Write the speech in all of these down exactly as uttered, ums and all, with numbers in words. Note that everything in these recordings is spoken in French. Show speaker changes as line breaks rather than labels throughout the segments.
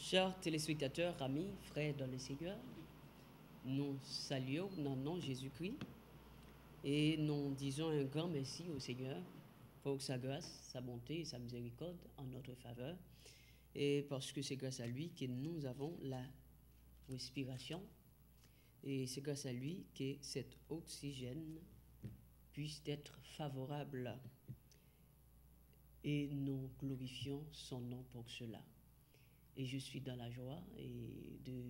Chers téléspectateurs, amis, frères dans le Seigneur, nous saluons dans le nom de Jésus-Christ et nous disons un grand merci au Seigneur pour sa grâce, sa bonté et sa miséricorde en notre faveur. Et parce que c'est grâce à lui que nous avons la respiration et c'est grâce à lui que cet oxygène puisse être favorable. Et nous glorifions son nom pour cela. Et je suis dans la joie et de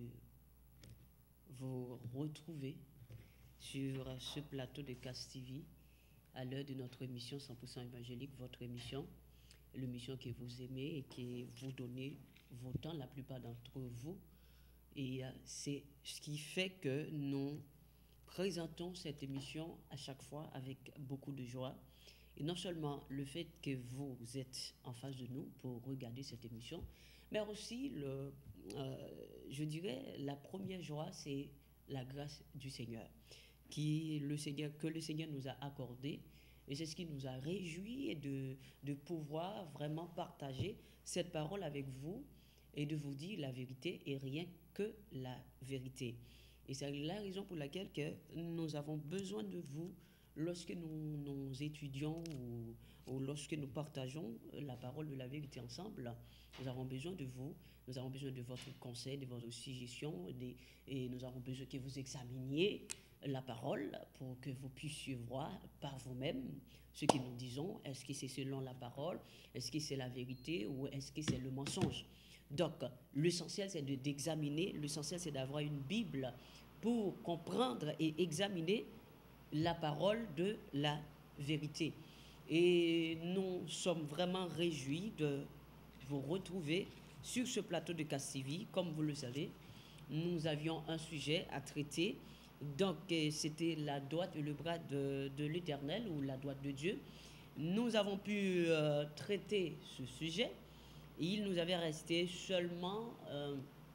vous retrouver sur ce plateau de Casse T V à l'heure de notre émission cent pour cent évangélique, votre émission, l'émission que vous aimez et que vous donnez vos temps, la plupart d'entre vous. Et c'est ce qui fait que nous présentons cette émission à chaque fois avec beaucoup de joie. Et non seulement le fait que vous êtes en face de nous pour regarder cette émission, mais aussi, le, euh, je dirais, la première joie, c'est la grâce du Seigneur, qui, le Seigneur, que le Seigneur nous a accordé. Et c'est ce qui nous a réjouis de, de pouvoir vraiment partager cette parole avec vous et de vous dire la vérité et rien que la vérité. Et c'est la raison pour laquelle que nous avons besoin de vous lorsque nous, nous étudions ou, ou lorsque nous partageons la parole de la vérité ensemble. Nous avons besoin de vous, nous avons besoin de votre conseil, de votre suggestion, des, et nous avons besoin que vous examiniez la parole pour que vous puissiez voir par vous-même ce que nous disons. Est-ce que c'est selon la parole? Est-ce que c'est la vérité ou est-ce que c'est le mensonge? Donc, l'essentiel, c'est de, d'examiner, l'essentiel, c'est d'avoir une Bible pour comprendre et examiner la parole de la vérité. Et nous sommes vraiment réjouis de vous retrouver sur ce plateau de Casse T V. Comme vous le savez, nous avions un sujet à traiter. Donc, c'était la droite et le bras de, de l'Éternel ou la droite de Dieu. Nous avons pu euh, traiter ce sujet. Et il nous avait resté seulement euh,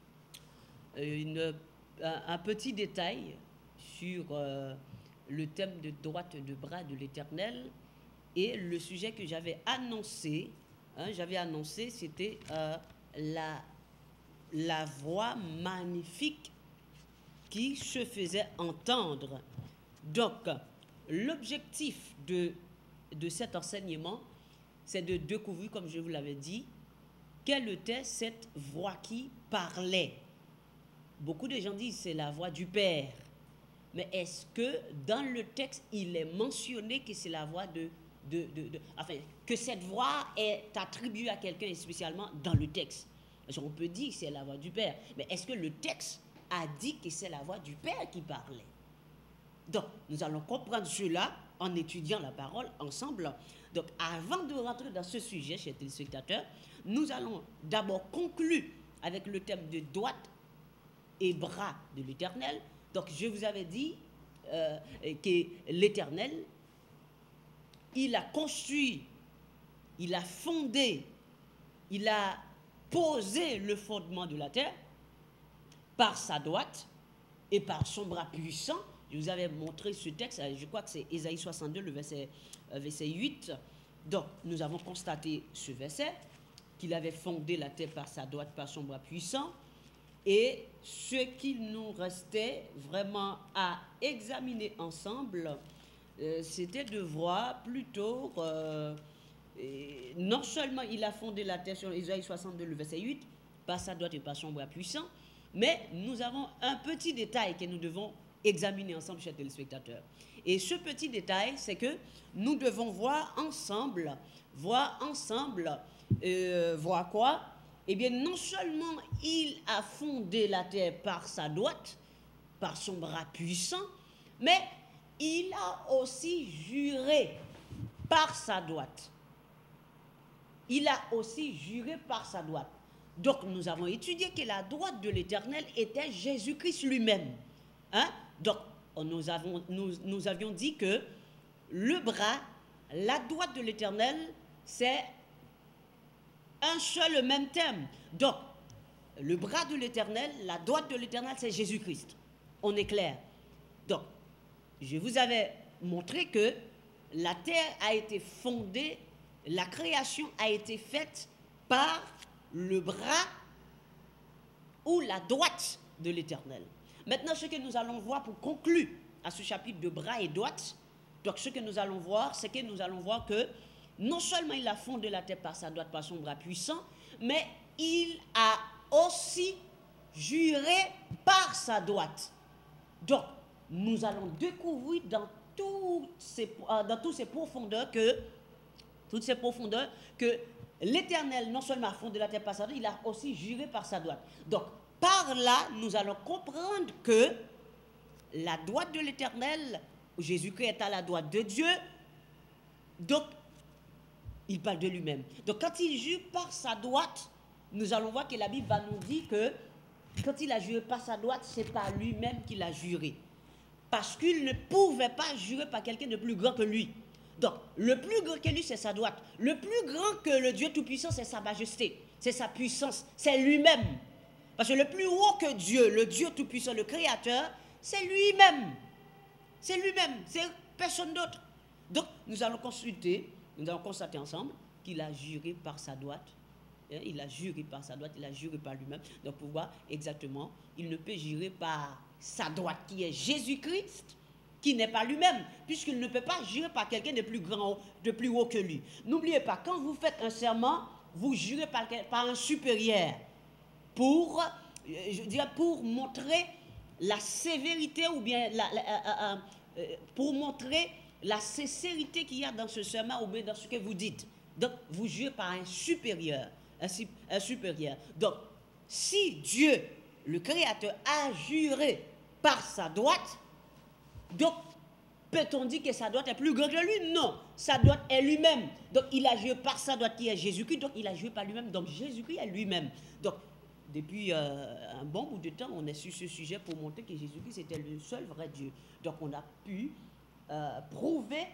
une, un, un petit détail sur euh, le thème de droite et de bras de l'Éternel. Et le sujet que j'avais annoncé, hein, j'avais annoncé, c'était euh, la, la voix magnifique qui se faisait entendre. Donc, l'objectif de, de cet enseignement, c'est de découvrir, comme je vous l'avais dit, quelle était cette voix qui parlait. Beaucoup de gens disent c'est la voix du Père. Mais est-ce que dans le texte, il est mentionné que c'est la voix de, de, de, de... Enfin, que cette voix est attribuée à quelqu'un spécialement dans le texte? Parce qu'on peut dire que c'est la voix du Père. Mais est-ce que le texte a dit que c'est la voix du Père qui parlait? Donc, nous allons comprendre cela en étudiant la parole ensemble. Donc, avant de rentrer dans ce sujet, chers téléspectateurs, nous allons d'abord conclure avec le thème de droite et bras de l'Éternel. Donc, je vous avais dit euh, que l'Éternel, il a construit, il a fondé, il a posé le fondement de la terre par sa droite et par son bras puissant. Je vous avais montré ce texte, je crois que c'est Ésaïe soixante-deux, le verset, euh, verset huit. Donc, nous avons constaté ce verset, qu'il avait fondé la terre par sa droite, par son bras puissant. Et ce qu'il nous restait vraiment à examiner ensemble, euh, c'était de voir plutôt, euh, et non seulement il a fondé la terre sur Ésaïe soixante-deux, le verset huit, par sa droite et par son bras puissant, mais nous avons un petit détail que nous devons examiner ensemble, chers téléspectateurs. Et ce petit détail, c'est que nous devons voir ensemble, voir ensemble, euh, voir quoi? Eh bien, non seulement il a fondé la terre par sa droite, par son bras puissant, mais il a aussi juré par sa droite. Il a aussi juré par sa droite. Donc, nous avons étudié que la droite de l'Éternel était Jésus-Christ lui-même. Hein? Donc, nous, avons, nous, nous avions dit que le bras, la droite de l'Éternel, c'est un seul même thème. Donc, le bras de l'Éternel, la droite de l'Éternel, c'est Jésus-Christ. On est clair. Donc, je vous avais montré que la terre a été fondée, la création a été faite par le bras la droite de l'Éternel. Maintenant, ce que nous allons voir pour conclure à ce chapitre de bras et droite, donc ce que nous allons voir, c'est que nous allons voir que non seulement il a fondé la terre par sa droite, par son bras puissant, mais il a aussi juré par sa droite. Donc, nous allons découvrir dans toutes ces, dans toutes ces profondeurs que, toutes ces profondeurs que l'Éternel non seulement a fondé la terre par sa droite, il a aussi juré par sa droite. Donc, par là, nous allons comprendre que la droite de l'Éternel, Jésus-Christ est à la droite de Dieu, donc il parle de lui-même. Donc quand il jure par sa droite, nous allons voir que la Bible va nous dire que quand il a juré par sa droite, c'est par lui-même qu'il a juré. Parce qu'il ne pouvait pas jurer par quelqu'un de plus grand que lui. Donc le plus grand que lui, c'est sa droite. Le plus grand que le Dieu Tout-Puissant, c'est sa majesté, c'est sa puissance, c'est lui-même. Parce que le plus haut que Dieu, le Dieu Tout-Puissant, le Créateur, c'est lui-même. C'est lui-même, c'est personne d'autre. Donc, nous allons consulter, nous allons constater ensemble qu'il a juré par sa droite. Hein, il a juré par sa droite, il a juré par lui-même. Donc, pour voir exactement, il ne peut jurer par sa droite, qui est Jésus-Christ, qui n'est pas lui-même, puisqu'il ne peut pas jurer par quelqu'un de plus grand, de plus haut que lui. N'oubliez pas, quand vous faites un serment, vous jurez par, par un supérieur, pour, je dirais, pour montrer la sévérité ou bien la, la, euh, euh, pour montrer la sincérité qu'il y a dans ce serment ou bien dans ce que vous dites. Donc, vous jurez par un supérieur, un, un supérieur. Donc, si Dieu, le Créateur, a juré par sa droite, donc, peut-on dire que sa droite est plus grande que lui? Non, sa droite est lui-même. Donc, il a juré par sa droite qui est Jésus-Christ, donc il a juré par lui-même. Donc, Jésus-Christ est lui-même. Donc, depuis euh, un bon bout de temps, on est sur ce sujet pour montrer que Jésus-Christ était le seul vrai Dieu. Donc on a pu euh, prouver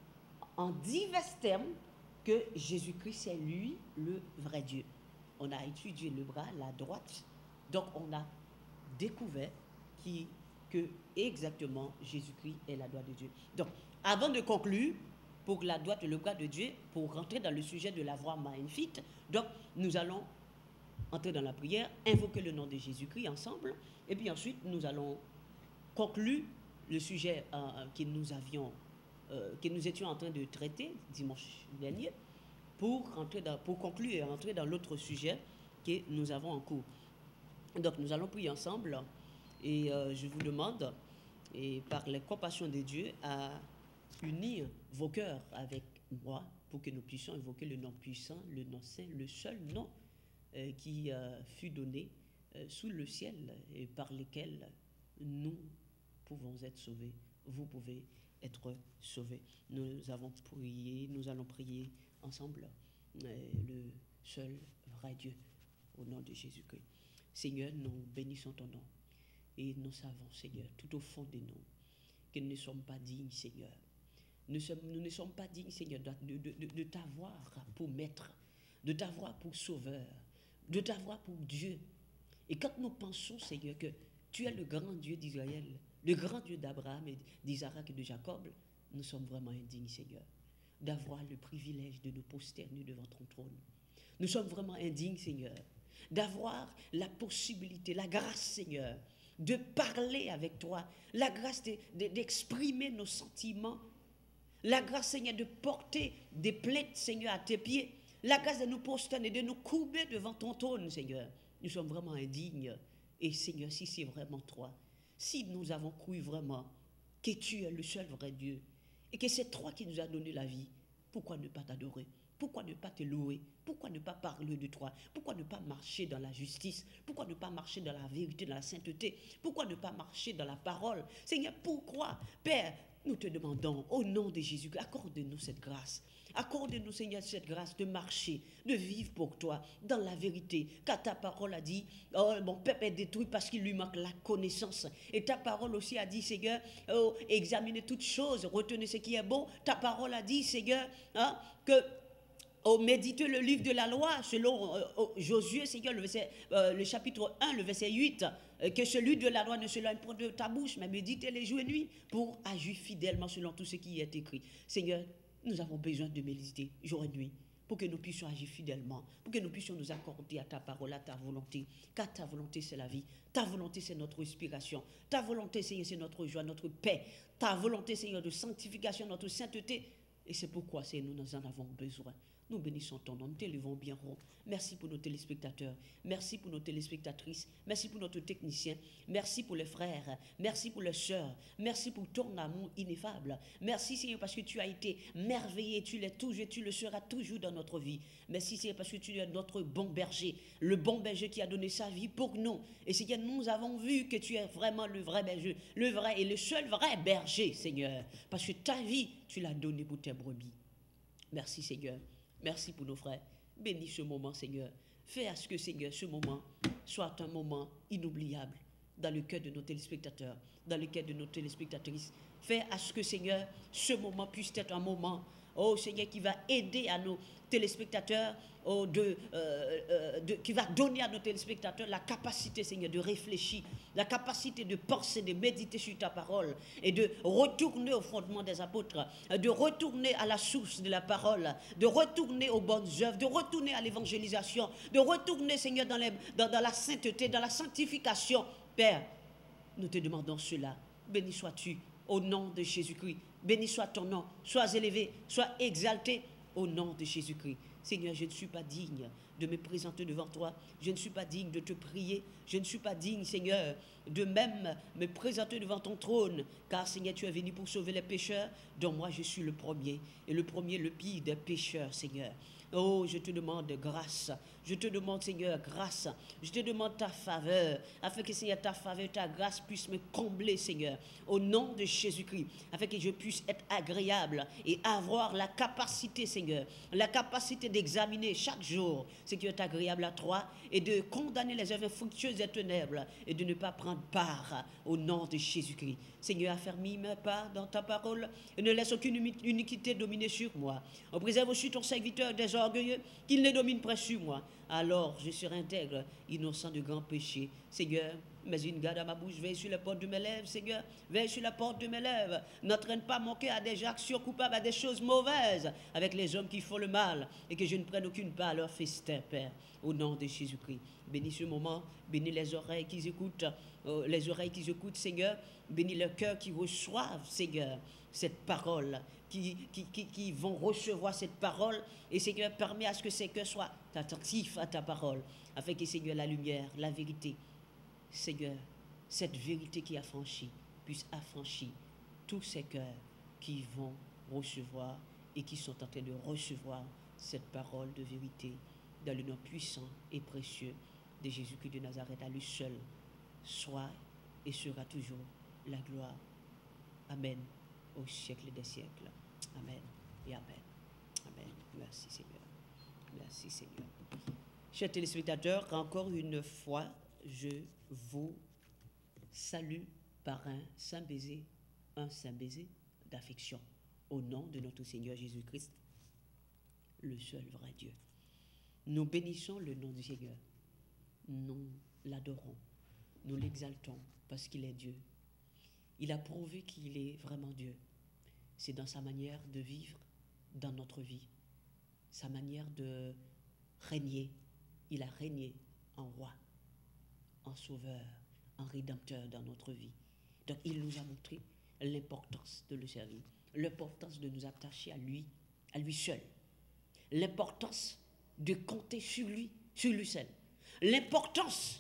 en divers termes que Jésus-Christ c'est lui le vrai Dieu. On a étudié le bras, la droite, donc on a découvert qui, que exactement Jésus-Christ est la droite de Dieu. Donc avant de conclure, pour la droite et le bras de Dieu, pour rentrer dans le sujet de la voie magnifique, donc nous allons entrer dans la prière, invoquer le nom de Jésus-Christ ensemble, et puis ensuite nous allons conclure le sujet euh, que nous avions, euh, que nous étions en train de traiter dimanche dernier, pour, rentrer dans, pour conclure et entrer dans l'autre sujet que nous avons en cours. Donc nous allons prier ensemble, et euh, je vous demande, et par les compassions de Dieu, à unir vos cœurs avec moi, pour que nous puissions invoquer le nom puissant, le nom saint, le seul nom Euh, qui euh, fut donné euh, sous le ciel et par lesquels nous pouvons être sauvés. Vous pouvez être sauvés. Nous avons prié, nous allons prier ensemble euh, le seul vrai Dieu au nom de Jésus-Christ. Seigneur, nous bénissons ton nom et nous savons, Seigneur, tout au fond de nous, que nous ne sommes pas dignes, Seigneur. Nous, sommes, nous ne sommes pas dignes, Seigneur, de, de, de, de t'avoir pour maître, de t'avoir pour sauveur, de t'avoir pour Dieu. Et quand nous pensons, Seigneur, que tu es le grand Dieu d'Israël, le grand Dieu d'Abraham, et d'Isaac et de Jacob, nous sommes vraiment indignes, Seigneur, d'avoir le privilège de nous prosterner devant ton trône. Nous sommes vraiment indignes, Seigneur, d'avoir la possibilité, la grâce, Seigneur, de parler avec toi, la grâce de, de, d'exprimer nos sentiments, la grâce, Seigneur, de porter des plaintes, Seigneur, à tes pieds, la grâce de nous prosterner, de nous courber devant ton trône, Seigneur. Nous sommes vraiment indignes. Et Seigneur, si c'est vraiment toi, si nous avons cru vraiment que tu es le seul vrai Dieu, et que c'est toi qui nous as donné la vie, pourquoi ne pas t'adorer? Pourquoi ne pas te louer? Pourquoi ne pas parler de toi? Pourquoi ne pas marcher dans la justice? Pourquoi ne pas marcher dans la vérité, dans la sainteté? Pourquoi ne pas marcher dans la parole? Seigneur, pourquoi? Père, nous te demandons, au nom de Jésus, accorde-nous cette grâce. Accorde-nous, Seigneur, cette grâce de marcher, de vivre pour toi, dans la vérité. Car ta parole a dit, oh, mon peuple est détruit parce qu'il lui manque la connaissance. Et ta parole aussi a dit, Seigneur, oh, examinez toutes choses, retenez ce qui est bon. Ta parole a dit, Seigneur, hein, que... Oh, méditez le livre de la loi, selon euh, oh, Josué, Seigneur, le, verset, euh, le chapitre un, le verset huit, euh, que celui de la loi ne s'éloigne pas de ta bouche, mais méditez les jours et nuits pour agir fidèlement selon tout ce qui est écrit. Seigneur, nous avons besoin de méditer jour et nuit pour que nous puissions agir fidèlement, pour que nous puissions nous accorder à ta parole, à ta volonté, car ta volonté c'est la vie, ta volonté c'est notre respiration, ta volonté Seigneur c'est notre joie, notre paix, ta volonté Seigneur de sanctification, notre sainteté, et c'est pourquoi Seigneur nous en avons besoin. Nous bénissons ton nom, nous t'élevons bien haut. Merci pour nos téléspectateurs, merci pour nos téléspectatrices, merci pour notre technicien, merci pour les frères, merci pour les sœurs, merci pour ton amour ineffable. Merci Seigneur parce que tu as été merveilleux, tu l'es toujours et tu le seras toujours dans notre vie. Merci Seigneur parce que tu es notre bon berger, le bon berger qui a donné sa vie pour nous. Et Seigneur, nous avons vu que tu es vraiment le vrai berger, le vrai et le seul vrai berger Seigneur, parce que ta vie, tu l'as donnée pour tes brebis. Merci Seigneur. Merci pour nos frères. Bénis ce moment, Seigneur. Fais à ce que, Seigneur, ce moment soit un moment inoubliable dans le cœur de nos téléspectateurs, dans le cœur de nos téléspectatrices. Fais à ce que, Seigneur, ce moment puisse être un moment, oh Seigneur, qui va aider à nos téléspectateurs, oh, de, euh, euh, de, qui va donner à nos téléspectateurs la capacité, Seigneur, de réfléchir, la capacité de penser, de méditer sur ta parole et de retourner au fondement des apôtres, de retourner à la source de la parole, de retourner aux bonnes œuvres, de retourner à l'évangélisation, de retourner, Seigneur, dans, les, dans, dans la sainteté, dans la sanctification. Père, nous te demandons cela. Béni sois-tu au nom de Jésus-Christ. Béni soit ton nom. Sois élevé, sois exalté au nom de Jésus-Christ. Seigneur, je ne suis pas digne de me présenter devant toi. Je ne suis pas digne de te prier. Je ne suis pas digne, Seigneur, de même me présenter devant ton trône. Car, Seigneur, tu es venu pour sauver les pécheurs, dont moi je suis le premier. Et le premier, le pire des pécheurs, Seigneur. Oh, je te demande grâce. Je te demande, Seigneur, grâce. Je te demande ta faveur, afin que, Seigneur, ta faveur, ta grâce puisse me combler, Seigneur, au nom de Jésus-Christ, afin que je puisse être agréable et avoir la capacité, Seigneur, la capacité d'examiner chaque jour ce qui est agréable à toi et de condamner les œuvres fructueuses des ténèbres et de ne pas prendre part au nom de Jésus-Christ. Seigneur, affermis mes pas dans ta parole et ne laisse aucune iniquité dominer sur moi. On préserve aussi ton serviteur des orgueilleux, qu'il ne domine pas sur moi. Alors je serai intègre, innocent de grands péchés. Seigneur, mets une garde à ma bouche, veille sur la porte de mes lèvres, Seigneur, veille sur la porte de mes lèvres. N'entraîne pas mon cœur à des actions coupables, à des choses mauvaises, avec les hommes qui font le mal, et que je ne prenne aucune part à leur festin, Père, au nom de Jésus-Christ. Bénis ce moment, bénis les oreilles qui écoutent, euh, les oreilles qui écoutent, Seigneur, bénis le cœur qui reçoivent, Seigneur, cette parole, qui, qui, qui, qui vont recevoir cette parole, et Seigneur, permets à ce que ces cœurs soient attentifs à ta parole, afin que, Seigneur, la lumière, la vérité, Seigneur, cette vérité qui a franchi, puisse affranchir tous ces cœurs qui vont recevoir et qui sont en train de recevoir cette parole de vérité dans le nom puissant et précieux de Jésus-Christ de Nazareth. À lui seul soit et sera toujours la gloire. Amen. Au siècle des siècles. Amen et amen. Amen. Merci Seigneur. Merci Seigneur. Chers téléspectateurs, encore une fois, je vous salue par un saint baiser, un saint baiser d'affection, au nom de notre Seigneur Jésus-Christ, le seul vrai Dieu. Nous bénissons le nom du Seigneur, nous l'adorons, nous l'exaltons parce qu'il est Dieu. Il a prouvé qu'il est vraiment Dieu. C'est dans sa manière de vivre dans notre vie, sa manière de régner. Il a régné en roi, en sauveur, en rédempteur dans notre vie. Donc il nous a montré l'importance de le servir, l'importance de nous attacher à lui, à lui seul, l'importance de compter sur lui, sur lui seul, l'importance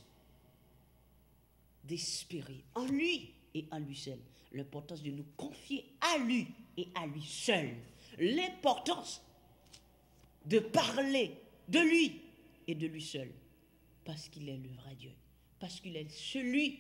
d'espérer en lui et en lui seul, l'importance de nous confier à lui et à lui seul, l'importance de parler de lui et de lui seul, parce qu'il est le vrai Dieu, parce qu'il est celui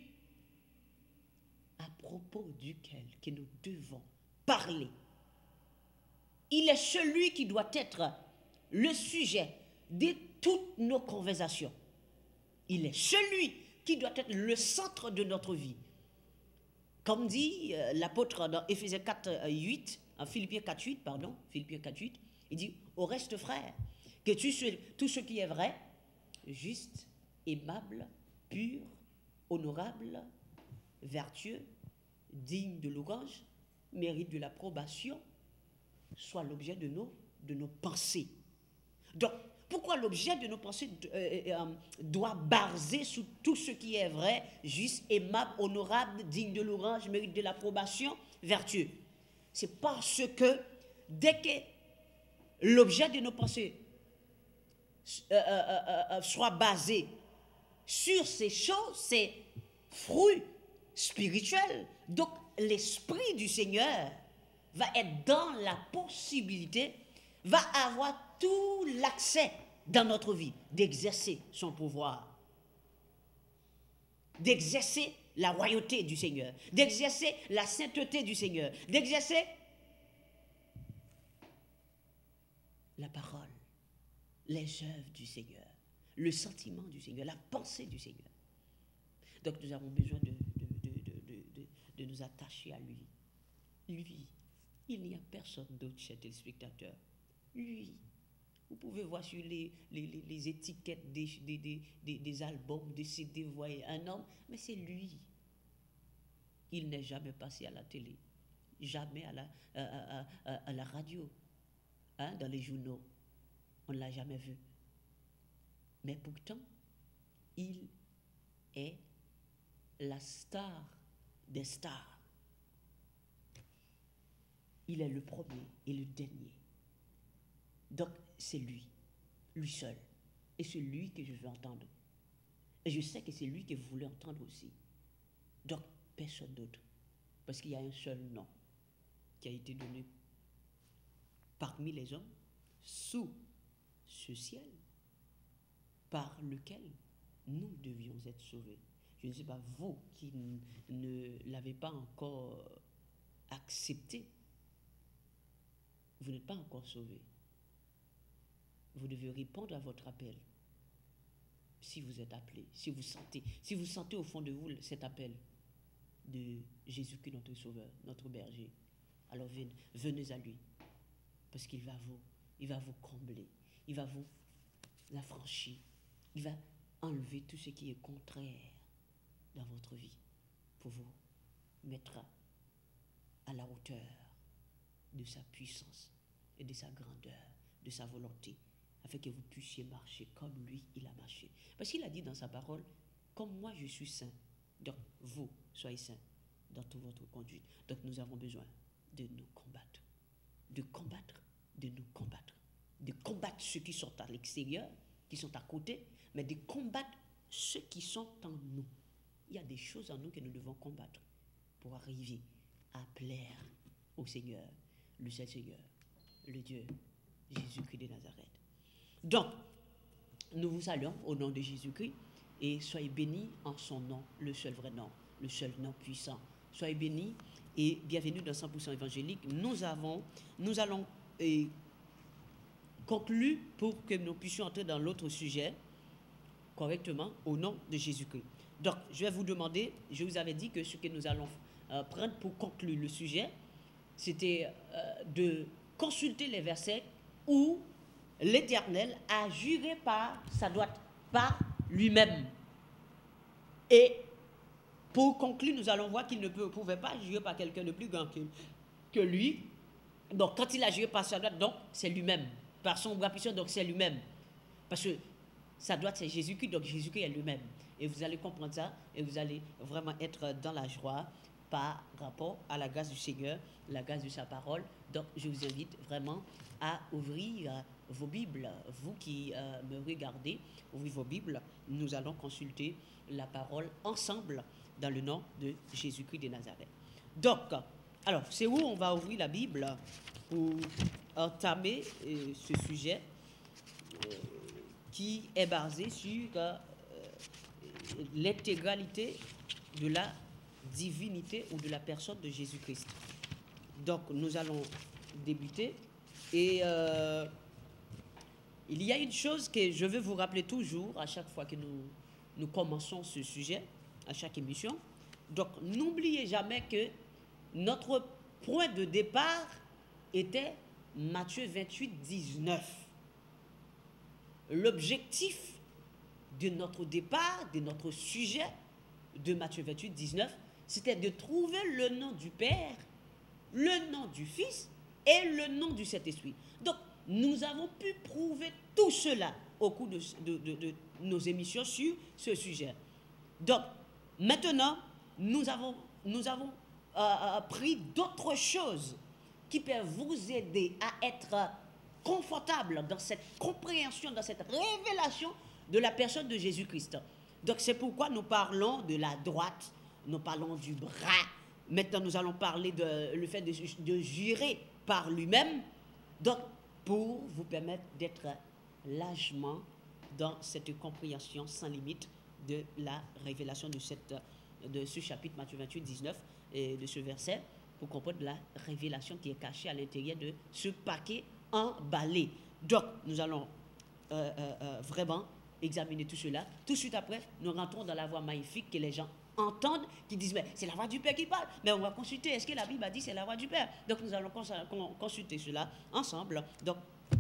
à propos duquel que nous devons parler. Il est celui qui doit être le sujet de toutes nos conversations. Il est celui qui doit être le centre de notre vie. Comme dit euh, l'apôtre dans Éphésiens quatre, huit, en Philippiens quatre, huit, pardon, Philippiens quatre, huit, il dit, au reste, frère, que tout ce, tout ce qui est vrai, juste, aimable, pur, honorable, vertueux, digne de louange, mérite de l'approbation, soit l'objet de nos, de nos pensées. Donc, pourquoi l'objet de nos pensées euh, euh, doit baser sur tout ce qui est vrai, juste, aimable, honorable, digne de l'ouange, mérite de l'approbation, vertueux? C'est parce que dès que l'objet de nos pensées euh, euh, euh, euh, soit basé sur ces choses, ces fruits spirituels, donc l'Esprit du Seigneur va être dans la possibilité, va avoir tout l'accès dans notre vie d'exercer son pouvoir, d'exercer la royauté du Seigneur, d'exercer la sainteté du Seigneur, d'exercer la parole, les œuvres du Seigneur, le sentiment du Seigneur, la pensée du Seigneur. Donc nous avons besoin de, de, de, de, de, de nous attacher à lui. Lui, il n'y a personne d'autre, chers téléspectateurs. Lui. Vous pouvez voir sur les, les, les, les étiquettes des, des, des, des, des albums, des C D, vous voyez un homme, mais c'est lui. Il n'est jamais passé à la télé, jamais à la, à, à, à, à la radio, hein, dans les journaux. On ne l'a jamais vu. Mais pourtant, il est la star des stars. Il est le premier et le dernier. Donc, c'est lui, lui seul. Et c'est lui que je veux entendre. Et je sais que c'est lui que vous voulez entendre aussi. Donc, personne d'autre. Parce qu'il y a un seul nom qui a été donné parmi les hommes, sous ce ciel, par lequel nous devions être sauvés. Je ne sais pas, vous qui ne l'avez pas encore accepté, vous n'êtes pas encore sauvés. Vous devez répondre à votre appel. Si vous êtes appelé, si vous sentez, si vous sentez au fond de vous cet appel de Jésus-Christ, notre Sauveur, notre berger, alors venez, venez à lui, parce qu'il va vous, il va vous combler, il va vous l'affranchir, il va enlever tout ce qui est contraire dans votre vie pour vous mettre à la hauteur de sa puissance et de sa grandeur, de sa volonté, afin que vous puissiez marcher comme lui, il a marché. Parce qu'il a dit dans sa parole, comme moi je suis saint, donc vous soyez saints dans toute votre conduite. Donc nous avons besoin de nous combattre, de combattre, de nous combattre, de combattre ceux qui sont à l'extérieur, qui sont à côté, mais de combattre ceux qui sont en nous. Il y a des choses en nous que nous devons combattre pour arriver à plaire au Seigneur, le Saint-Seigneur, le Dieu, Jésus-Christ de Nazareth. Donc, nous vous saluons au nom de Jésus-Christ et soyez bénis en son nom, le seul vrai nom, le seul nom puissant. Soyez bénis et bienvenue dans cent pour cent évangélique. Nous avons, nous allons eh, conclure pour que nous puissions entrer dans l'autre sujet correctement au nom de Jésus-Christ. Donc, je vais vous demander, je vous avais dit que ce que nous allons euh, prendre pour conclure le sujet, c'était euh, de consulter les versets où l'Éternel a juré par sa droite, par lui-même. Et pour conclure, nous allons voir qu'il ne peut, pouvait pas jurer par quelqu'un de plus grand que, que lui. Donc, quand il a juré par sa droite, donc c'est lui-même. Par son bras puissant, donc c'est lui-même. Parce que sa droite, c'est Jésus-Christ, donc Jésus-Christ est lui-même. Et vous allez comprendre ça, et vous allez vraiment être dans la joie par rapport à la grâce du Seigneur, la grâce de sa parole. Donc, je vous invite vraiment à ouvrir vos Bibles. Vous qui euh, me regardez, ouvrez vos Bibles. Nous allons consulter la parole ensemble dans le nom de Jésus-Christ de Nazareth. Donc, alors, c'est où on va ouvrir la Bible pour entamer euh, ce sujet euh, qui est basé sur euh, l'intégralité de la divinité ou de la personne de Jésus-Christ. Donc, nous allons débuter. Et euh, il y a une chose que je veux vous rappeler toujours à chaque fois que nous, nous commençons ce sujet, à chaque émission. Donc, n'oubliez jamais que notre point de départ était Matthieu vingt-huit, dix-neuf. L'objectif de notre départ, de notre sujet de Matthieu vingt-huit, dix-neuf, c'était de trouver le nom du Père, le nom du Fils et le nom du Saint-Esprit. Donc, nous avons pu prouver tout cela au cours de, de, de, de nos émissions sur ce sujet. Donc, maintenant, nous avons, nous avons euh, pris d'autres choses qui peuvent vous aider à être confortable dans cette compréhension, dans cette révélation de la personne de Jésus-Christ. Donc, c'est pourquoi nous parlons de la droite, nous parlons du bras. Maintenant, nous allons parler de le fait de, de jurer par lui-même. Donc, pour vous permettre d'être largement dans cette compréhension sans limite de la révélation de, cette, de ce chapitre Matthieu vingt-huit, dix-neuf et de ce verset, pour comprendre la révélation qui est cachée à l'intérieur de ce paquet emballé. Donc, nous allons euh, euh, euh, vraiment examiner tout cela. Tout de suite après, nous rentrons dans la voix magnifique que les gens entendent, qui disent, mais c'est la voix du Père qui parle. Mais on va consulter, est-ce que la Bible a dit c'est la voix du Père? Donc, nous allons cons consulter cela ensemble. Donc,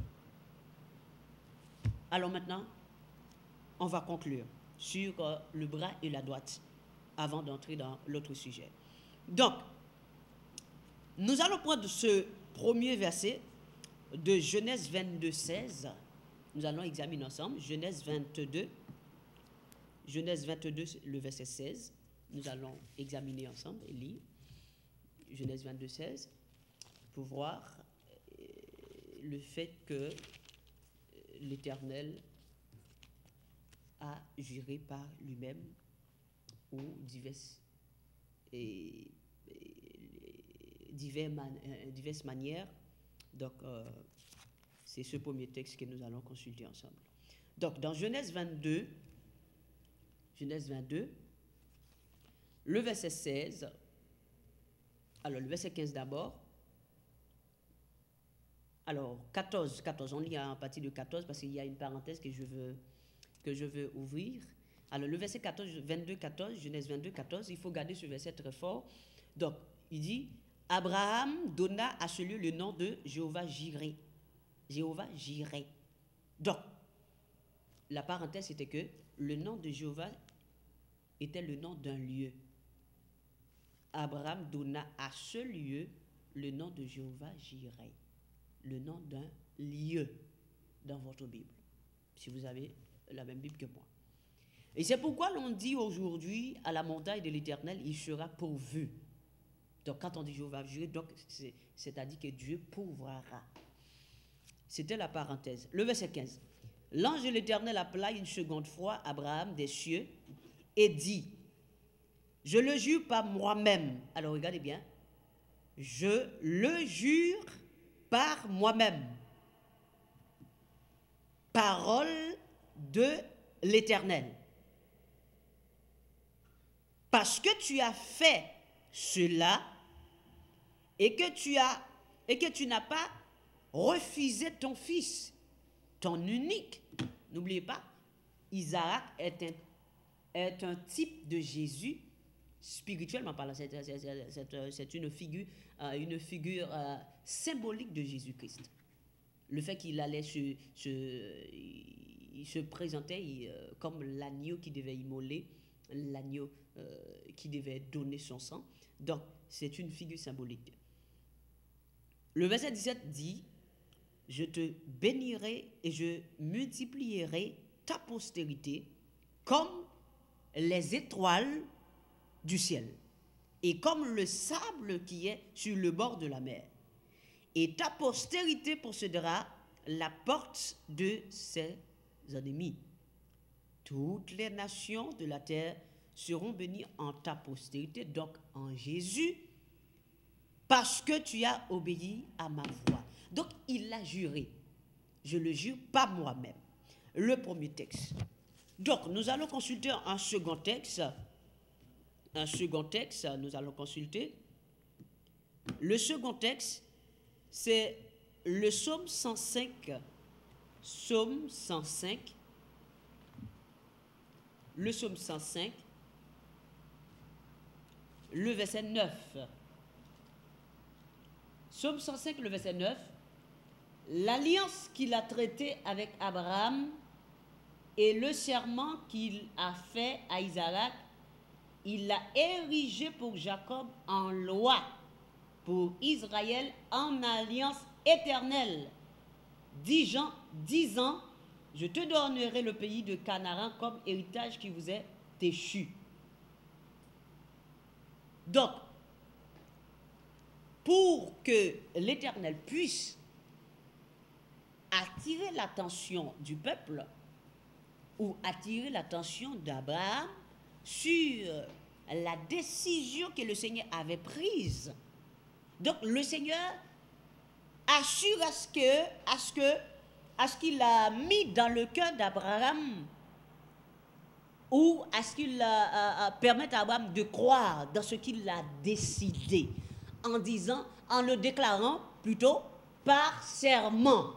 alors maintenant, on va conclure sur euh, le bras et la droite avant d'entrer dans l'autre sujet. Donc, nous allons prendre ce premier verset de Genèse vingt-deux, seize. Nous allons examiner ensemble Genèse vingt-deux, Genèse vingt-deux, le verset seize. Nous allons examiner ensemble et lire Genèse vingt-deux, seize pour voir le fait que l'Éternel a juré par lui-même ou diverses, et, et, divers man, euh, diverses manières. Donc, euh, c'est ce premier texte que nous allons consulter ensemble. Donc, dans Genèse vingt-deux, Genèse vingt-deux, le verset seize, alors le verset quinze d'abord, alors quatorze, quatorze, on lit à partir de quatorze parce qu'il y a une parenthèse que je veux, que je veux ouvrir. Alors le verset quatorze, vingt-deux, quatorze, Genèse vingt-deux, quatorze, il faut garder ce verset très fort. Donc, il dit, Abraham donna à ce lieu le nom de Jéhovah Jireh. Jéhovah Jireh. Donc, la parenthèse était que le nom de Jéhovah était le nom d'un lieu. Abraham donna à ce lieu le nom de Jéhovah Jireh, le nom d'un lieu dans votre Bible, si vous avez la même Bible que moi. Et c'est pourquoi l'on dit aujourd'hui à la montagne de l'Éternel, il sera pourvu. Donc quand on dit Jéhovah Jireh, donc c'est-à-dire que Dieu pourvoira. C'était la parenthèse. Le verset quinze. L'ange de l'Éternel appela une seconde fois Abraham des cieux et dit, je le jure par moi-même. Alors regardez bien. Je le jure par moi-même. Parole de l'Éternel. Parce que tu as fait cela et que tu as et que tu n'as pas refusé ton fils, ton unique. N'oubliez pas, Isaac est un, est un type de Jésus, spirituellement parlant. C'est une figure, euh, une figure euh, symbolique de Jésus-Christ. Le fait qu'il allait se, se, il se présentait il, euh, comme l'agneau qui devait immoler, l'agneau euh, qui devait donner son sang. Donc, c'est une figure symbolique. Le verset dix-sept dit, je te bénirai et je multiplierai ta postérité comme les étoiles du ciel et comme le sable qui est sur le bord de la mer. Et ta postérité possédera la porte de ses ennemis. Toutes les nations de la terre seront bénies en ta postérité, donc en Jésus, parce que tu as obéi à ma voix. Donc, il l'a juré. Je le jure pas moi-même. Le premier texte. Donc, nous allons consulter un second texte. Un second texte, nous allons consulter. Le second texte, c'est le psaume cent cinq. Psaume cent cinq. Le psaume cent cinq. Le verset neuf. Psaume cent cinq, le verset neuf. L'alliance qu'il a traitée avec Abraham et le serment qu'il a fait à Isaac, il l'a érigé pour Jacob en loi, pour Israël en alliance éternelle. disant, disant, je te donnerai le pays de Canaan comme héritage qui vous est échu. Donc, pour que l'Éternel puisse attirer l'attention du peuple ou attirer l'attention d'Abraham sur la décision que le Seigneur avait prise. Donc le Seigneur assure à ce que, à ce que, à ce qu'il a mis dans le cœur d'Abraham ou à ce qu'il a, a, a, permet à Abraham de croire dans ce qu'il a décidé, en disant, en le déclarant plutôt par serment.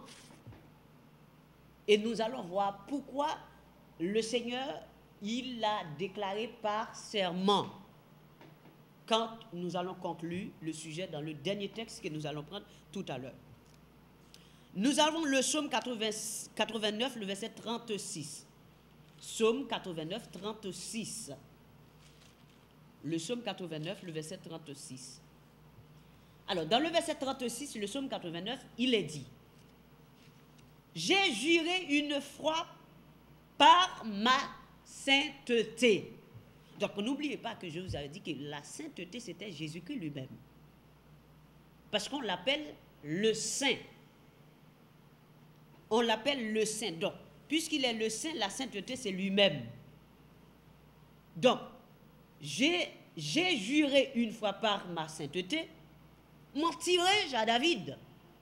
Et nous allons voir pourquoi le Seigneur, il l'a déclaré par serment. Quand nous allons conclure le sujet dans le dernier texte que nous allons prendre tout à l'heure. Nous avons le psaume quatre-vingt-neuf, le verset trente-six. Psaume quatre-vingt-neuf, trente-six. Le psaume quatre-vingt-neuf, le verset trente-six. Alors, dans le verset trente-six, le psaume quatre-vingt-neuf, il est dit: j'ai juré une fois par ma sainteté. Donc, n'oubliez pas que je vous avais dit que la sainteté, c'était Jésus-Christ lui-même. Parce qu'on l'appelle le Saint. On l'appelle le Saint. Donc, puisqu'il est le Saint, la sainteté, c'est lui-même. Donc, j'ai, j'ai juré une fois par ma sainteté, mentirai-je à David?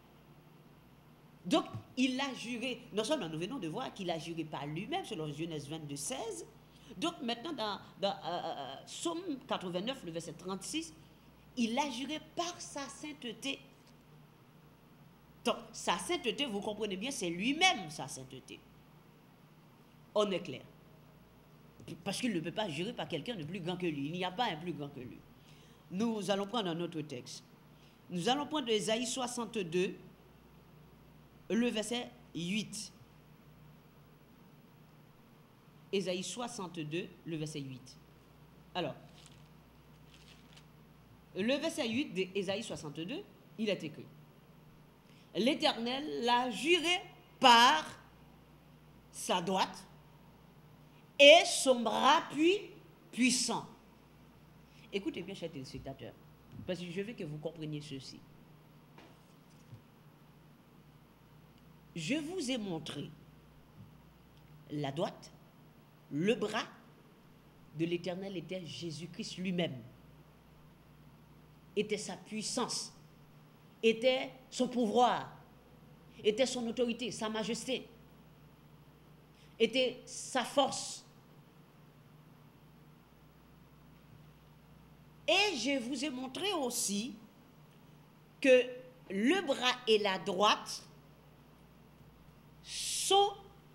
Donc, il a juré, non seulement nous venons de voir qu'il a juré par lui-même, selon Genèse vingt-deux, seize. Donc, maintenant, dans, dans euh, euh, Psaume quatre-vingt-neuf, le verset trente-six, il a juré par sa sainteté. Donc, sa sainteté, vous comprenez bien, c'est lui-même sa sainteté. On est clair. Parce qu'il ne peut pas jurer par quelqu'un de plus grand que lui. Il n'y a pas un plus grand que lui. Nous allons prendre un autre texte. Nous allons prendre Ésaïe soixante-deux, le verset huit. Ésaïe soixante-deux, le verset huit. Alors, le verset huit d'Ésaïe soixante-deux, il est écrit: l'Éternel l'a juré par sa droite et son bras puissant. Écoutez bien, chers téléspectateurs, parce que je veux que vous compreniez ceci. Je vous ai montré la droite, le bras de l'Éternel était Jésus-Christ lui-même, était sa puissance, était son pouvoir, était son autorité, sa majesté, était sa force. Et je vous ai montré aussi que le bras et la droite sont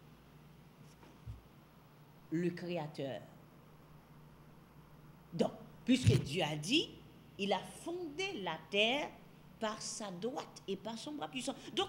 le Créateur. Donc, puisque Dieu a dit, il a fondé la terre par sa droite et par son bras puissant. Donc,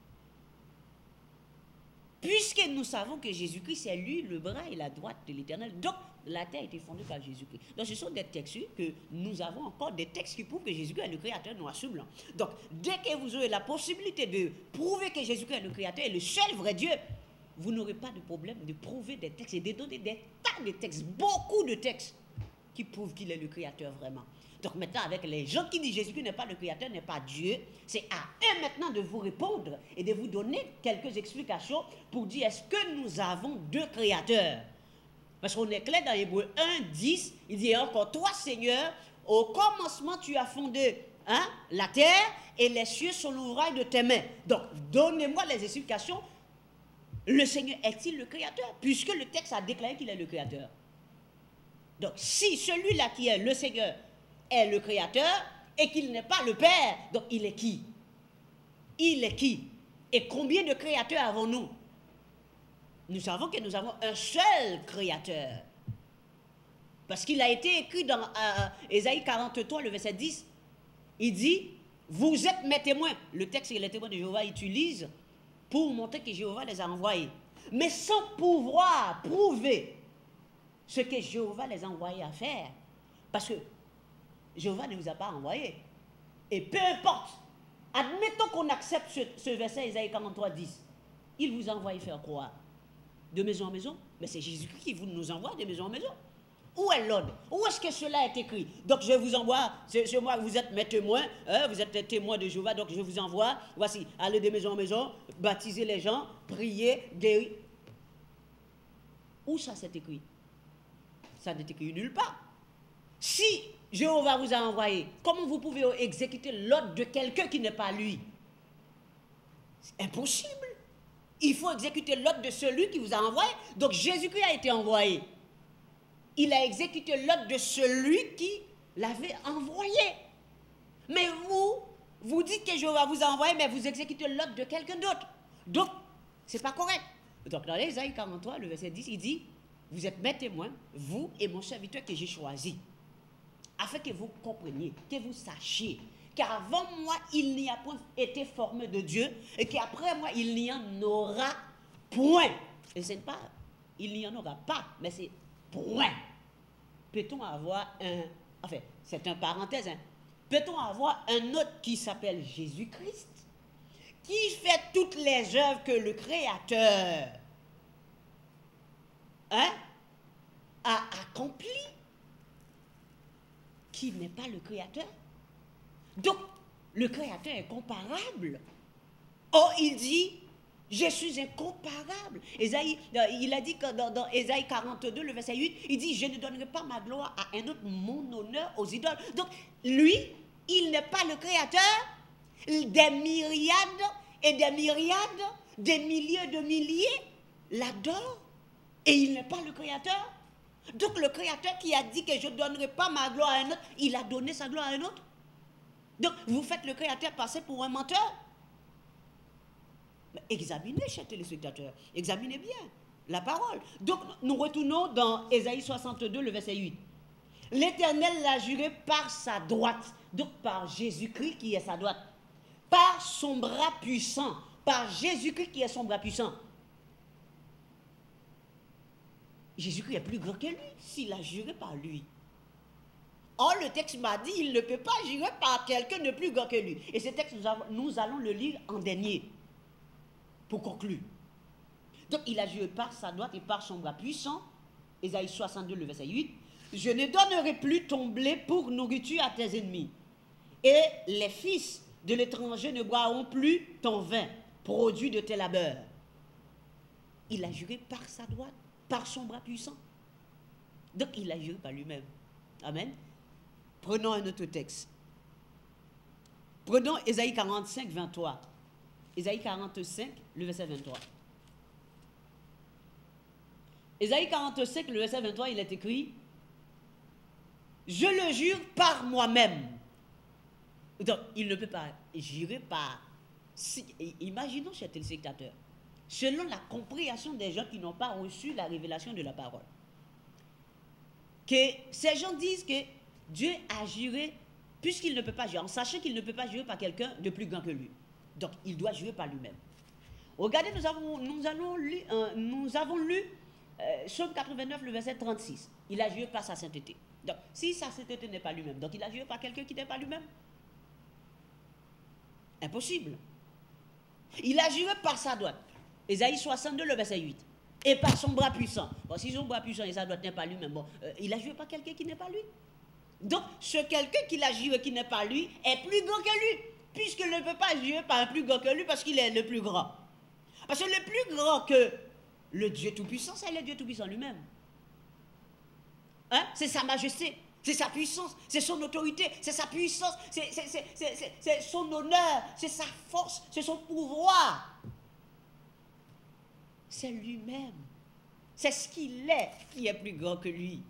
puisque nous savons que Jésus-Christ, c'est lui le bras et la droite de l'Éternel, donc la terre a été fondée par Jésus-Christ. Donc, ce sont des textes que nous avons encore, des textes qui prouvent que Jésus-Christ est le Créateur noir sur blanc. Donc, dès que vous aurez la possibilité de prouver que Jésus-Christ est le Créateur et le seul vrai Dieu, vous n'aurez pas de problème de prouver des textes et de donner des tas de textes, beaucoup de textes qui prouvent qu'il est le Créateur vraiment. Donc maintenant, avec les gens qui disent Jésus-Christ n'est pas le Créateur, n'est pas Dieu, c'est à eux maintenant de vous répondre et de vous donner quelques explications pour dire est-ce que nous avons deux créateurs? Parce qu'on est clair dans Hébreux un, dix, il dit encore toi Seigneur, au commencement tu as fondé hein, la terre et les cieux sont l'ouvrage de tes mains. Donc donnez-moi les explications. Le Seigneur est-il le Créateur? Puisque le texte a déclaré qu'il est le Créateur. Donc si celui-là qui est le Seigneur est le Créateur et qu'il n'est pas le Père, donc il est qui? Il est qui? Et combien de créateurs avons-nous? Nous savons que nous avons un seul Créateur. Parce qu'il a été écrit dans euh, Ésaïe quarante-trois, le verset dix, il dit, vous êtes mes témoins. Le texte que les témoins de Jéhovah utilisent pour montrer que Jéhovah les a envoyés. Mais sans pouvoir prouver ce que Jéhovah les a envoyés à faire. Parce que Jéhovah ne vous a pas envoyé. Et peu importe Admettons qu'on accepte ce, ce verset Isaïe quarante-trois, dix. Il vous envoie faire quoi? De maison en maison? Mais c'est Jésus-Christ qui vous nous envoie de maison en maison. Où est l'ordre? Où est-ce que cela est écrit? Donc je vous envoie, c'est moi, vous êtes mes témoins, hein, vous êtes témoins de Jéhovah, donc je vous envoie, voici, allez de maison en maison, baptisez les gens, priez, guérir. Où ça c'est écrit? Ça n'est écrit nulle part. Si Jéhovah vous a envoyé, comment vous pouvez exécuter l'ordre de quelqu'un qui n'est pas lui? C'est impossible. Il faut exécuter l'ordre de celui qui vous a envoyé. Donc Jésus-Christ a été envoyé. Il a exécuté l'ordre de celui qui l'avait envoyé. Mais vous, vous dites que Jéhovah vous a envoyé, mais vous exécutez l'ordre de quelqu'un d'autre. Donc, ce n'est pas correct. Donc dans Isaïe quarante-trois, le verset dix, il dit, vous êtes mes témoins, vous et mon serviteur que j'ai choisi, afin que vous compreniez, que vous sachiez qu'avant moi, il n'y a point été formé de Dieu, et qu'après moi, il n'y en aura point. Et ce n'est pas, il n'y en aura pas, mais c'est point. Peut-on avoir un, enfin, c'est un parenthèse, hein, peut-on avoir un autre qui s'appelle Jésus-Christ, qui fait toutes les œuvres que le Créateur hein, a accomplies, qui n'est pas le Créateur? Donc, le Créateur est comparable. Or, il dit, je suis incomparable. Esaïe, il a dit que dans, dans Ésaïe quarante-deux, le verset huit, il dit, je ne donnerai pas ma gloire à un autre, mon honneur aux idoles. Donc, lui, il n'est pas le Créateur. Des myriades et des myriades, des milliers de milliers l'adorent. Et il n'est pas le Créateur. Donc, le Créateur qui a dit que je ne donnerai pas ma gloire à un autre, il a donné sa gloire à un autre. Donc, vous faites le Créateur passer pour un menteur. Mais examinez, chers téléspectateurs, examinez bien la parole. Donc, nous retournons dans Ésaïe soixante-deux, le verset huit. L'Éternel l'a juré par sa droite, donc par Jésus-Christ qui est sa droite, par son bras puissant, par Jésus-Christ qui est son bras puissant. Jésus-Christ est plus grand que lui, s'il a juré par lui. Or, le texte m'a dit, il ne peut pas jurer par quelqu'un de plus grand que lui. Et ce texte, nous, avons, nous allons le lire en dernier, pour conclure. Donc, il a juré par sa droite et par son bras puissant, Ésaïe soixante-deux, le verset huit, je ne donnerai plus ton blé pour nourriture à tes ennemis, et les fils de l'étranger ne boiront plus ton vin, produit de tes labeurs. Il a juré par sa droite, par son bras puissant. Donc, il a juré par lui-même. Amen. Prenons un autre texte. Prenons Ésaïe quarante-cinq, vingt-trois. Ésaïe quarante-cinq, le verset vingt-trois. Ésaïe quarante-cinq, le verset vingt-trois, il est écrit « Je le jure par moi-même ». Donc, il ne peut pas jurer par... Si, imaginons, chers téléspectateurs, selon la compréhension des gens qui n'ont pas reçu la révélation de la parole, que ces gens disent que Dieu a juré, puisqu'il ne peut pas jurer, en sachant qu'il ne peut pas jurer par quelqu'un de plus grand que lui. Donc, il doit jurer par lui-même. Regardez, nous avons, nous allons lu, euh, nous avons lu euh, Psaume quatre-vingt-neuf, le verset trente-six. Il a juré par sa sainteté. Donc, si sa sainteté n'est pas lui-même, donc il a juré par quelqu'un qui n'est pas lui-même. Impossible. Il a juré par sa droite. Ésaïe soixante-deux, le verset huit. Et par son bras puissant. Bon, si son bras puissant et sa droite n'est pas lui-même, bon, euh, il a juré par quelqu'un qui n'est pas lui. Donc, ce quelqu'un qui a juré qui n'est pas lui est plus grand que lui, puisqu'il ne peut pas jurer par un plus grand que lui parce qu'il est le plus grand. Parce que le plus grand que le Dieu Tout-Puissant, c'est le Dieu Tout-Puissant lui-même. Hein? C'est sa majesté, c'est sa puissance, c'est son autorité, c'est sa puissance, c'est son honneur, c'est sa force, c'est son pouvoir. C'est lui-même. C'est ce qu'il est qui est plus grand que lui.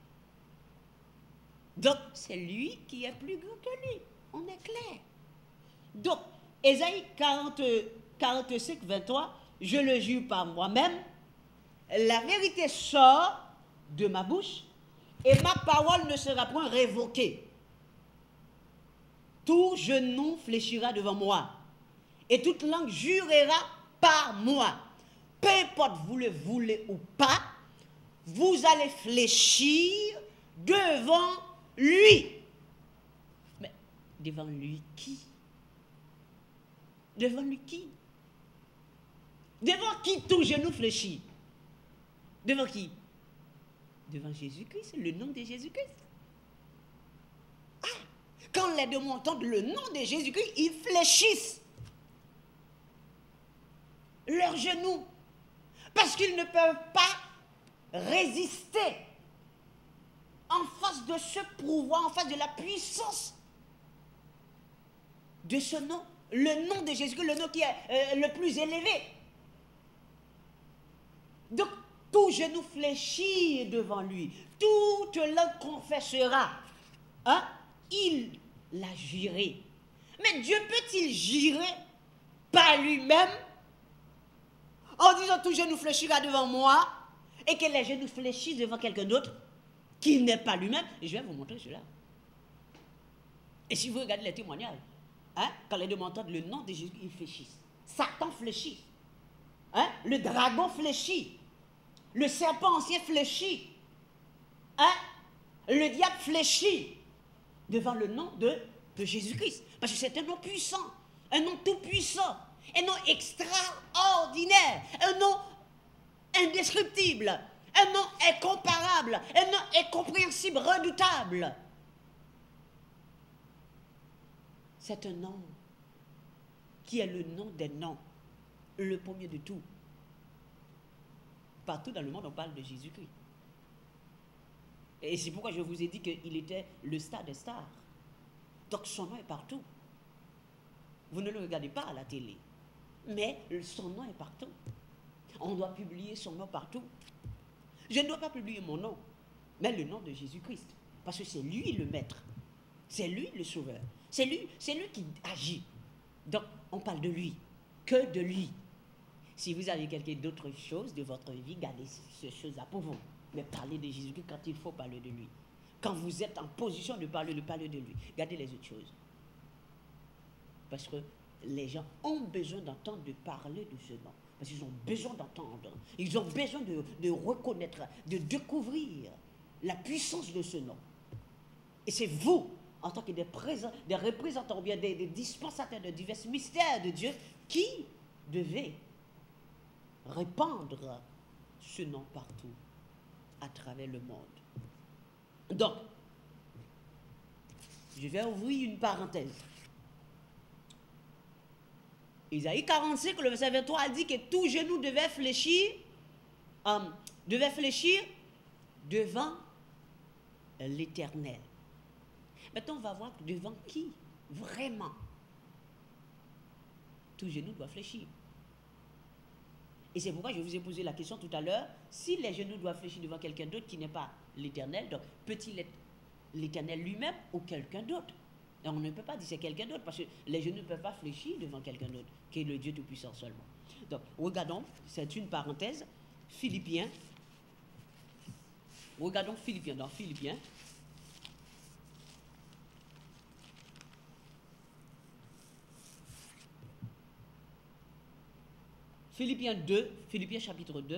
Donc, c'est lui qui est plus grand que lui. On est clair. Donc, Ésaïe quarante, quarante-cinq, vingt-trois, je le jure par moi-même, la vérité sort de ma bouche et ma parole ne sera point révoquée. Tout genou fléchira devant moi et toute langue jurera par moi. Peu importe vous le voulez ou pas, vous allez fléchir devant lui. Mais devant lui qui? Devant lui qui? Devant qui tout genou fléchit? Devant qui? Devant Jésus-Christ, le nom de Jésus-Christ. Ah, quand les démons entendent le nom de Jésus-Christ, ils fléchissent leurs genoux parce qu'ils ne peuvent pas résister en face de ce pouvoir, en face de la puissance de ce nom, le nom de Jésus-Christ, le nom qui est euh, le plus élevé. Donc, tout genou fléchit devant lui, toute langue confessera. Hein? Il l'a juré. Mais Dieu peut-il jurer par lui-même en disant tout genou fléchira devant moi et que les genoux fléchissent devant quelqu'un d'autre qui n'est pas lui-même? Je vais vous montrer cela. Et si vous regardez les témoignages, hein, quand les deux entendent le nom de Jésus, ils fléchissent. Satan fléchit. Hein? Le dragon fléchit. Le serpent ancien fléchit. Hein? Le diable fléchit devant le nom de, de Jésus-Christ. Parce que c'est un nom puissant, un nom tout puissant, un nom extraordinaire, un nom indescriptible, un nom incomparable, un nom incompréhensible, redoutable. C'est un nom qui est le nom des noms, le premier de tout. Partout dans le monde, on parle de Jésus-Christ. Et c'est pourquoi je vous ai dit qu'il était le star des stars. Donc son nom est partout. Vous ne le regardez pas à la télé, mais son nom est partout. On doit publier son nom partout. Je ne dois pas publier mon nom, mais le nom de Jésus-Christ. Parce que c'est lui le maître. C'est lui le sauveur. C'est lui, c'est lui qui agit. Donc, on parle de lui, que de lui. Si vous avez quelque d'autre chose de votre vie, gardez ces choses-là pour vous. Mais parlez de Jésus quand il faut parler de lui. Quand vous êtes en position de parler, de parler de lui, gardez les autres choses. Parce que les gens ont besoin d'entendre, de parler de ce nom. Parce qu'ils ont besoin d'entendre. Ils ont besoin de, de reconnaître, de découvrir la puissance de ce nom. Et c'est vous, en tant que des, présents, des représentants, ou bien des, des dispensateurs de divers mystères de Dieu, qui devez répandre ce nom partout, à travers le monde. Donc, je vais ouvrir une parenthèse. Isaïe quarante-cinq, le verset vingt-trois, dit que tout genou devait fléchir, euh, devait fléchir devant l'Éternel. Maintenant, on va voir devant qui, vraiment, tout genou doit fléchir. Et c'est pourquoi je vous ai posé la question tout à l'heure, si les genoux doivent fléchir devant quelqu'un d'autre qui n'est pas l'Éternel, donc peut-il être l'Éternel lui-même ou quelqu'un d'autre? Et on ne peut pas dire c'est quelqu'un d'autre, parce que les genoux ne peuvent pas fléchir devant quelqu'un d'autre, qui est le Dieu Tout-Puissant seulement. Donc, regardons, c'est une parenthèse, Philippiens. Regardons Philippiens, dans Philippiens. Philippiens deux, Philippiens chapitre deux.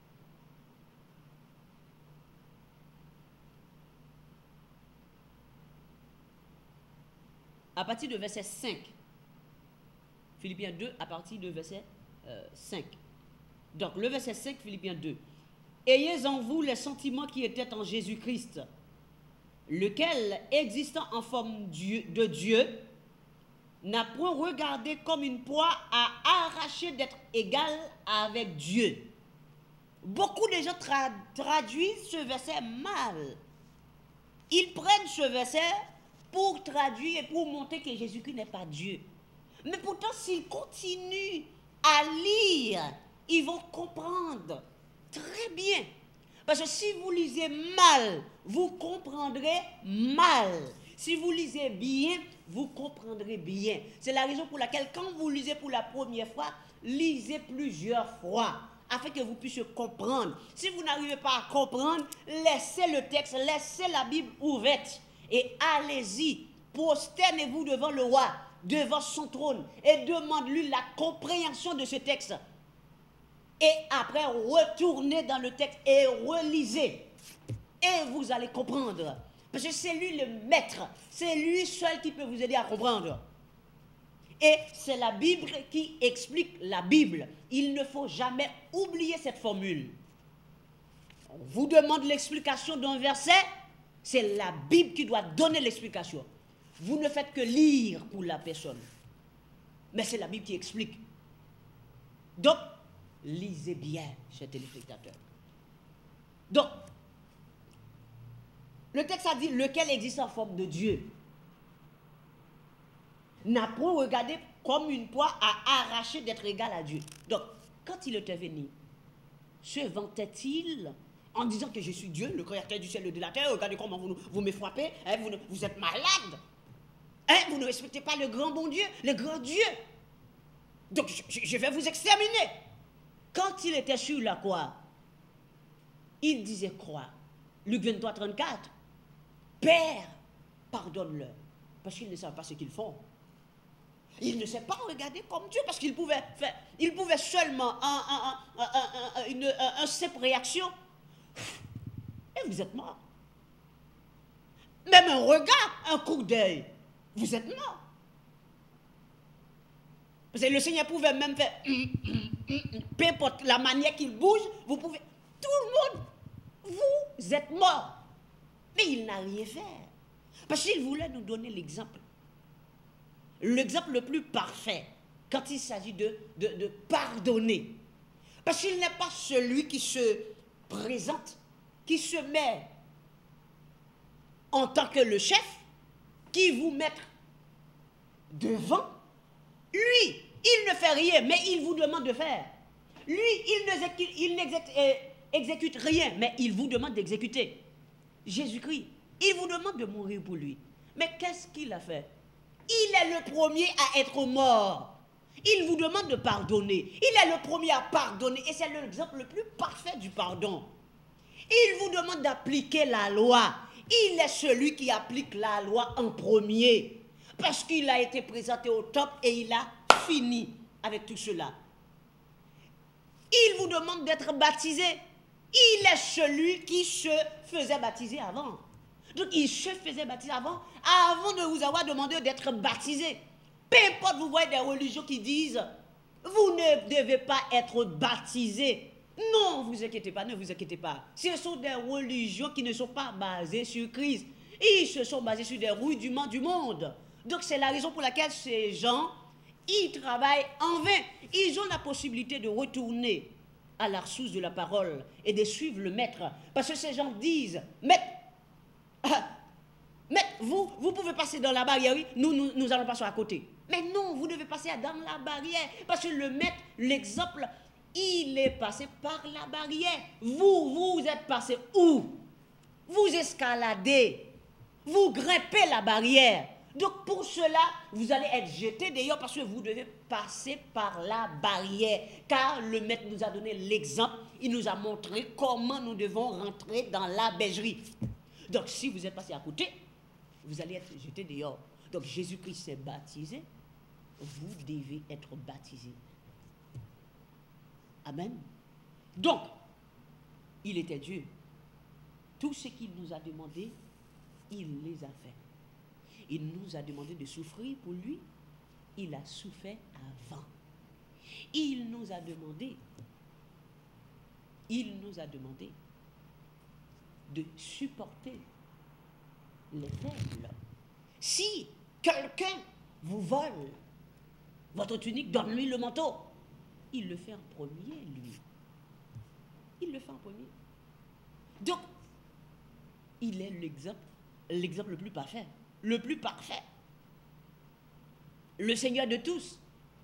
À partir de verset cinq. Philippiens deux, à partir de verset euh, cinq. Donc, le verset cinq, Philippiens deux. Ayez en vous les sentiments qui étaient en Jésus-Christ, lequel, existant en forme de Dieu, n'a point regardé comme une proie à arracher d'être égal avec Dieu. Beaucoup de gens tra traduisent ce verset mal. Ils prennent ce verset pour traduire et pour montrer que Jésus-Christ n'est pas Dieu. Mais pourtant, s'ils continuent à lire, ils vont comprendre très bien. Parce que si vous lisez mal, vous comprendrez mal. Si vous lisez bien, vous comprendrez bien. C'est la raison pour laquelle, quand vous lisez pour la première fois, lisez plusieurs fois, afin que vous puissiez comprendre. Si vous n'arrivez pas à comprendre, laissez le texte, laissez la Bible ouverte, et allez-y, prosternez-vous devant le roi, devant son trône, et demande-lui la compréhension de ce texte. Et après, retournez dans le texte et relisez. Et vous allez comprendre. Parce que c'est lui le maître. C'est lui seul qui peut vous aider à comprendre. Et c'est la Bible qui explique la Bible. Il ne faut jamais oublier cette formule. On vous demande l'explication d'un verset, c'est la Bible qui doit donner l'explication. Vous ne faites que lire pour la personne. Mais c'est la Bible qui explique. Donc, lisez bien, chers téléspectateurs. Donc, le texte a dit, lequel existe en forme de Dieu, n'a pas regardé comme une poire à arracher d'être égal à Dieu. Donc, quand il était venu, se vantait-il en disant que je suis Dieu, le créateur du ciel et de la terre, regardez comment vous, vous me frappez, hein, vous, vous êtes malade, hein, vous ne respectez pas le grand bon Dieu, le grand Dieu. Donc, je, je vais vous exterminer. Quand il était sur la croix, il disait quoi? Luc vingt-trois, trente-quatre. Père, pardonne-leur, parce qu'ils ne savent pas ce qu'ils font. Il ne s'est pas regardé comme Dieu, parce qu'il pouvait faire, il pouvait seulement un, un, un, un, un, une, un, un simple réaction. Et vous êtes mort. Même un regard, un coup d'œil, vous êtes mort. Parce que le Seigneur pouvait même faire, peu importe la manière qu'il bouge, vous pouvez, tout le monde, vous êtes mort. Mais il n'a rien fait. Parce qu'il voulait nous donner l'exemple. L'exemple le plus parfait, quand il s'agit de, de, de pardonner. Parce qu'il n'est pas celui qui se présente, qui se met en tant que le chef, qui vous met devant. Lui, il ne fait rien, mais il vous demande de faire. Lui, il n'exécute rien, mais il vous demande d'exécuter. Jésus-Christ, il vous demande de mourir pour lui. Mais qu'est-ce qu'il a fait? Il est le premier à être mort. Il vous demande de pardonner. Il est le premier à pardonner. Et c'est l'exemple le plus parfait du pardon. Il vous demande d'appliquer la loi. Il est celui qui applique la loi en premier. Parce qu'il a été présenté au top et il a fini avec tout cela. Il vous demande d'être baptisé. Il est celui qui se faisait baptiser avant. Donc il se faisait baptiser avant, avant de vous avoir demandé d'être baptisé. Peu importe, vous voyez des religions qui disent, vous ne devez pas être baptisé. Non, vous inquiétez pas, ne vous inquiétez pas. Ce sont des religions qui ne sont pas basées sur Christ. Ils se sont basés sur des rudiments du monde. Donc c'est la raison pour laquelle ces gens, ils travaillent en vain. Ils ont la possibilité de retourner à la source de la parole et de suivre le maître. Parce que ces gens disent, maître, mais vous, vous pouvez passer dans la barrière, oui, nous, nous, nous allons passer à côté. Mais non, vous devez passer dans la barrière. Parce que le maître, l'exemple, il est passé par la barrière. Vous, vous êtes passé où? Vous escaladez. Vous grimpez la barrière. Donc pour cela, vous allez être jeté d'ailleurs parce que vous devez passer par la barrière. Car le maître nous a donné l'exemple. Il nous a montré comment nous devons rentrer dans la bergerie. Donc, si vous êtes passé à côté, vous allez être jeté dehors. Donc, Jésus-Christ s'est baptisé. Vous devez être baptisé. Amen. Donc, il était Dieu. Tout ce qu'il nous a demandé, il les a fait. Il nous a demandé de souffrir pour lui. Il a souffert avant. Il nous a demandé, il nous a demandé de supporter les faibles. Si quelqu'un vous vole votre tunique, donne-lui le manteau. Il le fait en premier, lui. Il le fait en premier. Donc, il est l'exemple, l'exemple le plus parfait. Le plus parfait. Le Seigneur de tous.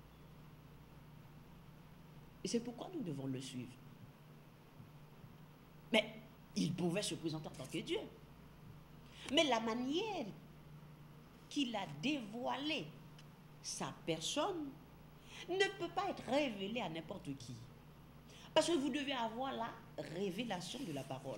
Et c'est pourquoi nous devons le suivre. Mais il pouvait se présenter en tant que Dieu. Mais la manière qu'il a dévoilé sa personne ne peut pas être révélée à n'importe qui. Parce que vous devez avoir la révélation de la parole.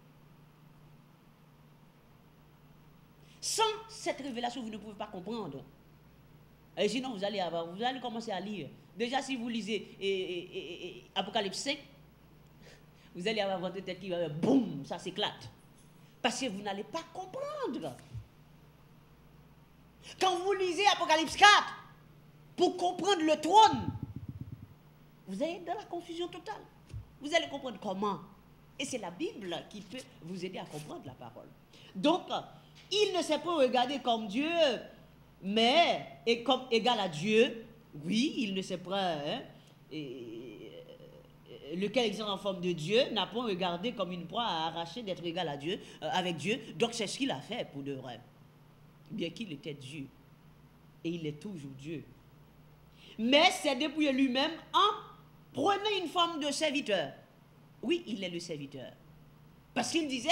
Sans cette révélation, vous ne pouvez pas comprendre. Et sinon, vous allez, avoir, vous allez commencer à lire. Déjà, si vous lisez et, et, et, et, Apocalypse cinq, vous allez avoir votre tête qui va boum, ça s'éclate. Parce que vous n'allez pas comprendre. Quand vous lisez Apocalypse quatre, pour comprendre le trône, vous êtes dans la confusion totale. Vous allez comprendre comment. Et c'est la Bible qui peut vous aider à comprendre la parole. Donc, il ne s'est pas regardé comme Dieu, mais et comme égal à Dieu. Oui, il ne s'est pas... Hein, et, lequel existe en forme de Dieu n'a pas regardé comme une proie à arracher d'être égal à Dieu, euh, avec Dieu. Donc c'est ce qu'il a fait pour de vrai. Bien qu'il était Dieu. Et il est toujours Dieu. Mais c'est dépouillé lui-même en prenant une forme de serviteur. Oui, il est le serviteur. Parce qu'il disait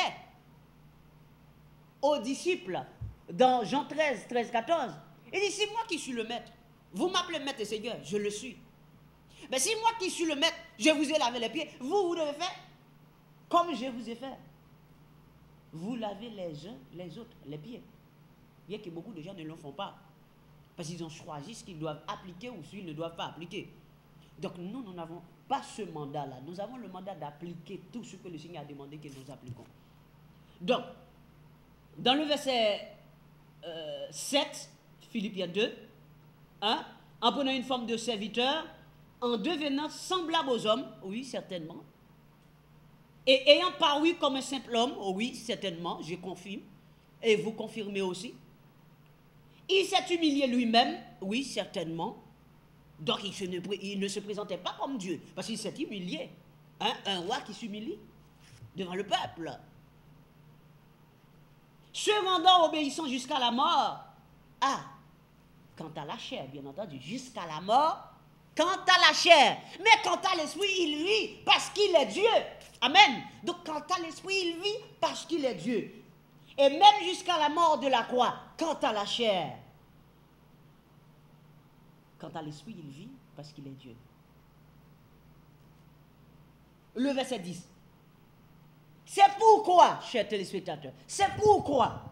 aux disciples, dans Jean treize, treize, quatorze, il dit, c'est moi qui suis le maître. Vous m'appelez maître et Seigneur, je le suis. Mais si moi qui suis le maître, je vous ai lavé les pieds, vous, vous devez faire comme je vous ai fait. Vous lavez les uns, les autres, les pieds. Bien que beaucoup de gens ne le font pas. Parce qu'ils ont choisi ce qu'ils doivent appliquer ou ce qu'ils ne doivent pas appliquer. Donc nous, nous n'avons pas ce mandat-là. Nous avons le mandat d'appliquer tout ce que le Seigneur a demandé que nous appliquons. Donc, dans le verset euh, sept, Philippiens deux, hein, en prenant une forme de serviteur, en devenant semblable aux hommes, oui, certainement, et ayant paru comme un simple homme, oui, certainement, je confirme, et vous confirmez aussi, il s'est humilié lui-même, oui, certainement, donc il, se ne, il ne se présentait pas comme Dieu, parce qu'il s'est humilié, hein, un roi qui s'humilie devant le peuple, se rendant obéissant jusqu'à la mort. Ah, quant à la chair, bien entendu, jusqu'à la mort, quant à la chair, mais quant à l'esprit, il vit parce qu'il est Dieu. Amen. Donc, quant à l'esprit, il vit parce qu'il est Dieu. Et même jusqu'à la mort de la croix, quant à la chair. Quant à l'esprit, il vit parce qu'il est Dieu. Le verset dix. C'est pourquoi, chers téléspectateurs, c'est pourquoi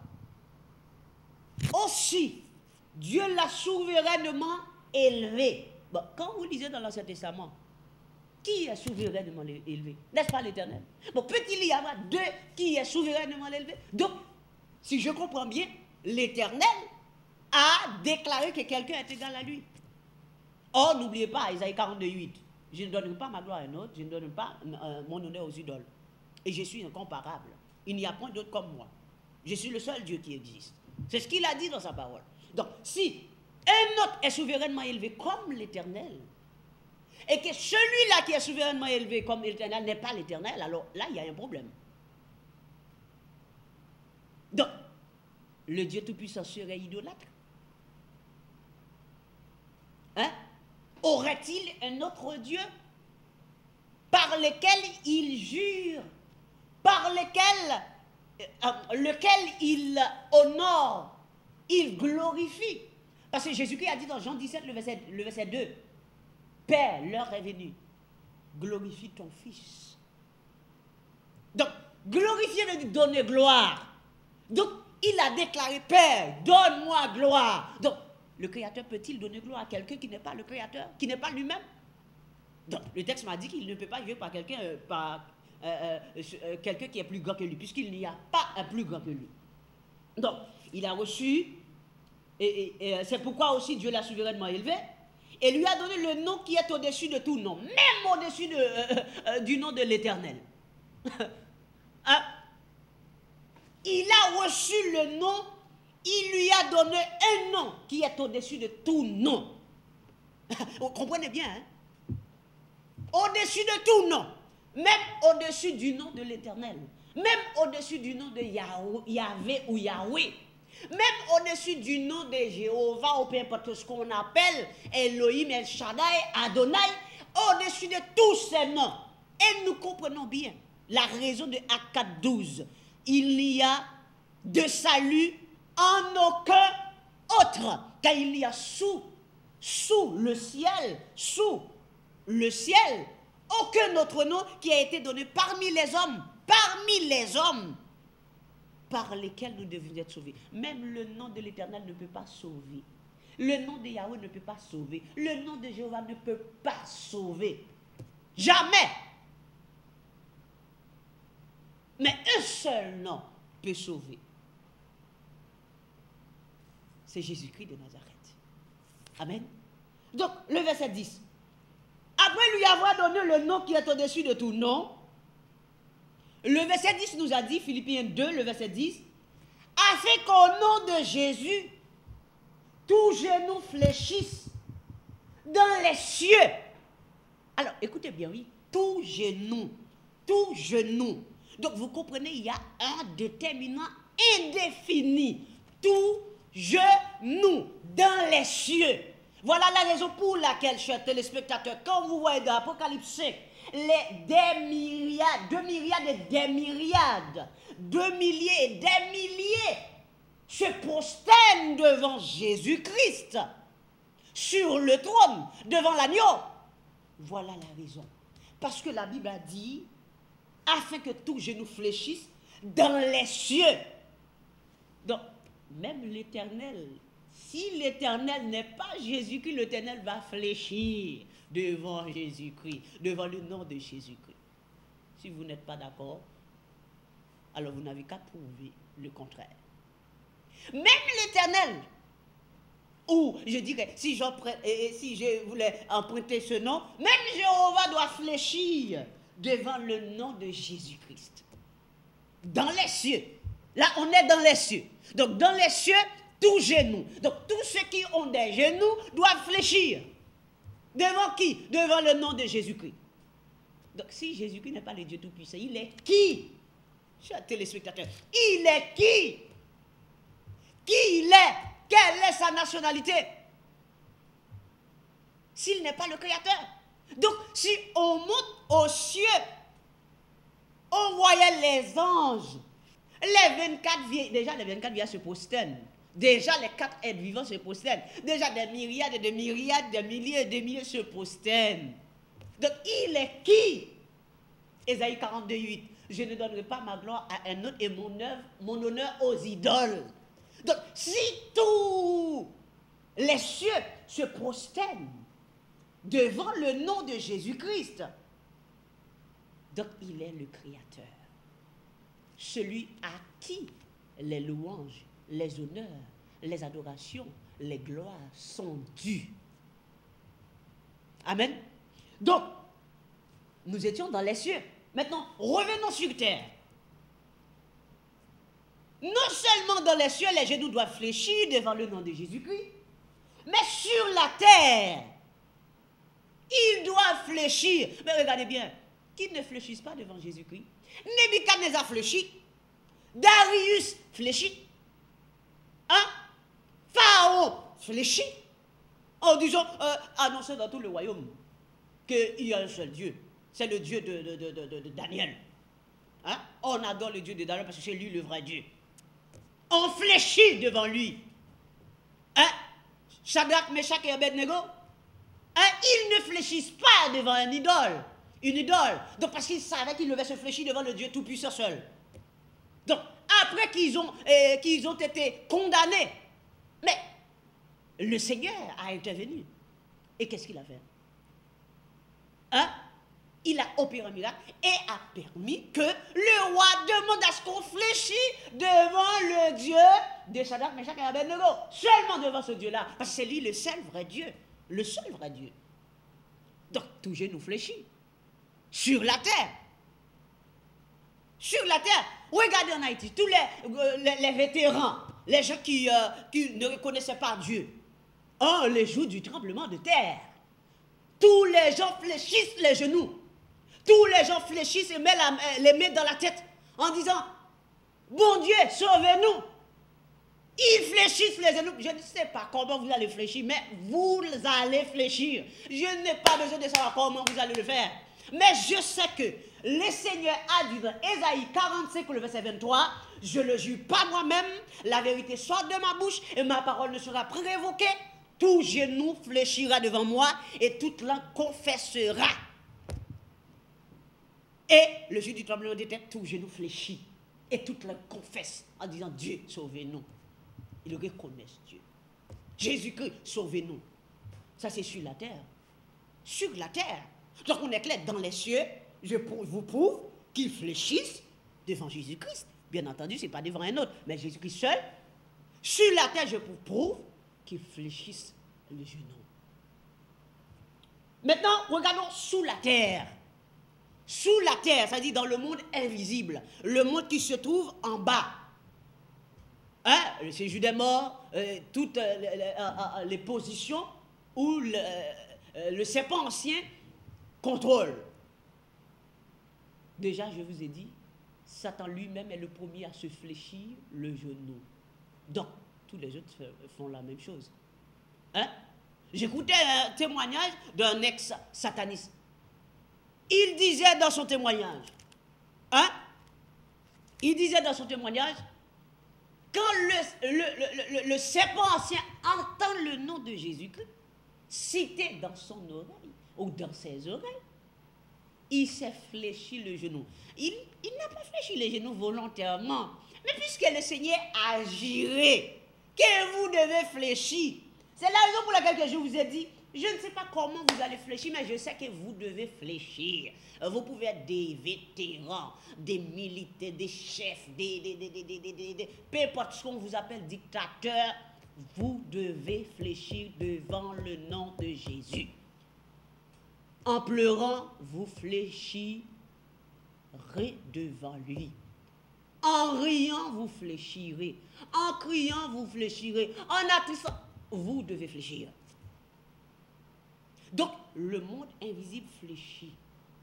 aussi Dieu l'a souverainement élevé. Bon, quand vous lisez dans l'Ancien Testament, qui est souverainement élevé? N'est-ce pas l'Éternel? Bon, peut-il y avoir deux qui est souverainement élevé? Donc, si je comprends bien, l'Éternel a déclaré que quelqu'un est égal à lui. Or, n'oubliez pas, Isaïe quarante-deux, huit, je ne donne pas ma gloire à un autre, je ne donne pas euh, mon honneur aux idoles. Et je suis incomparable. Il n'y a point d'autre comme moi. Je suis le seul Dieu qui existe. C'est ce qu'il a dit dans sa parole. Donc, si un autre est souverainement élevé comme l'Éternel, et que celui-là qui est souverainement élevé comme l'Éternel n'est pas l'Éternel, alors là, il y a un problème. Donc, le Dieu Tout-Puissant serait idolâtre? Hein? Aurait-il un autre Dieu par lequel il jure, par lequel, euh, lequel il honore, il glorifie? Parce que Jésus-Christ a dit dans Jean dix-sept, le verset, le verset deux, Père, l'heure est venue, glorifie ton Fils. Donc, glorifier veut dire donner gloire. Donc, il a déclaré, Père, donne-moi gloire. Donc, le Créateur peut-il donner gloire à quelqu'un qui n'est pas le Créateur, qui n'est pas lui-même? Donc, le texte m'a dit qu'il ne peut pas vivre par quelqu'un euh, par, euh, euh, euh, quelqu'un qui est plus grand que lui, puisqu'il n'y a pas un plus grand que lui. Donc, il a reçu, et, et, et c'est pourquoi aussi Dieu l'a souverainement élevé, et lui a donné le nom qui est au-dessus de tout nom, même au-dessus de, euh, euh, du nom de l'Éternel. Hein? Il a reçu le nom, il lui a donné un nom qui est au-dessus de tout nom. Vous comprenez bien, hein? Au-dessus de tout nom, même au-dessus du nom de l'Éternel, même au-dessus du nom de Yahvé ou Yahweh, même au-dessus du nom de Jéhovah, ou peu importe ce qu'on appelle Elohim, El Shaddai, Adonai, au-dessus de tous ces noms. Et nous comprenons bien la raison de Actes quatre, douze. Il n'y a de salut en aucun autre, car il y a sous, sous le ciel, sous le ciel, aucun autre nom qui a été donné parmi les hommes, parmi les hommes, par lesquels nous devons être sauvés. Même le nom de l'Éternel ne peut pas sauver. Le nom de Yahweh ne peut pas sauver. Le nom de Jéhovah ne peut pas sauver. Jamais. Mais un seul nom peut sauver. C'est Jésus-Christ de Nazareth. Amen. Donc, le verset dix. Après lui avoir donné le nom qui est au-dessus de tout nom, le verset dix nous a dit, Philippiens deux, le verset dix, afin qu'au nom de Jésus, tout genou fléchisse dans les cieux. Alors, écoutez bien, oui, tout genou, tout genou. Donc, vous comprenez, il y a un déterminant indéfini. Tout genou dans les cieux. Voilà la raison pour laquelle, chers téléspectateurs, quand vous voyez dans l'Apocalypse cinq, les des myriades, deux myriades et des myriades, deux milliers et des milliers se prosternent devant Jésus-Christ, sur le trône, devant l'agneau. Voilà la raison. Parce que la Bible a dit, afin que tout genou fléchisse dans les cieux. Donc, même l'Éternel, si l'Éternel n'est pas Jésus-Christ, l'Éternel va fléchir devant Jésus-Christ, devant le nom de Jésus-Christ. Si vous n'êtes pas d'accord, alors vous n'avez qu'à prouver le contraire. Même l'Éternel, ou je dirais, si, si je voulais emprunter ce nom, même Jéhovah doit fléchir devant le nom de Jésus-Christ. Dans les cieux. Là, on est dans les cieux. Donc, dans les cieux, tout genou. Donc, tous ceux qui ont des genoux doivent fléchir. Devant qui? Devant le nom de Jésus-Christ. Donc, si Jésus-Christ n'est pas le Dieu Tout-Puissant, il est qui? Chers téléspectateurs, il est qui? Qui il est? Quelle est sa nationalité? S'il n'est pas le Créateur. Donc, si on monte aux cieux, on voyait les anges, les vingt-quatre vieilles, déjà les vingt-quatre vieilles se prosternent. Déjà les quatre êtres vivants se prosternent. Déjà des myriades et des myriades, des milliers et des milliers se prosternent. Donc, il est qui? Ésaïe quarante-deux, huit. Je ne donnerai pas ma gloire à un autre et mon, œuvre, mon honneur aux idoles. Donc, si tous les cieux se prosternent devant le nom de Jésus-Christ, donc il est le Créateur. Celui à qui les louanges, les honneurs, les adorations, les gloires sont dues. Amen. Donc, nous étions dans les cieux. Maintenant, revenons sur terre. Non seulement dans les cieux, les genoux doivent fléchir devant le nom de Jésus-Christ, mais sur la terre, ils doivent fléchir. Mais regardez bien, qu'ils ne fléchissent pas devant Jésus-Christ. Nebuchadnezzar fléchit, Darius fléchit, hein? Pharaon fléchit, en disant, euh, annoncer dans tout le royaume qu'il y a un seul Dieu. C'est le Dieu de, de, de, de, de Daniel. Hein? On adore le Dieu de Daniel parce que c'est lui le vrai Dieu. On fléchit devant lui. Hein? Shadrach, Meshach et Abednego, hein? Ils ne fléchissent pas devant un idole. Une idole. Donc parce qu'ils savaient qu'ils devaient se fléchir devant le Dieu Tout-Puissant seul. Donc après qu'ils ont, euh, qu'ils ont été condamnés, mais le Seigneur a intervenu. Et qu'est-ce qu'il a fait? Hein? Il a opéré un miracle et a permis que le roi demande à ce qu'on fléchisse devant le Dieu de Shadrach, Meshach et Abednego. Seulement devant ce Dieu-là. Parce que c'est lui le seul vrai Dieu. Le seul vrai Dieu. Donc, tout genou fléchit. Sur la terre. Sur la terre. Regardez en Haïti, tous les, euh, les, les vétérans, les gens qui, euh, qui ne reconnaissaient pas Dieu, oh, les jours du tremblement de terre, tous les gens fléchissent les genoux. Tous les gens fléchissent et mettent la, les mains dans la tête en disant, bon Dieu, sauvez-nous. Ils fléchissent les genoux. Je ne sais pas comment vous allez fléchir, mais vous allez fléchir. Je n'ai pas besoin de savoir comment vous allez le faire. Mais je sais que le Seigneur a dit dans Ésaïe quarante-cinq, le verset vingt-trois, je ne le jure pas moi-même, la vérité sort de ma bouche et ma parole ne sera pas révoquée. Tout genou fléchira devant moi et toute langue confessera. Et le jour du tremblement de terre, tout genou fléchit et toute langue confesse en disant Dieu, sauvez-nous. Ils reconnaissent Dieu. Jésus-Christ, sauvez-nous. Ça, c'est sur la terre. Sur la terre. Donc, on est clair, dans les cieux, je vous prouve qu'ils fléchissent devant Jésus-Christ. Bien entendu, ce n'est pas devant un autre, mais Jésus-Christ seul. Sur la terre, je vous prouve qu'ils fléchissent le genou. Maintenant, regardons sous la terre. Sous la terre, c'est-à-dire dans le monde invisible, le monde qui se trouve en bas. Hein? Le séjour des morts, euh, toutes euh, les, les, les positions où le, euh, le serpent ancien contrôle. Déjà, je vous ai dit, Satan lui-même est le premier à se fléchir le genou. Donc, tous les autres font la même chose. Hein? J'écoutais un témoignage d'un ex-sataniste. Il disait dans son témoignage, hein? Il disait dans son témoignage, quand le, le, le, le, le serpent ancien entend le nom de Jésus-Christ cité dans son oreille ou dans ses oreilles, il s'est fléchi le genou. Il, il n'a pas fléchi les genoux volontairement, mais puisque le Seigneur agirait, que vous devez fléchir. C'est la raison pour laquelle je vous ai dit, je ne sais pas comment vous allez fléchir, mais je sais que vous devez fléchir. Vous pouvez être des vétérans, des militaires, des chefs, des, des, des, des, des, des, des peu importe ce qu'on vous appelle dictateurs, vous devez fléchir devant le nom de Jésus. En pleurant, vous fléchirez devant lui. En riant, vous fléchirez. En criant, vous fléchirez. En attissant, vous devez fléchir. Donc, le monde invisible fléchit.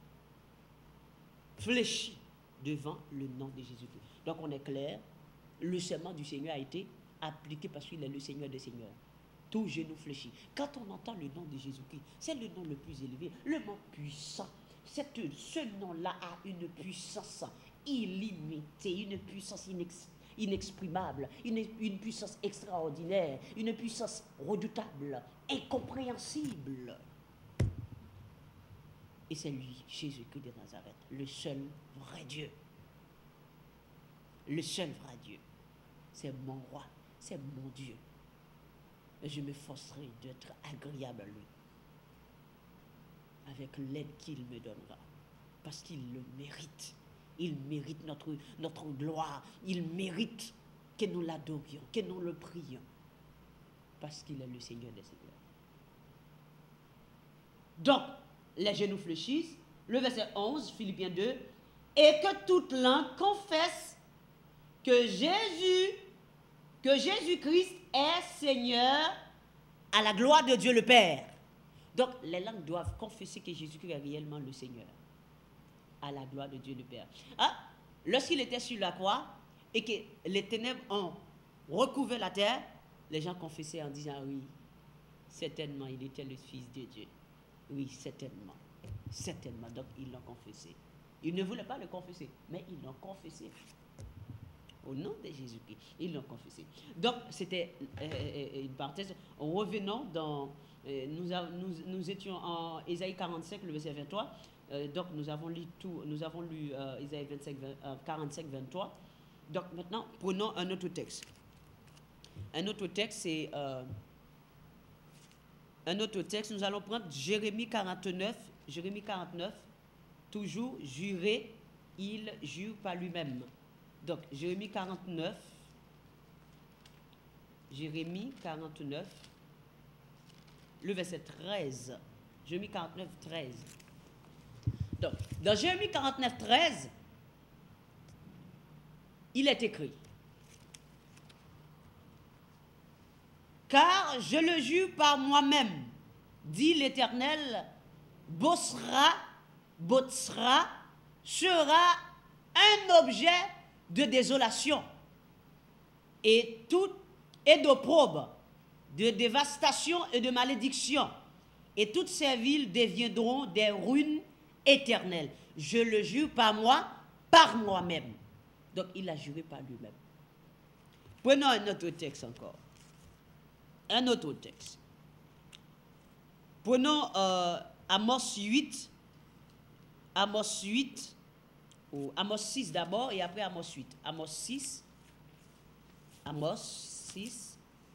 Fléchit devant le nom de Jésus-Christ. Donc, on est clair, le serment du Seigneur a été appliqué parce qu'il est le Seigneur des Seigneurs. Tout genou fléchit. Quand on entend le nom de Jésus-Christ, c'est le nom le plus élevé, le nom puissant. Cette, ce nom-là a une puissance illimitée, une puissance inex, inexprimable, une, une puissance extraordinaire, une puissance redoutable, incompréhensible. Et c'est lui, Jésus-Christ de Nazareth, le seul vrai Dieu. Le seul vrai Dieu. C'est mon roi, c'est mon Dieu. Et je m'efforcerai d'être agréable à lui, avec l'aide qu'il me donnera, parce qu'il le mérite. Il mérite notre, notre gloire, il mérite que nous l'adorions, que nous le prions, parce qu'il est le Seigneur des Seigneurs. Donc, les genoux fléchissent, le verset onze, Philippiens deux, et que toute langue confesse que Jésus, que Jésus-Christ est Seigneur à la gloire de Dieu le Père. Donc, les langues doivent confesser que Jésus-Christ est réellement le Seigneur à la gloire de Dieu le Père. Ah, lorsqu'il était sur la croix et que les ténèbres ont recouvert la terre, les gens confessaient en disant oui, certainement il était le Fils de Dieu. Oui, certainement. Certainement. Donc, ils l'ont confessé. Ils ne voulaient pas le confesser, mais ils l'ont confessé. Au nom de Jésus-Christ, ils l'ont confessé. Donc, c'était euh, une parenthèse. Revenons dans... Euh, nous, a, nous, nous étions en Ésaïe quarante-cinq, le verset vingt-trois. Euh, donc, nous avons lu tout. Nous avons lu euh, Ésaïe vingt-cinq, vingt, euh, quarante-cinq, vingt-trois. Donc, maintenant, prenons un autre texte. Un autre texte, c'est... Euh, un autre texte, nous allons prendre Jérémie quarante-neuf. Jérémie quarante-neuf, toujours juré, il jure par lui-même. Donc, Jérémie quarante-neuf, Jérémie quarante-neuf, le verset treize. Jérémie quarante-neuf, treize. Donc, dans Jérémie quarante-neuf, treize, il est écrit: car je le jure par moi-même, dit l'Éternel, Bosra, Botsra sera un objet de désolation et, tout, et d'opprobre, de dévastation et de malédiction. Et toutes ces villes deviendront des ruines éternelles. Je le jure par moi, par moi-même. Donc il a juré par lui-même. Prenons un autre texte encore. Un autre texte. Prenons euh, Amos huit. Amos huit. Ou Amos six d'abord et après Amos huit. Amos six. Amos six.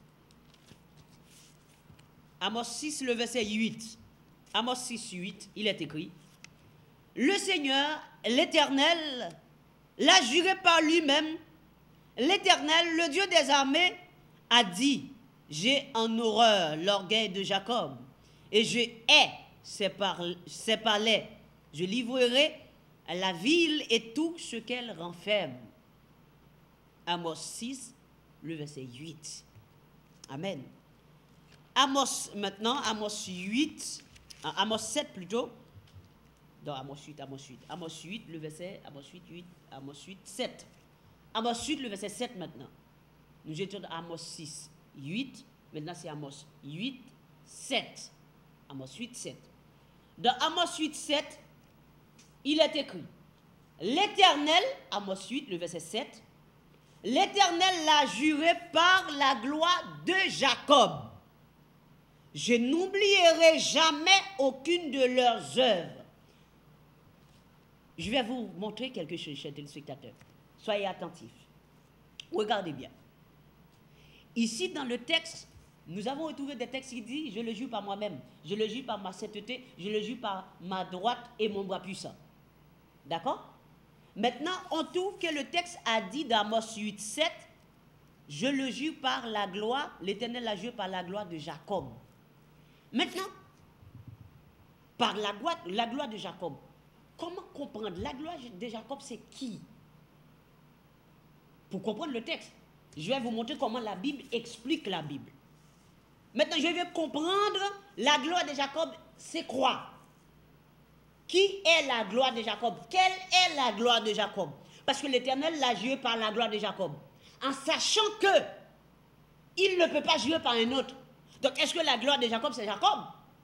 Amos six, le verset huit. Amos six, huit, il est écrit: le Seigneur, l'Éternel, l'a juré par lui-même. L'Éternel, le Dieu des armées, a dit: j'ai en horreur l'orgueil de Jacob, et je hais c'est par, c'est par les, je livrerai la ville et tout ce qu'elle renferme. Amos six, le verset huit. Amen. Amos, maintenant, Amos huit, Amos sept plutôt. Non, Amos huit, Amos huit. Amos huit, le verset, Amos huit, huit, Amos huit, sept. Amos huit, le verset sept maintenant. Nous étions dans Amos six, huit. Maintenant, c'est Amos huit, sept. Amos huit, sept. Dans Amos huit, sept, il est écrit, l'Éternel, Amos huit, le verset sept, l'Éternel l'a juré par la gloire de Jacob. Je n'oublierai jamais aucune de leurs œuvres. Je vais vous montrer quelque chose, chers téléspectateurs. Soyez attentifs. Regardez bien. Ici, dans le texte, nous avons retrouvé des textes qui disent « Je le jure par moi-même, je le jure par ma sainteté, je le jure par ma droite et mon bras puissant. » D'accord? Maintenant, on trouve que le texte a dit dans Amos huit, sept, « Je le jure par la gloire, l'Éternel l'a juré par la gloire de Jacob. » Maintenant, par la gloire, la gloire de Jacob, comment comprendre? La gloire de Jacob, c'est qui? Pour comprendre le texte, je vais vous montrer comment la Bible explique la Bible. Maintenant, je vais comprendre la gloire de Jacob, c'est quoi? Qui est la gloire de Jacob? Quelle est la gloire de Jacob? Parce que l'Éternel l'a juré par la gloire de Jacob. En sachant que il ne peut pas jurer par un autre. Donc, est-ce que la gloire de Jacob, c'est Jacob?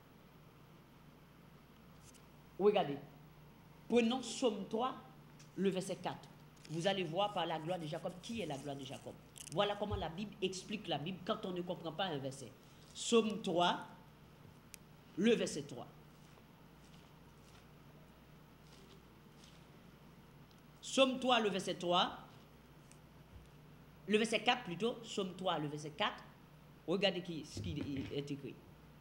Regardez. Prenons Psaume trois, le verset quatre. Vous allez voir par la gloire de Jacob qui est la gloire de Jacob. Voilà comment la Bible explique la Bible quand on ne comprend pas un verset. Psaume trois, le verset trois. Psaume trois, le verset trois. Le verset quatre plutôt. Psaume trois, le verset quatre. Regardez qui, ce qui est écrit.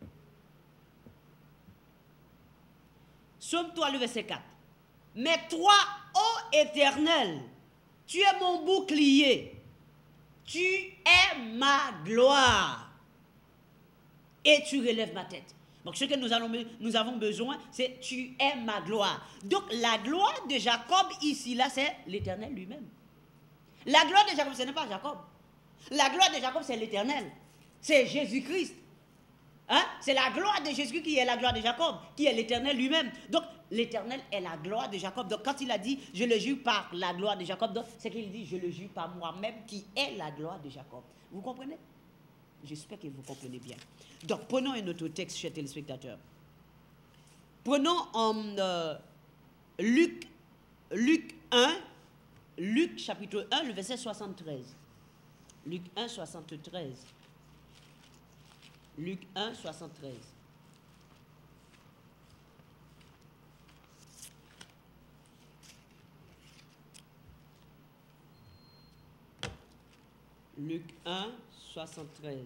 Psaume trois, le verset quatre. Mais toi, ô Éternel, tu es mon bouclier, tu es ma gloire, et tu relèves ma tête. Donc ce que nous, allons, nous avons besoin, c'est tu es ma gloire. Donc la gloire de Jacob ici, là, c'est l'Éternel lui-même. La gloire de Jacob, ce n'est pas Jacob. La gloire de Jacob, c'est l'Éternel. C'est Jésus-Christ. Hein? C'est la gloire de Jésus qui est la gloire de Jacob, qui est l'Éternel lui-même. Donc, l'Éternel est la gloire de Jacob. Donc, quand il a dit, je le jure par la gloire de Jacob, c'est qu'il dit, je le jure par moi-même, qui est la gloire de Jacob. Vous comprenez? J'espère que vous comprenez bien. Donc, prenons un autre texte, chers téléspectateurs. Prenons en euh, Luc, Luc un, Luc chapitre un, le verset soixante-treize. Luc un, soixante-treize. Luc un, soixante-treize. Luc un, soixante-treize.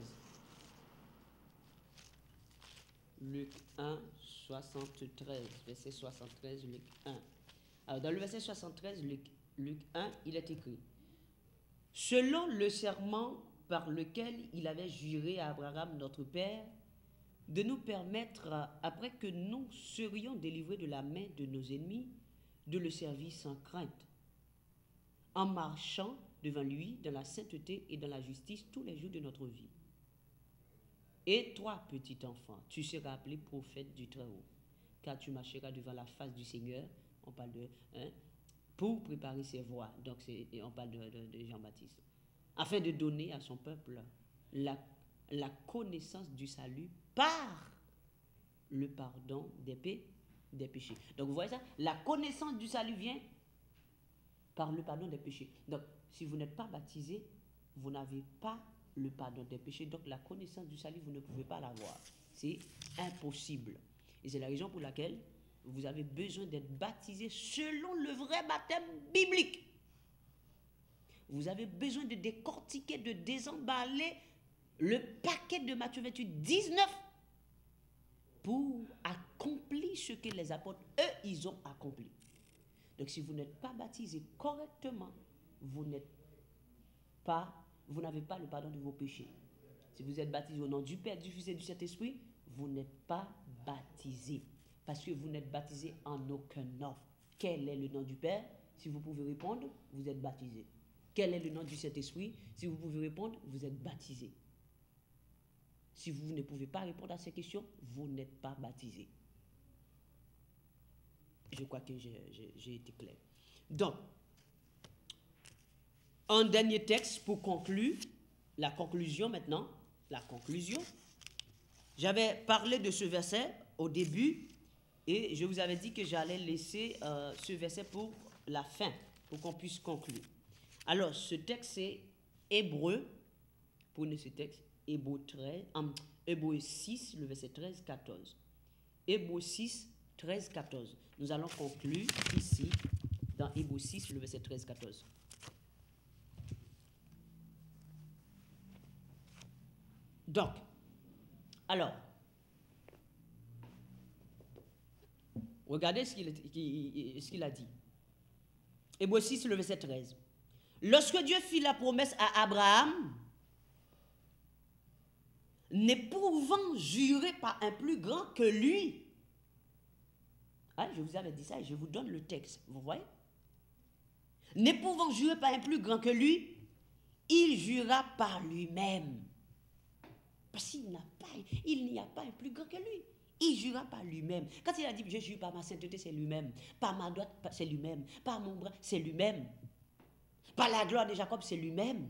Luc un, soixante-treize. Verset soixante-treize, Luc un. Alors, dans le verset soixante-treize, Luc, Luc un, il est écrit: selon le serment par lequel il avait juré à Abraham, notre père, de nous permettre, après que nous serions délivrés de la main de nos ennemis, de le servir sans crainte, en marchant devant lui dans la sainteté et dans la justice tous les jours de notre vie. Et toi, petit enfant, tu seras appelé prophète du Très-Haut, car tu marcheras devant la face du Seigneur, on parle de, hein, pour préparer ses voies, donc on parle de, de, de Jean-Baptiste, afin de donner à son peuple la, la connaissance du salut par le pardon des, pé, des péchés. Donc vous voyez ça, la connaissance du salut vient par le pardon des péchés. Donc si vous n'êtes pas baptisé, vous n'avez pas le pardon des péchés, donc la connaissance du salut, vous ne pouvez pas l'avoir. C'est impossible. Et c'est la raison pour laquelle vous avez besoin d'être baptisé selon le vrai baptême biblique. Vous avez besoin de décortiquer, de désemballer le paquet de Matthieu vingt-huit, dix-neuf pour accomplir ce que les apôtres, eux, ils ont accompli. Donc si vous n'êtes pas baptisé correctement, vous n'êtes pas, vous n'avez pas le pardon de vos péchés. Si vous êtes baptisé au nom du Père, du Fils et du Saint-Esprit, vous n'êtes pas baptisé. parce que vous n'êtes baptisé en aucun nom. Quel est le nom du Père? Si vous pouvez répondre, vous êtes baptisé. Quel est le nom du Saint-Esprit? Si vous pouvez répondre, vous êtes baptisé. Si vous ne pouvez pas répondre à ces questions, vous n'êtes pas baptisé. Je crois que j'ai été clair. Donc, un dernier texte pour conclure, la conclusion maintenant, la conclusion. J'avais parlé de ce verset au début et je vous avais dit que j'allais laisser euh, ce verset pour la fin, pour qu'on puisse conclure. Alors, ce texte, c'est Hébreu, prenez ce texte, Hébreu treize, um, Hébreu six, le verset treize, quatorze. Hébreu six, treize, quatorze. Nous allons conclure ici, dans Hébreu six, le verset treize, quatorze. Donc, alors, regardez ce qu'il ce qu'il a dit. Hébreu six, le verset treize. Lorsque Dieu fit la promesse à Abraham, ne pouvant jurer par un plus grand que lui, hein, je vous avais dit ça et je vous donne le texte, vous voyez? Ne pouvant jurer par un plus grand que lui, il jura par lui-même. Parce qu'il n'a pas, il n'y a pas un plus grand que lui. Il jura par lui-même. Quand il a dit, je jure par ma sainteté, c'est lui-même. Par ma droite, c'est lui-même. Par mon bras, c'est lui-même. Par la gloire de Jacob, c'est lui-même.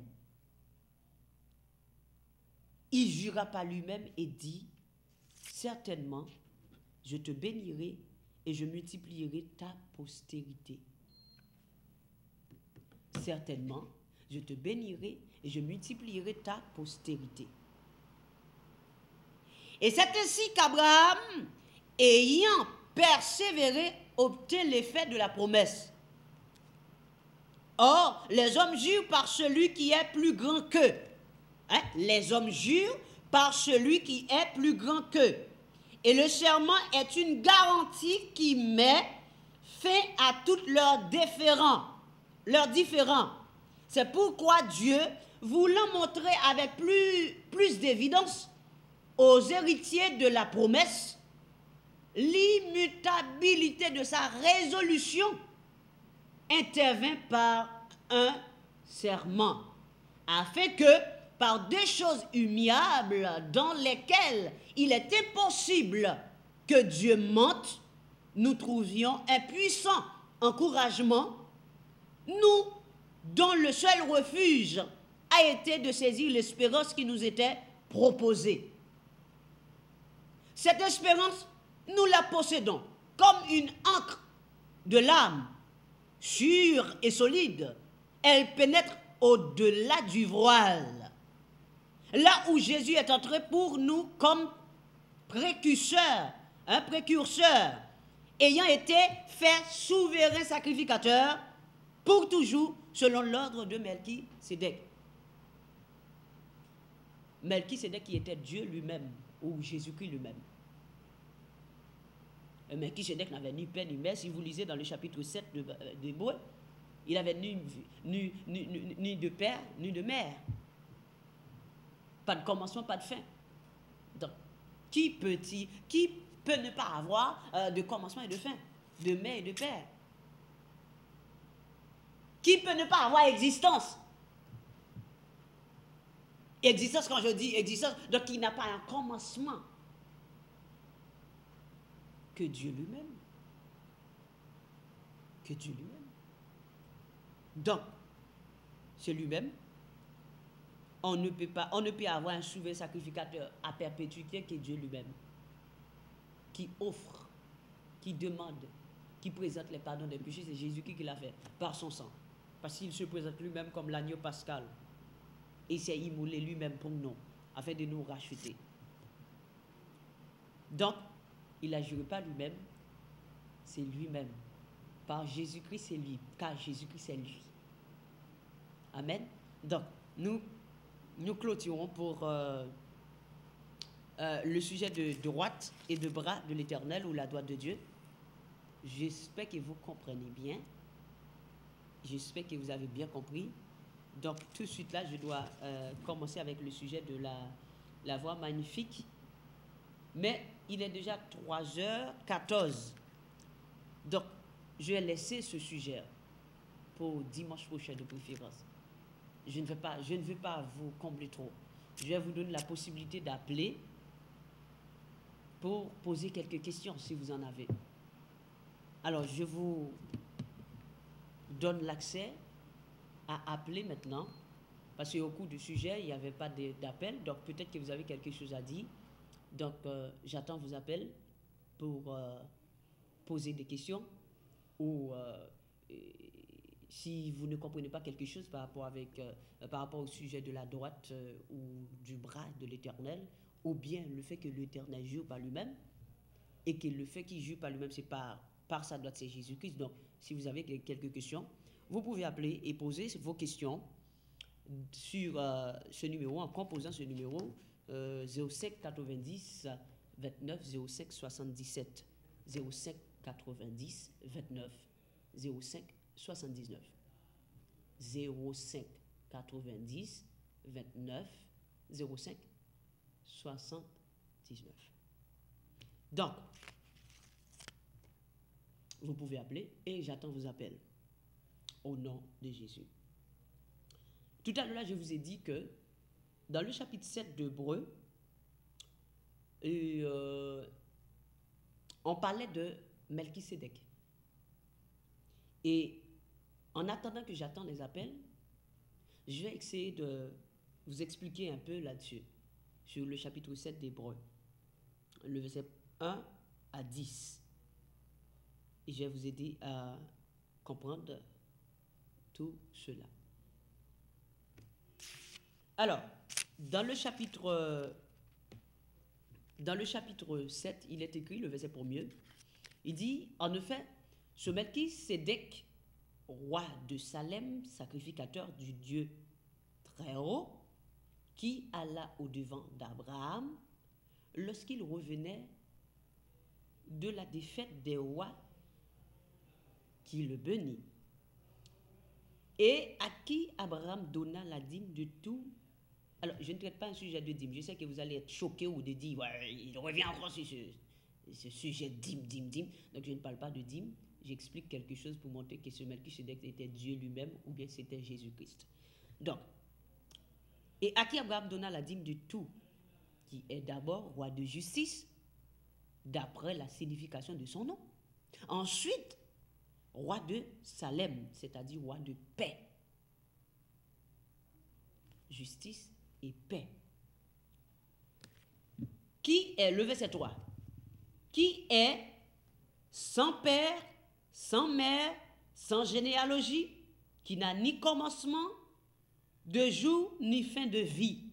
Il jura par lui-même et dit, certainement, je te bénirai et je multiplierai ta postérité. Certainement, je te bénirai et je multiplierai ta postérité. Et c'est ainsi qu'Abraham, ayant persévéré, obtint l'effet de la promesse. Or, les hommes jurent par celui qui est plus grand qu'eux. Hein? Les hommes jurent par celui qui est plus grand qu'eux. Et le serment est une garantie qui met fin à toutes leurs différends. Leurs différends. C'est pourquoi Dieu, voulant montrer avec plus, plus d'évidence aux héritiers de la promesse l'immutabilité de sa résolution, intervint par un serment, afin que, par des choses immuables dans lesquelles il est impossible que Dieu mente, nous trouvions un puissant encouragement, nous, dont le seul refuge a été de saisir l'espérance qui nous était proposée. Cette espérance, nous la possédons comme une ancre de l'âme, sûre et solide. Elle pénètre au-delà du voile. Là où Jésus est entré pour nous comme précurseur, un précurseur, ayant été fait souverain sacrificateur pour toujours, selon l'ordre de Melchisédek. Melchisédek qui était Dieu lui-même, ou Jésus-Christ lui-même. Melchisédek n'avait ni père ni mère. Si vous lisez dans le chapitre sept de d'Hébreu, il n'avait ni, ni, ni, ni, ni de père, ni de mère. Pas de commencement, pas de fin. Donc, qui peut, qui peut ne pas avoir euh, de commencement et de fin, de mère et de père? Qui peut ne pas avoir existence? Existence, quand je dis existence, donc il n'a pas un commencement que Dieu lui-même. Que Dieu lui-même. Donc, c'est lui-même. On ne peut pas, on ne peut avoir un souverain sacrificateur à perpétuité que Dieu lui-même, qui offre, qui demande, qui présente les pardons des péchés. C'est Jésus-Christ qui l'a fait, par son sang. Parce qu'il se présente lui-même comme l'agneau pascal. Et s'est immolé lui-même pour nous, afin de nous racheter. Donc, il n'a juré pas lui-même, c'est lui-même. Par Jésus-Christ, c'est lui. Car Jésus-Christ, c'est lui. Amen. Donc, nous, nous clôturons pour euh, euh, le sujet de droite et de bras de l'Éternel, ou la droite de Dieu. J'espère que vous comprenez bien. J'espère que vous avez bien compris. Donc, tout de suite là, je dois euh, commencer avec le sujet de la, la voix magnifique. Mais il est déjà trois heures quatorze. Donc, je vais laisser ce sujet pour dimanche prochain de préférence. Je ne veux pas, je ne veux pas vous combler trop. Je vais vous donner la possibilité d'appeler pour poser quelques questions si vous en avez. Alors, je vous donne l'accès à appeler maintenant, parce qu'au cours du sujet, il n'y avait pas d'appel, donc peut-être que vous avez quelque chose à dire. Donc, euh, j'attends vos appels pour euh, poser des questions ou euh, si vous ne comprenez pas quelque chose par rapport, avec, euh, par rapport au sujet de la droite euh, ou du bras de l'Éternel, ou bien le fait que l'Éternel jure par lui-même, et que le fait qu'il jure par lui-même, c'est par, par sa droite, c'est Jésus-Christ. Donc, si vous avez quelques questions, vous pouvez appeler et poser vos questions sur euh, ce numéro, en composant ce numéro euh, zéro cinq quatre-vingt-dix vingt-neuf zéro cinq soixante-dix-sept zéro cinq quatre-vingt-dix vingt-neuf zéro cinq soixante-dix-neuf zéro cinq quatre-vingt-dix vingt-neuf zéro cinq soixante-dix-neuf. Donc, vous pouvez appeler et j'attends vos appels au nom de Jésus. Tout à l'heure, je vous ai dit que dans le chapitre sept d'Hébreux, euh, on parlait de Melchisédek. Et en attendant que j'attende les appels, je vais essayer de vous expliquer un peu là-dessus, sur le chapitre sept d'Hébreux, le verset un à dix. Et je vais vous aider à comprendre tout cela. Alors, dans le chapitre, dans le chapitre sept, il est écrit, le verset premier, il dit, en effet, ce Melchisédek, roi de Salem, sacrificateur du Dieu très haut, qui alla au-devant d'Abraham lorsqu'il revenait de la défaite des rois qui le bénit, et à qui Abraham donna la dîme de tout. Alors, je ne traite pas un sujet de dîme. Je sais que vous allez être choqués ou de dire, ouais, il revient encore sur ce, ce sujet dîme, dîme, dîme. Donc, je ne parle pas de dîme. J'explique quelque chose pour montrer que ce Melchisédek était Dieu lui-même ou bien c'était Jésus-Christ. Donc, et à qui Abraham donna la dîme de tout, qui est d'abord roi de justice, d'après la signification de son nom. Ensuite, roi de Salem, c'est-à-dire roi de paix. Justice et paix. Qui est, le verset trois, qui est sans père, sans mère, sans généalogie, qui n'a ni commencement de jour ni fin de vie,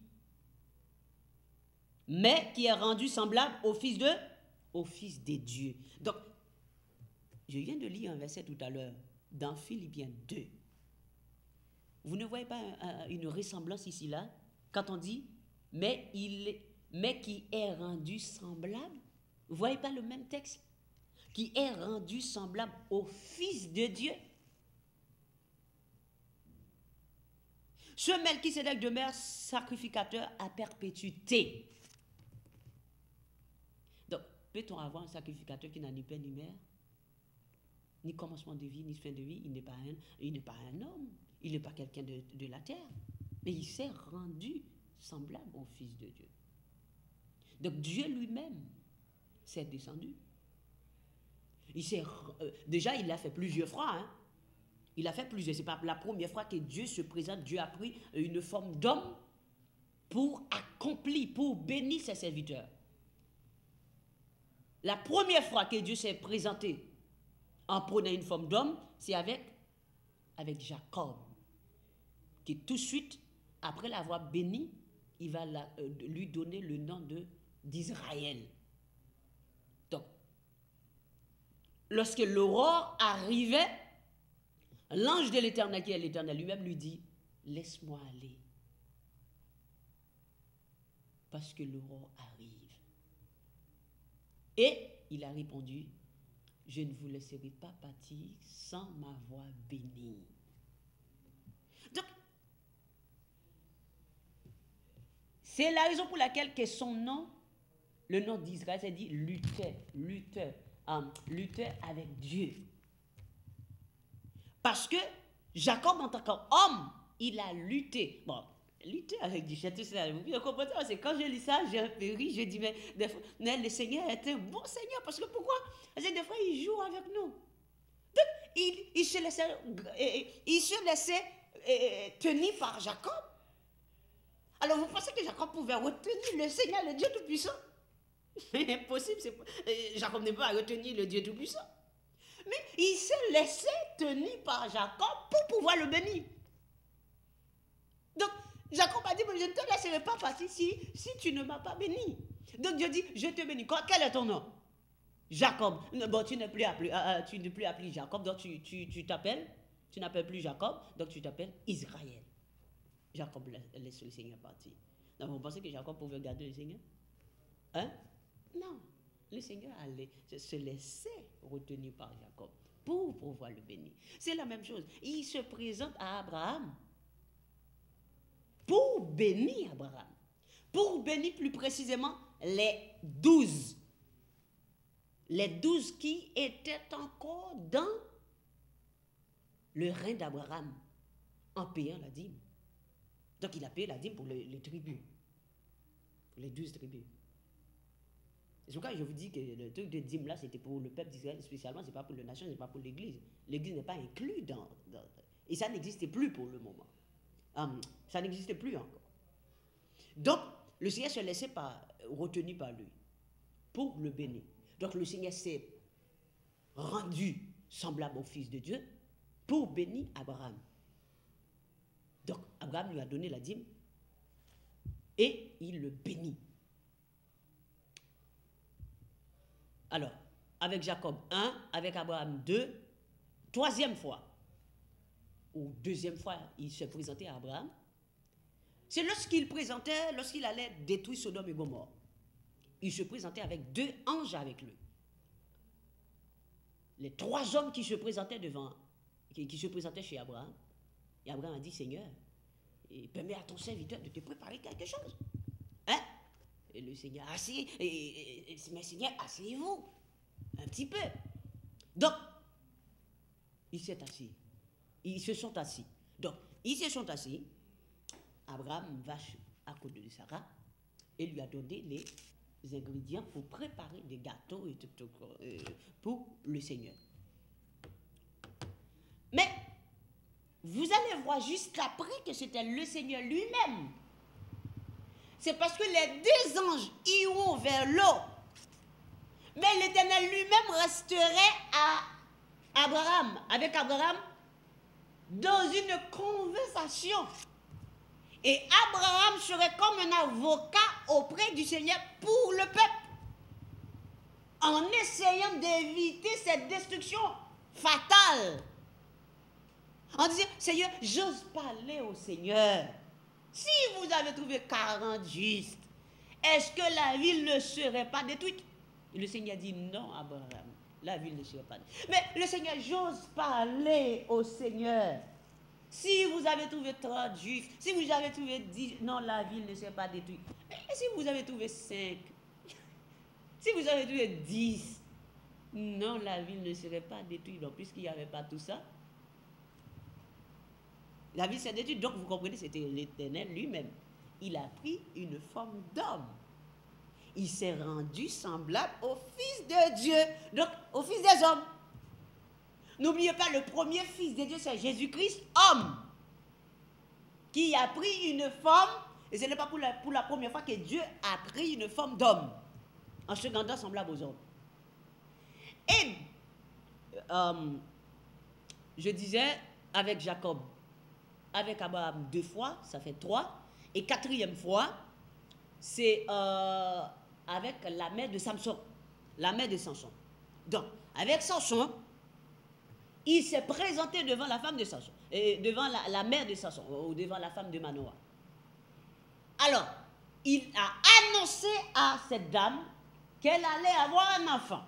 mais qui est rendu semblable au Fils de, au Fils des dieux. Donc, je viens de lire un verset tout à l'heure, dans Philippiens deux. Vous ne voyez pas un, un, une ressemblance ici, là, quand on dit, mais, il, mais qui est rendu semblable. Vous ne voyez pas le même texte? Qui est rendu semblable au Fils de Dieu. Ce Melchisédek demeure sacrificateur à perpétuité. Donc, peut-on avoir un sacrificateur qui n'a ni père ni mère, ni commencement de vie, ni fin de vie? Il n'est pas un, il n'est pas un homme, il n'est pas quelqu'un de, de la terre, mais il s'est rendu semblable au Fils de Dieu. Donc Dieu lui-même s'est descendu. Il s'est, euh, déjà, il l'a fait plusieurs fois. Hein. Il a fait plusieurs. C'est pas la première fois que Dieu se présente. Dieu a pris une forme d'homme pour accomplir, pour bénir ses serviteurs. La première fois que Dieu s'est présenté en prenant une forme d'homme, c'est avec, avec Jacob, qui tout de suite, après l'avoir béni, il va la, euh, lui donner le nom de, d'Israël. Donc, lorsque l'aurore arrivait, l'ange de l'Éternel, qui est l'Éternel lui-même, lui dit, laisse-moi aller, parce que l'aurore arrive. Et il a répondu, je ne vous laisserai pas partir sans m'avoir béni. Donc, c'est la raison pour laquelle que son nom Le nom d'Israël, c'est dit lutteur, lutteur, um, lutteur avec Dieu. Parce que Jacob, en tant qu'homme, il a lutté. Bon, lutter avec Dieu, c'est tout ça. Vous comprenez? C'est quand je lis ça, j'ai un peu ri. Je dis, mais, des fois, mais le Seigneur est un bon Seigneur. Parce que pourquoi? Parce que des fois, il joue avec nous. Donc, il, il se laissait, il se laissait euh, tenir par Jacob. Alors, vous pensez que Jacob pouvait retenir le Seigneur, le Dieu Tout-Puissant? C'est impossible. Jacob n'est pas à retenir le Dieu Tout-Puissant. Mais il s'est laissé tenir par Jacob pour pouvoir le bénir. Donc, Jacob a dit, mais je ne te laisserai pas partir si, si tu ne m'as pas béni. Donc, Dieu dit, je te bénis. Quel est ton nom? Jacob. Bon, tu n'es plus appelé, euh, tu n'es plus appelé Jacob, donc tu, tu, tu t'appelles, tu n'appelles plus Jacob, donc tu t'appelles Israël. Jacob laisse le Seigneur partir. Donc, vous pensez que Jacob pouvait garder le Seigneur? Hein? Non. Le Seigneur allait se laisser retenir par Jacob pour pouvoir le bénir. C'est la même chose. Il se présente à Abraham pour bénir Abraham. Pour bénir plus précisément les douze. Les douze qui étaient encore dans le règne d'Abraham en payant la dîme. Donc il a payé la dîme pour les, les tribus. Pour les douze tribus. C'est pourquoi je vous dis que le truc de dîme là, c'était pour le peuple d'Israël spécialement, c'est pas pour la nation, c'est pas pour l'église. L'église n'est pas inclue dans, dans... Et ça n'existait plus pour le moment. Um, ça n'existait plus encore. Donc, le Seigneur se laissait pas retenir par lui pour le bénir. Donc, le Seigneur s'est rendu semblable au Fils de Dieu pour bénir Abraham. Donc, Abraham lui a donné la dîme et il le bénit. Alors, avec Jacob un, avec Abraham deux, troisième fois, ou deuxième fois, il se présentait à Abraham. C'est lorsqu'il présentait, lorsqu'il allait détruire Sodome et Gomorrhe. Il se présentait avec deux anges avec lui. Les trois hommes qui se présentaient devant, qui, qui se présentaient chez Abraham. Et Abraham a dit, Seigneur, permets à ton serviteur de te préparer quelque chose. Hein? Et le Seigneur assis, et, et, et, mais Seigneur, asseyez-vous un petit peu. Donc, il s'est assis. Ils se sont assis. Donc, ils se sont assis. Abraham va à côté de Sarah et lui a donné les ingrédients pour préparer des gâteaux et tout, tout, euh, pour le Seigneur. Mais, vous allez voir juste après que c'était le Seigneur lui-même. C'est parce que les deux anges iront vers l'eau. Mais l'Éternel lui-même resterait à Abraham, avec Abraham, dans une conversation. Et Abraham serait comme un avocat auprès du Seigneur pour le peuple, en essayant d'éviter cette destruction fatale. En disant, Seigneur, j'ose parler au Seigneur. Si vous avez trouvé quarante justes, est-ce que la ville ne serait pas détruite? Et le Seigneur dit, non, Abraham, la ville ne serait pas détruite. Mais le Seigneur, j'ose parler au Seigneur. Si vous avez trouvé trente juifs, si vous avez trouvé dix, non, la ville ne serait pas détruite. Et si vous avez trouvé cinq, si vous avez trouvé dix, non, la ville ne serait pas détruite. Donc, puisqu'il n'y avait pas tout ça, la ville s'est détruite. Donc, vous comprenez, c'était l'Éternel lui-même. Il a pris une forme d'homme. Il s'est rendu semblable au Fils de Dieu, donc au Fils des hommes. N'oubliez pas, le premier Fils de Dieu, c'est Jésus-Christ, homme, qui a pris une forme, et ce n'est pas pour la, pour la première fois que Dieu a pris une forme d'homme, en se rendant semblable aux hommes. Et, euh, je disais, avec Jacob, avec Abraham deux fois, ça fait trois, et quatrième fois, c'est euh, avec la mère de Samson, la mère de Samson. Donc, avec Samson, il s'est présenté devant la femme de Samson, et devant la, la mère de Samson, ou devant la femme de Manoah. Alors, il a annoncé à cette dame qu'elle allait avoir un enfant.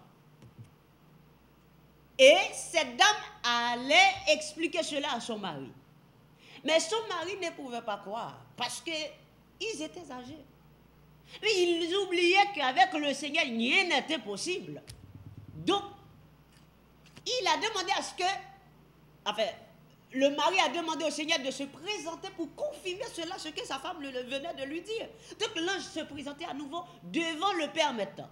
Et cette dame allait expliquer cela à son mari. Mais son mari ne pouvait pas croire, parce qu'ils étaient âgés. Mais ils oubliaient qu'avec le Seigneur, rien n'était possible. Donc, il a demandé à ce que, enfin, le mari a demandé au Seigneur de se présenter pour confirmer cela, ce que sa femme le, le venait de lui dire. Donc l'ange se présentait à nouveau devant le Père maintenant.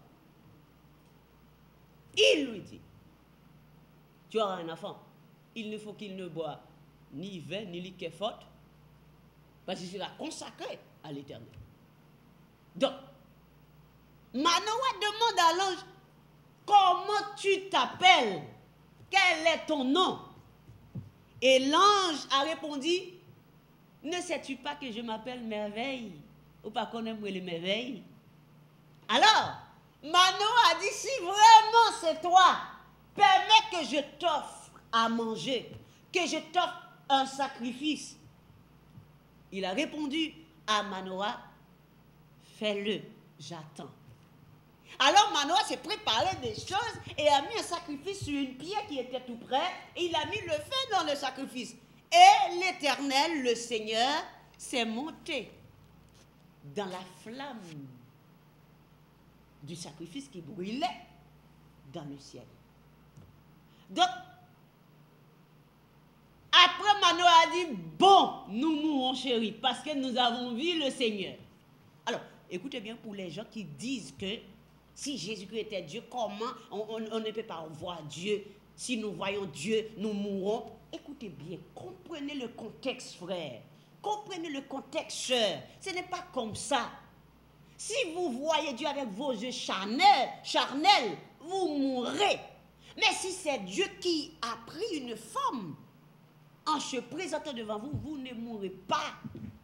Il lui dit, tu auras un enfant, il ne faut qu'il ne boive ni vin, ni liqueur forte, parce qu'il sera consacré à l'Éternel. Donc, Manoah demande à l'ange, comment tu t'appelles? Quel est ton nom? Et l'ange a répondu, ne sais-tu pas que je m'appelle Merveille? Ou pas qu'on aime les merveilles? Alors, Manoah a dit, si vraiment c'est toi, permets que je t'offre à manger, que je t'offre un sacrifice. Il a répondu à Manoah, fais-le, j'attends. Alors Manoah s'est préparé des choses et a mis un sacrifice sur une pierre qui était tout près et il a mis le feu dans le sacrifice. Et l'Éternel, le Seigneur, s'est monté dans la flamme du sacrifice qui brûlait dans le ciel. Donc, après Manoah a dit, bon, nous mourrons chéris parce que nous avons vu le Seigneur. Alors, écoutez bien pour les gens qui disent que si Jésus-Christ était Dieu, comment on, on, on ne peut pas voir Dieu? Si nous voyons Dieu, nous mourrons. Écoutez bien, comprenez le contexte, frère. Comprenez le contexte, sœur. Ce n'est pas comme ça. Si vous voyez Dieu avec vos yeux charnels, charnels, vous mourrez. Mais si c'est Dieu qui a pris une forme en se présentant devant vous, vous ne mourrez pas.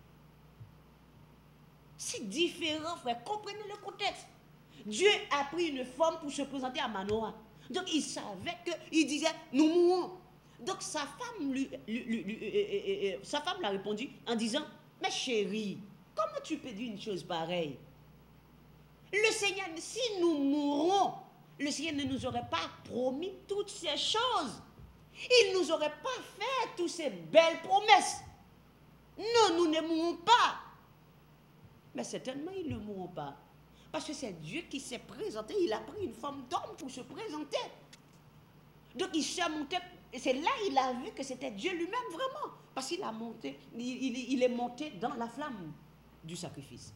C'est différent, frère. Comprenez le contexte. Dieu a pris une forme pour se présenter à Manoah. Donc il savait qu'il disait, nous mourrons. Donc sa femme lui, lui, lui, lui, euh, euh, euh, sa femme l'a répondu en disant, mais chérie, comment tu peux dire une chose pareille? Le Seigneur, si nous mourrons, le Seigneur ne nous aurait pas promis toutes ces choses. Il ne nous aurait pas fait toutes ces belles promesses. Non, nous ne mourrons pas. Mais certainement, ils ne mourront pas. Parce que c'est Dieu qui s'est présenté. Il a pris une forme d'homme pour se présenter. Donc, il s'est monté. Et c'est là qu'il a vu que c'était Dieu lui-même, vraiment. Parce qu'il a monté, il, il, il est monté dans la flamme du sacrifice.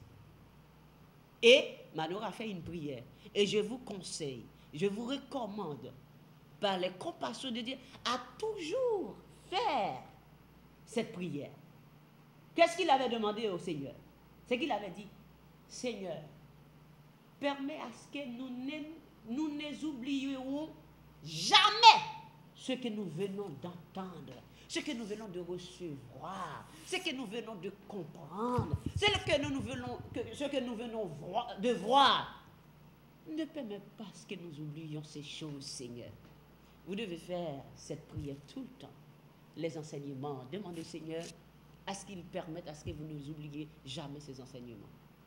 Et Manoah a fait une prière. Et je vous conseille, je vous recommande, par les compassions de Dieu, à toujours faire cette prière. Qu'est-ce qu'il avait demandé au Seigneur? C'est qu'il avait dit, Seigneur, permets à ce que nous ne nous ne oublions jamais ce que nous venons d'entendre, ce que nous venons de recevoir, ce que nous venons de comprendre, ce que nous venons, que, ce que nous venons voir, de voir. Ne permets pas ce que nous oublions ces choses, Seigneur. Vous devez faire cette prière tout le temps. Les enseignements, demandez au Seigneur à ce qu'il permette à ce que vous ne oubliez jamais ces enseignements.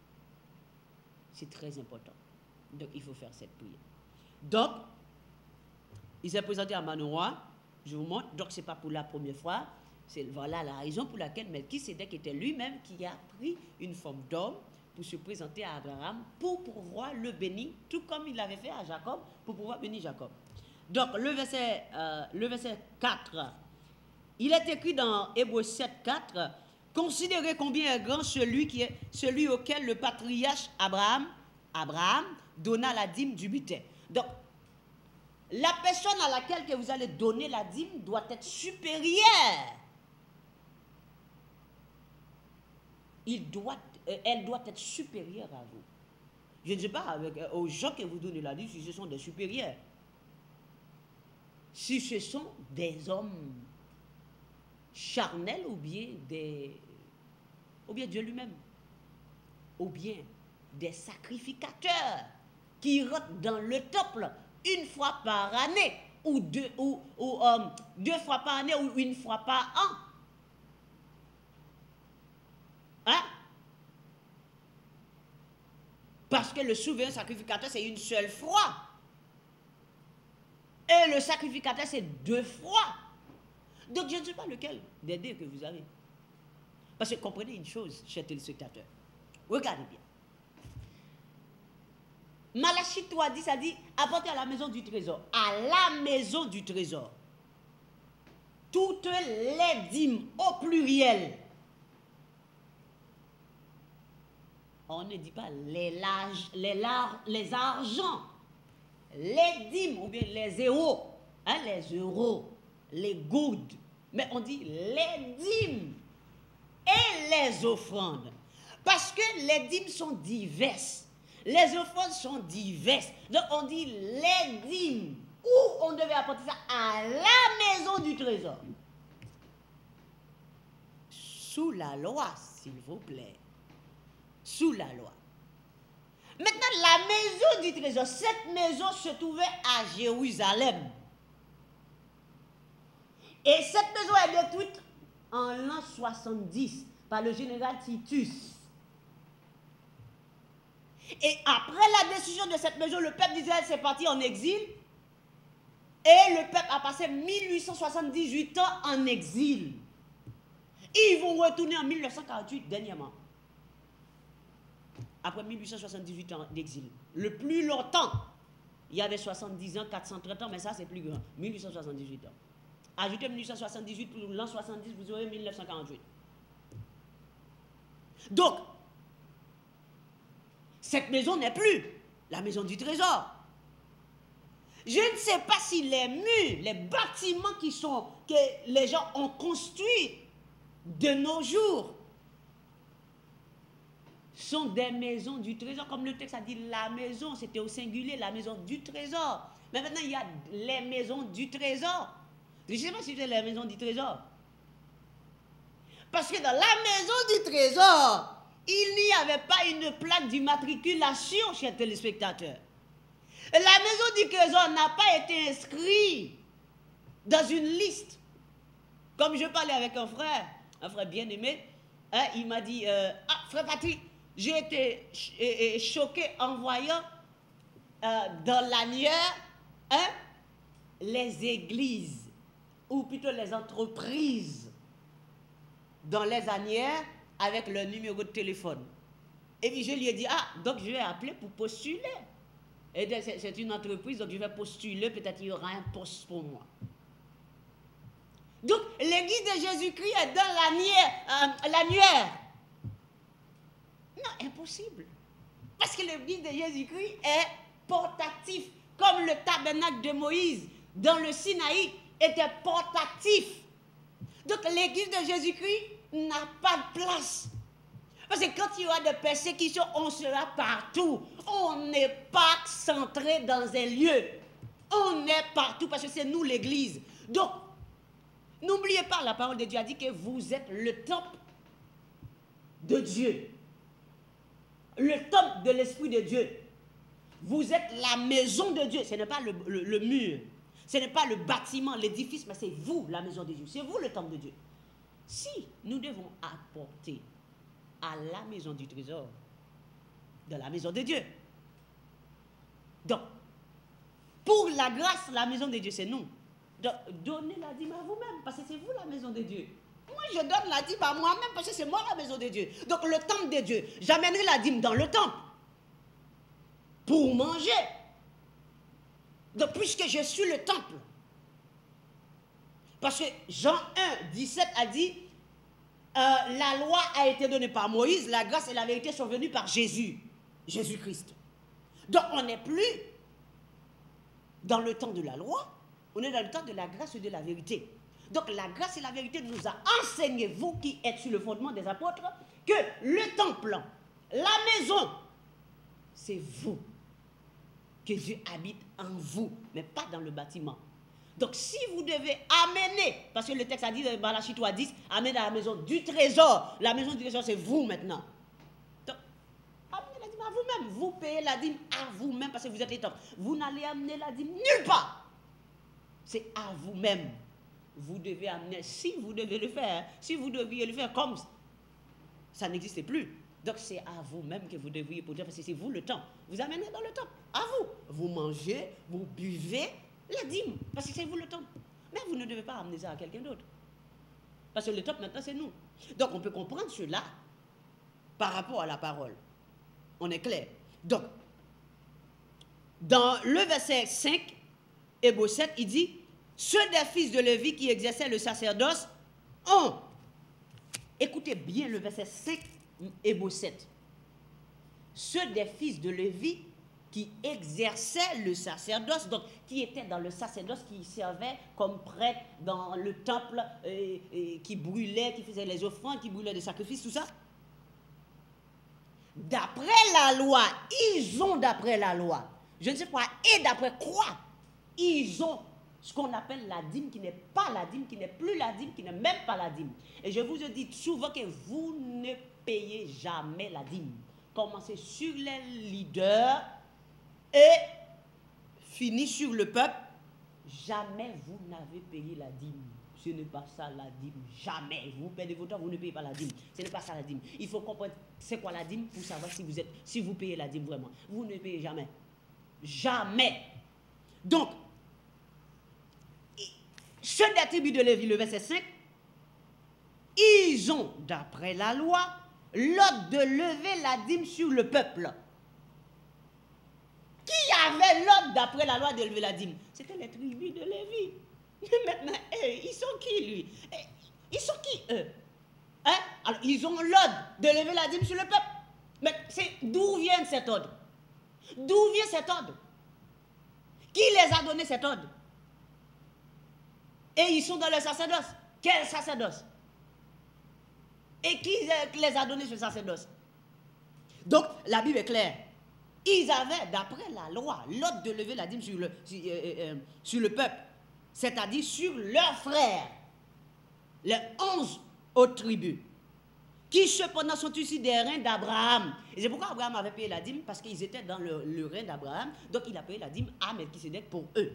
C'est très important. Donc, il faut faire cette prière. Donc, il s'est présenté à Manoah. Je vous montre. Donc, ce n'est pas pour la première fois. C'est voilà la raison pour laquelle Melchisédek était lui-même qui a pris une forme d'homme pour se présenter à Abraham pour pouvoir le bénir, tout comme il l'avait fait à Jacob, pour pouvoir bénir Jacob. Donc, le verset, euh, le verset quatre, il est écrit dans Hébreux sept, quatre, considérez combien est grand celui, qui est, celui auquel le patriarche Abraham, Abraham donna la dîme du butin. Donc, la personne à laquelle que vous allez donner la dîme doit être supérieure. Il doit, euh, elle doit être supérieure à vous. Je ne sais pas avec, euh, aux gens que vous donnez la dîme si ce sont des supérieurs. Si ce sont des hommes charnels ou bien des, ou bien Dieu lui-même, ou bien des sacrificateurs qui rentrent dans le temple une fois par année ou deux, ou, ou, um, deux fois par année ou une fois par an. Hein? Parce que le souverain sacrificateur, c'est une seule fois. Et le sacrificateur, c'est deux fois. Donc, je ne sais pas lequel des deux que vous avez. Parce que comprenez une chose, chers téléspectateurs. Regardez bien. Malachie trois dix, ça dit, apportez à la maison du trésor. À la maison du trésor. Toutes les dîmes au pluriel. On ne dit pas les, larges, les, larges, les argents, les dîmes ou bien les euros, hein, les euros, les goudes, mais on dit les dîmes et les offrandes. Parce que les dîmes sont diverses, les offrandes sont diverses. Donc on dit les dîmes, où on devait apporter ça à la maison du trésor. Sous la loi, s'il vous plaît. Sous la loi. Maintenant, la maison du trésor, cette maison se trouvait à Jérusalem. Et cette maison est détruite en l'an soixante-dix par le général Titus. Et après la destruction de cette maison, le peuple d'Israël s'est parti en exil. Et le peuple a passé mille huit cent soixante-dix-huit ans en exil. Ils vont retourner en mille neuf cent quarante-huit dernièrement. Après mille huit cent soixante-dix-huit ans d'exil. Le plus longtemps, il y avait soixante-dix ans, quatre cent trente ans, mais ça c'est plus grand. mille huit cent soixante-dix-huit ans. Ajoutez mille huit cent soixante-dix-huit pour l'an soixante-dix, vous aurez mille neuf cent quarante-huit. Donc, cette maison n'est plus la maison du trésor. Je ne sais pas si les murs, les bâtiments qui sont, que les gens ont construits de nos jours sont des maisons du trésor. Comme le texte a dit, la maison, c'était au singulier, la maison du trésor. Mais maintenant, il y a les maisons du trésor. Je ne sais pas si c'est la maison du trésor. Parce que dans la maison du trésor, il n'y avait pas une plaque d'immatriculation, chers téléspectateurs. La maison du trésor n'a pas été inscrite dans une liste. Comme je parlais avec un frère, un frère bien-aimé, hein, il m'a dit, euh, ah, frère Patrick, j'ai été ch euh, choqué en voyant euh, dans l'annuaire hein, les églises, ou plutôt les entreprises, dans les annuaires avec le numéro de téléphone. Et puis je lui ai dit, ah, donc je vais appeler pour postuler. Et c'est une entreprise, donc je vais postuler, peut-être il y aura un poste pour moi. Donc, l'église de Jésus-Christ est dans l'annuaire. Euh, non, impossible. Parce que l'église de Jésus-Christ est portatif, comme le tabernacle de Moïse dans le Sinaï était portatif. Donc, l'église de Jésus-Christ n'a pas de place. Parce que quand il y aura des persécutions, on sera partout. On n'est pas centré dans un lieu. On est partout parce que c'est nous l'église. Donc, n'oubliez pas, la parole de Dieu a dit que vous êtes le temple de Dieu. Le temple de l'Esprit de Dieu. Vous êtes la maison de Dieu. Ce n'est pas le, le, le mur. Ce n'est pas le bâtiment, l'édifice, mais c'est vous, la maison de Dieu. C'est vous, le temple de Dieu. Si nous devons apporter à la maison du trésor, de la maison de Dieu. Donc, pour la grâce, la maison de Dieu, c'est nous. Donc, donnez la dîme à vous-même, parce que c'est vous la maison de Dieu. Moi, je donne la dîme à moi-même, parce que c'est moi la maison de Dieu. Donc, le temple de Dieu, j'amènerai la dîme dans le temple pour manger. Donc, puisque je suis le temple. Parce que Jean un, dix-sept a dit, Euh, la loi a été donnée par Moïse, la grâce et la vérité sont venues par Jésus, Jésus-Christ. Donc on n'est plus dans le temps de la loi, on est dans le temps de la grâce et de la vérité. Donc la grâce et la vérité nous a enseigné, vous qui êtes sur le fondement des apôtres, que le temple, la maison, c'est vous, que Dieu habite en vous, mais pas dans le bâtiment. Donc, si vous devez amener, parce que le texte a dit dans Malachie trois dix, amener à la maison du trésor. La maison du trésor, c'est vous maintenant. Donc, amenez la dîme à vous-même. Vous payez la dîme à vous-même parce que vous êtes les temples. Vous n'allez amener la dîme nulle part. C'est à vous-même. Vous devez amener, si vous devez le faire, si vous deviez le faire comme ça n'existait plus. Donc, c'est à vous-même que vous devriez produire parce que c'est vous le temps. Vous amenez dans le temple, à vous. Vous mangez, vous buvez la dîme, parce que c'est vous le temple. Mais vous ne devez pas amener ça à quelqu'un d'autre. Parce que le temple, maintenant, c'est nous. Donc, on peut comprendre cela par rapport à la parole. On est clair. Donc, dans le verset cinq, Hébreux sept, il dit, ceux des fils de Lévi qui exerçaient le sacerdoce ont, écoutez bien le verset cinq, Hébreux sept, ceux des fils de Lévi qui exerçaient le sacerdoce, donc qui étaient dans le sacerdoce, qui servaient comme prêtres dans le temple, et, et qui brûlaient, qui faisaient les offrandes, qui brûlaient des sacrifices, tout ça. D'après la loi, ils ont d'après la loi, je ne sais pas, et d'après quoi, ils ont ce qu'on appelle la dîme, qui n'est pas la dîme, qui n'est plus la dîme, qui n'est même pas la dîme. Et je vous ai dit souvent que vous ne payez jamais la dîme. Commencez sur les leaders et finissez sur le peuple. Jamais vous n'avez payé la dîme. Ce n'est pas ça la dîme. Jamais. Vous perdez votre temps, vous ne payez pas la dîme. Ce n'est pas ça la dîme. Il faut comprendre c'est quoi la dîme pour savoir si vous êtes, si vous payez la dîme vraiment. Vous ne payez jamais. Jamais. Donc, ceux des tribus de Lévi, le verset cinq, ils ont, d'après la loi, l'ordre de lever la dîme sur le peuple. Qui avait l'ordre, d'après la loi, de lever la dîme? C'était les tribus de Lévi. Mais maintenant, hey, ils sont qui, lui? Hey, ils sont qui, eux? Hein? Alors, ils ont l'ordre de lever la dîme sur le peuple. Mais d'où vient cet ordre? D'où vient cet ordre? Qui les a donné cet ordre? Et ils sont dans le sacerdoce. Quel sacerdoce? Et qui les a donné ce sacerdoce? Donc, la Bible est claire. Ils avaient, d'après la loi, l'ordre de lever la dîme sur le, sur, euh, euh, sur le peuple, c'est-à-dire sur leurs frères, les onze autres tribus, qui cependant sont issus des reins d'Abraham. Et c'est pourquoi Abraham avait payé la dîme, parce qu'ils étaient dans le, le rein d'Abraham, donc il a payé la dîme à Melchisédek pour eux.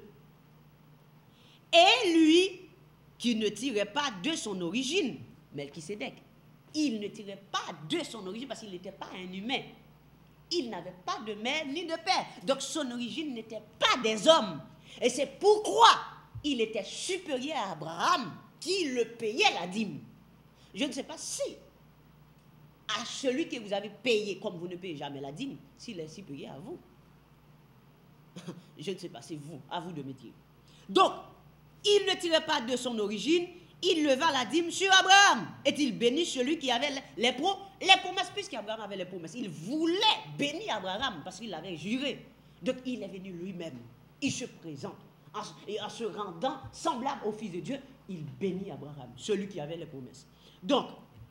Et lui, qui ne tirait pas de son origine, Melchisédek, il ne tirait pas de son origine parce qu'il n'était pas un humain. Il n'avait pas de mère ni de père. Donc son origine n'était pas des hommes. Et c'est pourquoi il était supérieur à Abraham qui le payait la dîme. Je ne sais pas si à celui que vous avez payé, comme vous ne payez jamais la dîme, s'il est supérieur à vous. Je ne sais pas, c'est vous, à vous de me dire. Donc, il ne tirait pas de son origine, il leva la dîme sur Abraham. Est-il béni celui qui avait les, pro, les promesses, puisqu'Abraham avait les promesses. Il voulait bénir Abraham parce qu'il avait juré. Donc il est venu lui-même. Il se présente. En, et en se rendant semblable au Fils de Dieu, il bénit Abraham, celui qui avait les promesses. Donc,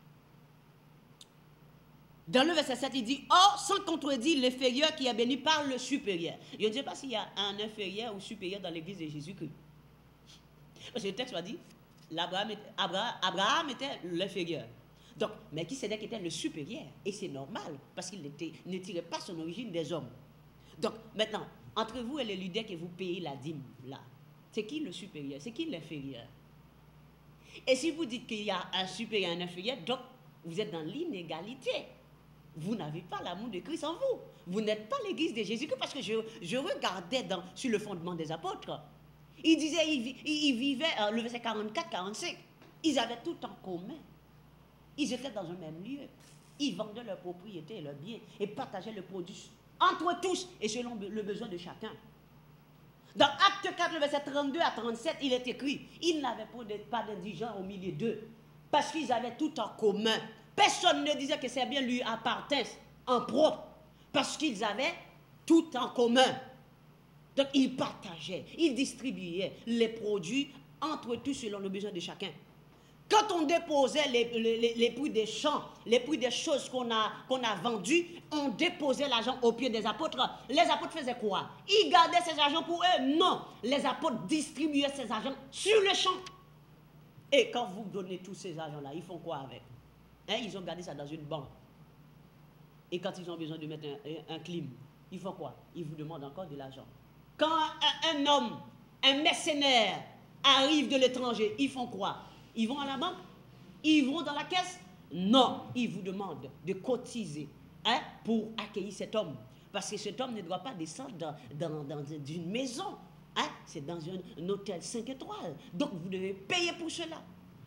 dans le verset sept, il dit, « Or, sans contredire l'inférieur qui est béni par le supérieur. » Je ne sais pas s'il y a un inférieur ou supérieur dans l'église de Jésus-Christ. Parce que le texte va dire, Abraham, Abraham, Abraham était l'inférieur. Donc, Melchisédek était le supérieur. Et c'est normal, parce qu'il ne tirait pas son origine des hommes. Donc, maintenant, entre vous et les leaders que vous payez la dîme, là, c'est qui le supérieur? C'est qui l'inférieur? Et si vous dites qu'il y a un supérieur et un inférieur, donc, vous êtes dans l'inégalité. Vous n'avez pas l'amour de Christ en vous. Vous n'êtes pas l'église de Jésus-Christ, parce que je, je regardais dans, sur le fondement des apôtres. Ils disaient, ils, ils vivaient, euh, le verset quarante-quatre quarante-cinq, ils avaient tout en commun. Ils étaient dans un même lieu. Ils vendaient leurs propriétés et leurs biens et partageaient le produit entre tous et selon le besoin de chacun. Dans Acte quatre, le verset trente-deux à trente-sept, il est écrit, ils n'avaient pas d'indigents au milieu d'eux parce qu'ils avaient tout en commun. Personne ne disait que ces biens lui appartenaient en propre parce qu'ils avaient tout en commun. Donc, ils partageaient, ils distribuaient les produits entre tous selon le besoin de chacun. Quand on déposait les, les, les prix des champs, les prix des choses qu'on a, qu'on a vendues, on déposait l'argent au pied des apôtres. Les apôtres faisaient quoi? Ils gardaient ces argents pour eux? Non. Les apôtres distribuaient ces argents sur le champ. Et quand vous donnez tous ces argents-là, ils font quoi avec? Hein, ils ont gardé ça dans une banque. Et quand ils ont besoin de mettre un, un, un clim, ils font quoi? Ils vous demandent encore de l'argent. Quand un, un homme, un mercenaire arrive de l'étranger, ils font quoi? Ils vont à la banque? Ils vont dans la caisse? Non, ils vous demandent de cotiser, hein, pour accueillir cet homme. Parce que cet homme ne doit pas descendre dans, dans, dans une maison. Hein, c'est dans un, un hôtel cinq étoiles. Donc vous devez payer pour cela.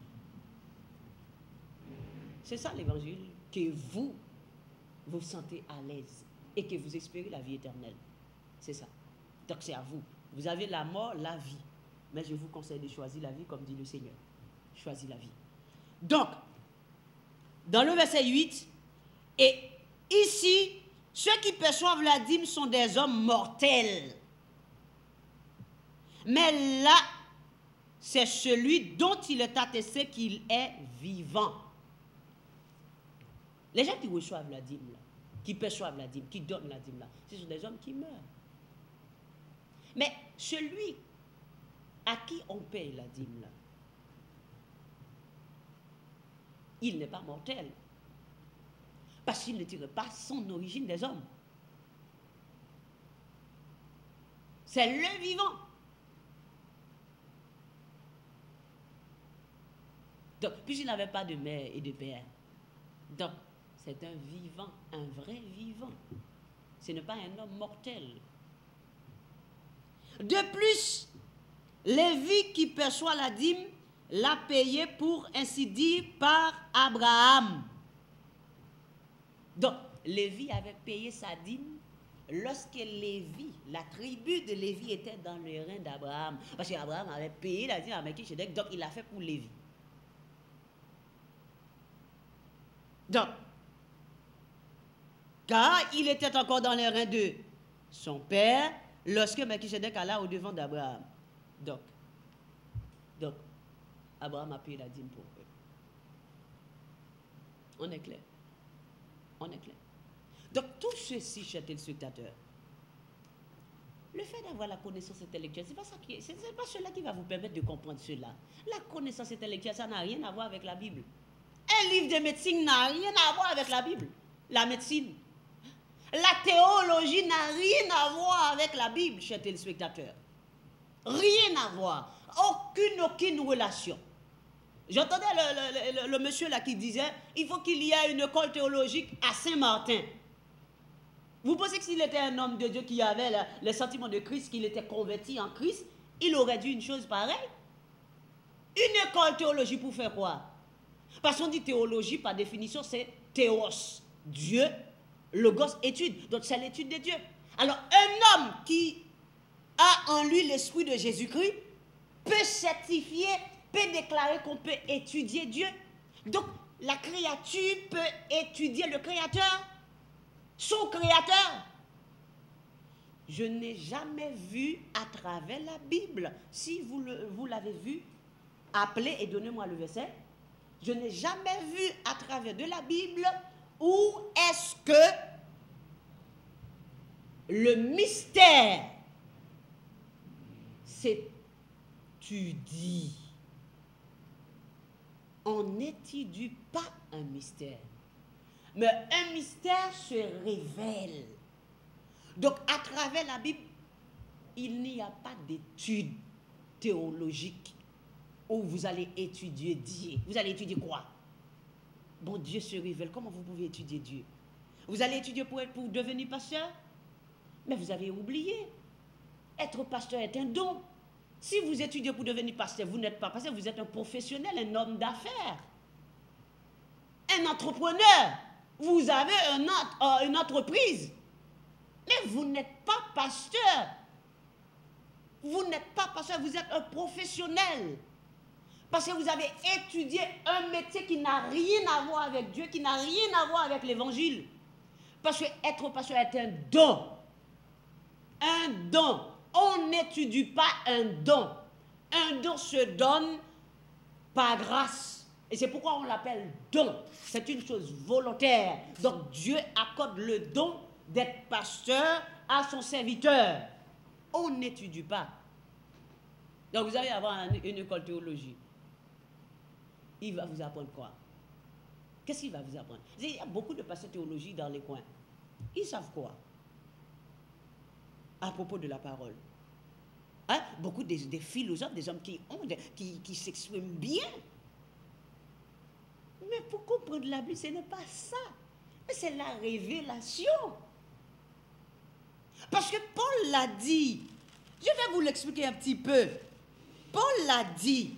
C'est ça l'évangile, que vous vous sentez à l'aise et que vous espérez la vie éternelle. C'est ça. Donc c'est à vous. Vous avez la mort, la vie. Mais je vous conseille de choisir la vie, comme dit le Seigneur. Choisis la vie. Donc, dans le verset huit, et ici, ceux qui perçoivent la dîme sont des hommes mortels. Mais là, c'est celui dont il est attesté qu'il est vivant. Les gens qui reçoivent la dîme, là, qui perçoivent la dîme, qui donnent la dîme, là, ce sont des hommes qui meurent. Mais celui à qui on paye la dîme, là, il n'est pas mortel. Parce qu'il ne tire pas son origine des hommes. C'est le vivant. Donc, puisqu'il n'avait pas de mère et de père, donc, c'est un vivant, un vrai vivant. Ce n'est pas un homme mortel. De plus, Lévi qui perçoit la dîme l'a payé pour ainsi dire par Abraham. Donc, Lévi avait payé sa dîme lorsque Lévi, la tribu de Lévi était dans le rein d'Abraham. Parce qu'Abraham avait payé la dîme à Melchisedec, donc il l'a fait pour Lévi. Donc, car il était encore dans les reins de son père lorsque Melchisedec alla au-devant d'Abraham. Donc, donc, Abraham a payé la dîme pour eux. On est clair. On est clair. Donc, tout ceci, chers téléspectateurs, le fait d'avoir la connaissance intellectuelle, ce n'est pas, ça qui, c'est, c'est pas cela qui va vous permettre de comprendre cela. La connaissance intellectuelle, ça n'a rien à voir avec la Bible. Un livre de médecine n'a rien à voir avec la Bible. La médecine. La théologie n'a rien à voir avec la Bible, chers téléspectateurs. Rien à voir. Aucune, aucune relation. J'entendais le, le, le, le monsieur là qui disait il faut qu'il y ait une école théologique à Saint-Martin. Vous pensez que s'il était un homme de Dieu qui avait le, le sentiment de Christ, qu'il était converti en Christ, il aurait dit une chose pareille? Une école théologique pour faire quoi? Parce qu'on dit théologie, par définition, c'est théos, Dieu, logos, étude. Donc c'est l'étude de Dieu. Alors un homme qui a en lui l'esprit de Jésus-Christ peut certifier, peut déclarer qu'on peut étudier Dieu. Donc la créature peut étudier le Créateur, son Créateur. Je n'ai jamais vu à travers la Bible. Si vous, le, vous l'avez vu, appelez et donnez-moi le verset. Je n'ai jamais vu à travers de la Bible où est-ce que le mystère s'étudie. On n'étudie pas un mystère. Mais un mystère se révèle. Donc, à travers la Bible, il n'y a pas d'étude théologique où vous allez étudier Dieu. Vous allez étudier quoi? Bon, Dieu se révèle. Comment vous pouvez étudier Dieu? Vous allez étudier pour, être, pour devenir pasteur? Mais vous avez oublié. Être pasteur est un don. Si vous étudiez pour devenir pasteur, vous n'êtes pas pasteur, vous êtes un professionnel, un homme d'affaires, un entrepreneur. Vous avez un, euh, une entreprise. Mais vous n'êtes pas pasteur. Vous n'êtes pas pasteur, vous êtes un professionnel. Parce que vous avez étudié un métier qui n'a rien à voir avec Dieu, qui n'a rien à voir avec l'évangile. Parce que être pasteur est un don. Un don. On n'étudie pas un don. Un don se donne par grâce. Et c'est pourquoi on l'appelle don. C'est une chose volontaire. Donc Dieu accorde le don d'être pasteur à son serviteur. On n'étudie pas. Donc vous allez avoir une école théologie. Il va vous apprendre quoi? Qu'est-ce qu'il va vous apprendre? Il y a beaucoup de pasteurs théologie dans les coins. Ils savent quoi à propos de la parole? Hein? Beaucoup des, des philosophes, des hommes qui ont, des, qui, qui s'expriment bien. Mais pour comprendre la Bible, ce n'est pas ça. Mais c'est la révélation. Parce que Paul l'a dit. Je vais vous l'expliquer un petit peu. Paul l'a dit.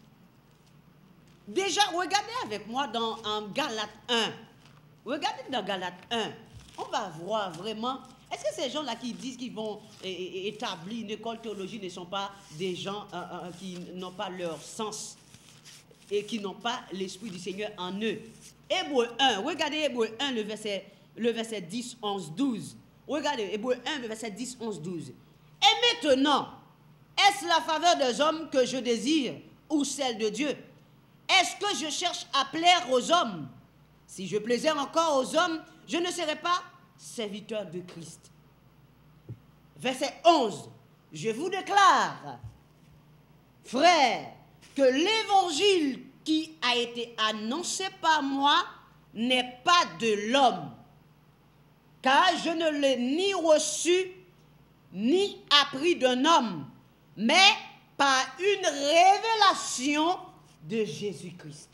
Déjà, regardez avec moi dans en Galates un. Regardez dans Galates un. On va voir vraiment Est-ce que ces gens-là qui disent qu'ils vont é établir une école théologique ne sont pas des gens euh, euh, qui n'ont pas leur sens et qui n'ont pas l'Esprit du Seigneur en eux? Hébreu un, regardez Hébreu un, le verset, le verset dix, onze, douze. Regardez Hébreu un, le verset dix, onze, douze. Et maintenant, est-ce la faveur des hommes que je désire ou celle de Dieu? Est-ce que je cherche à plaire aux hommes? Si je plaisais encore aux hommes, je ne serais pas serviteur de Christ. Verset onze. Je vous déclare, frères, que l'évangile qui a été annoncé par moi n'est pas de l'homme, car je ne l'ai ni reçu ni appris d'un homme, mais par une révélation de Jésus-Christ.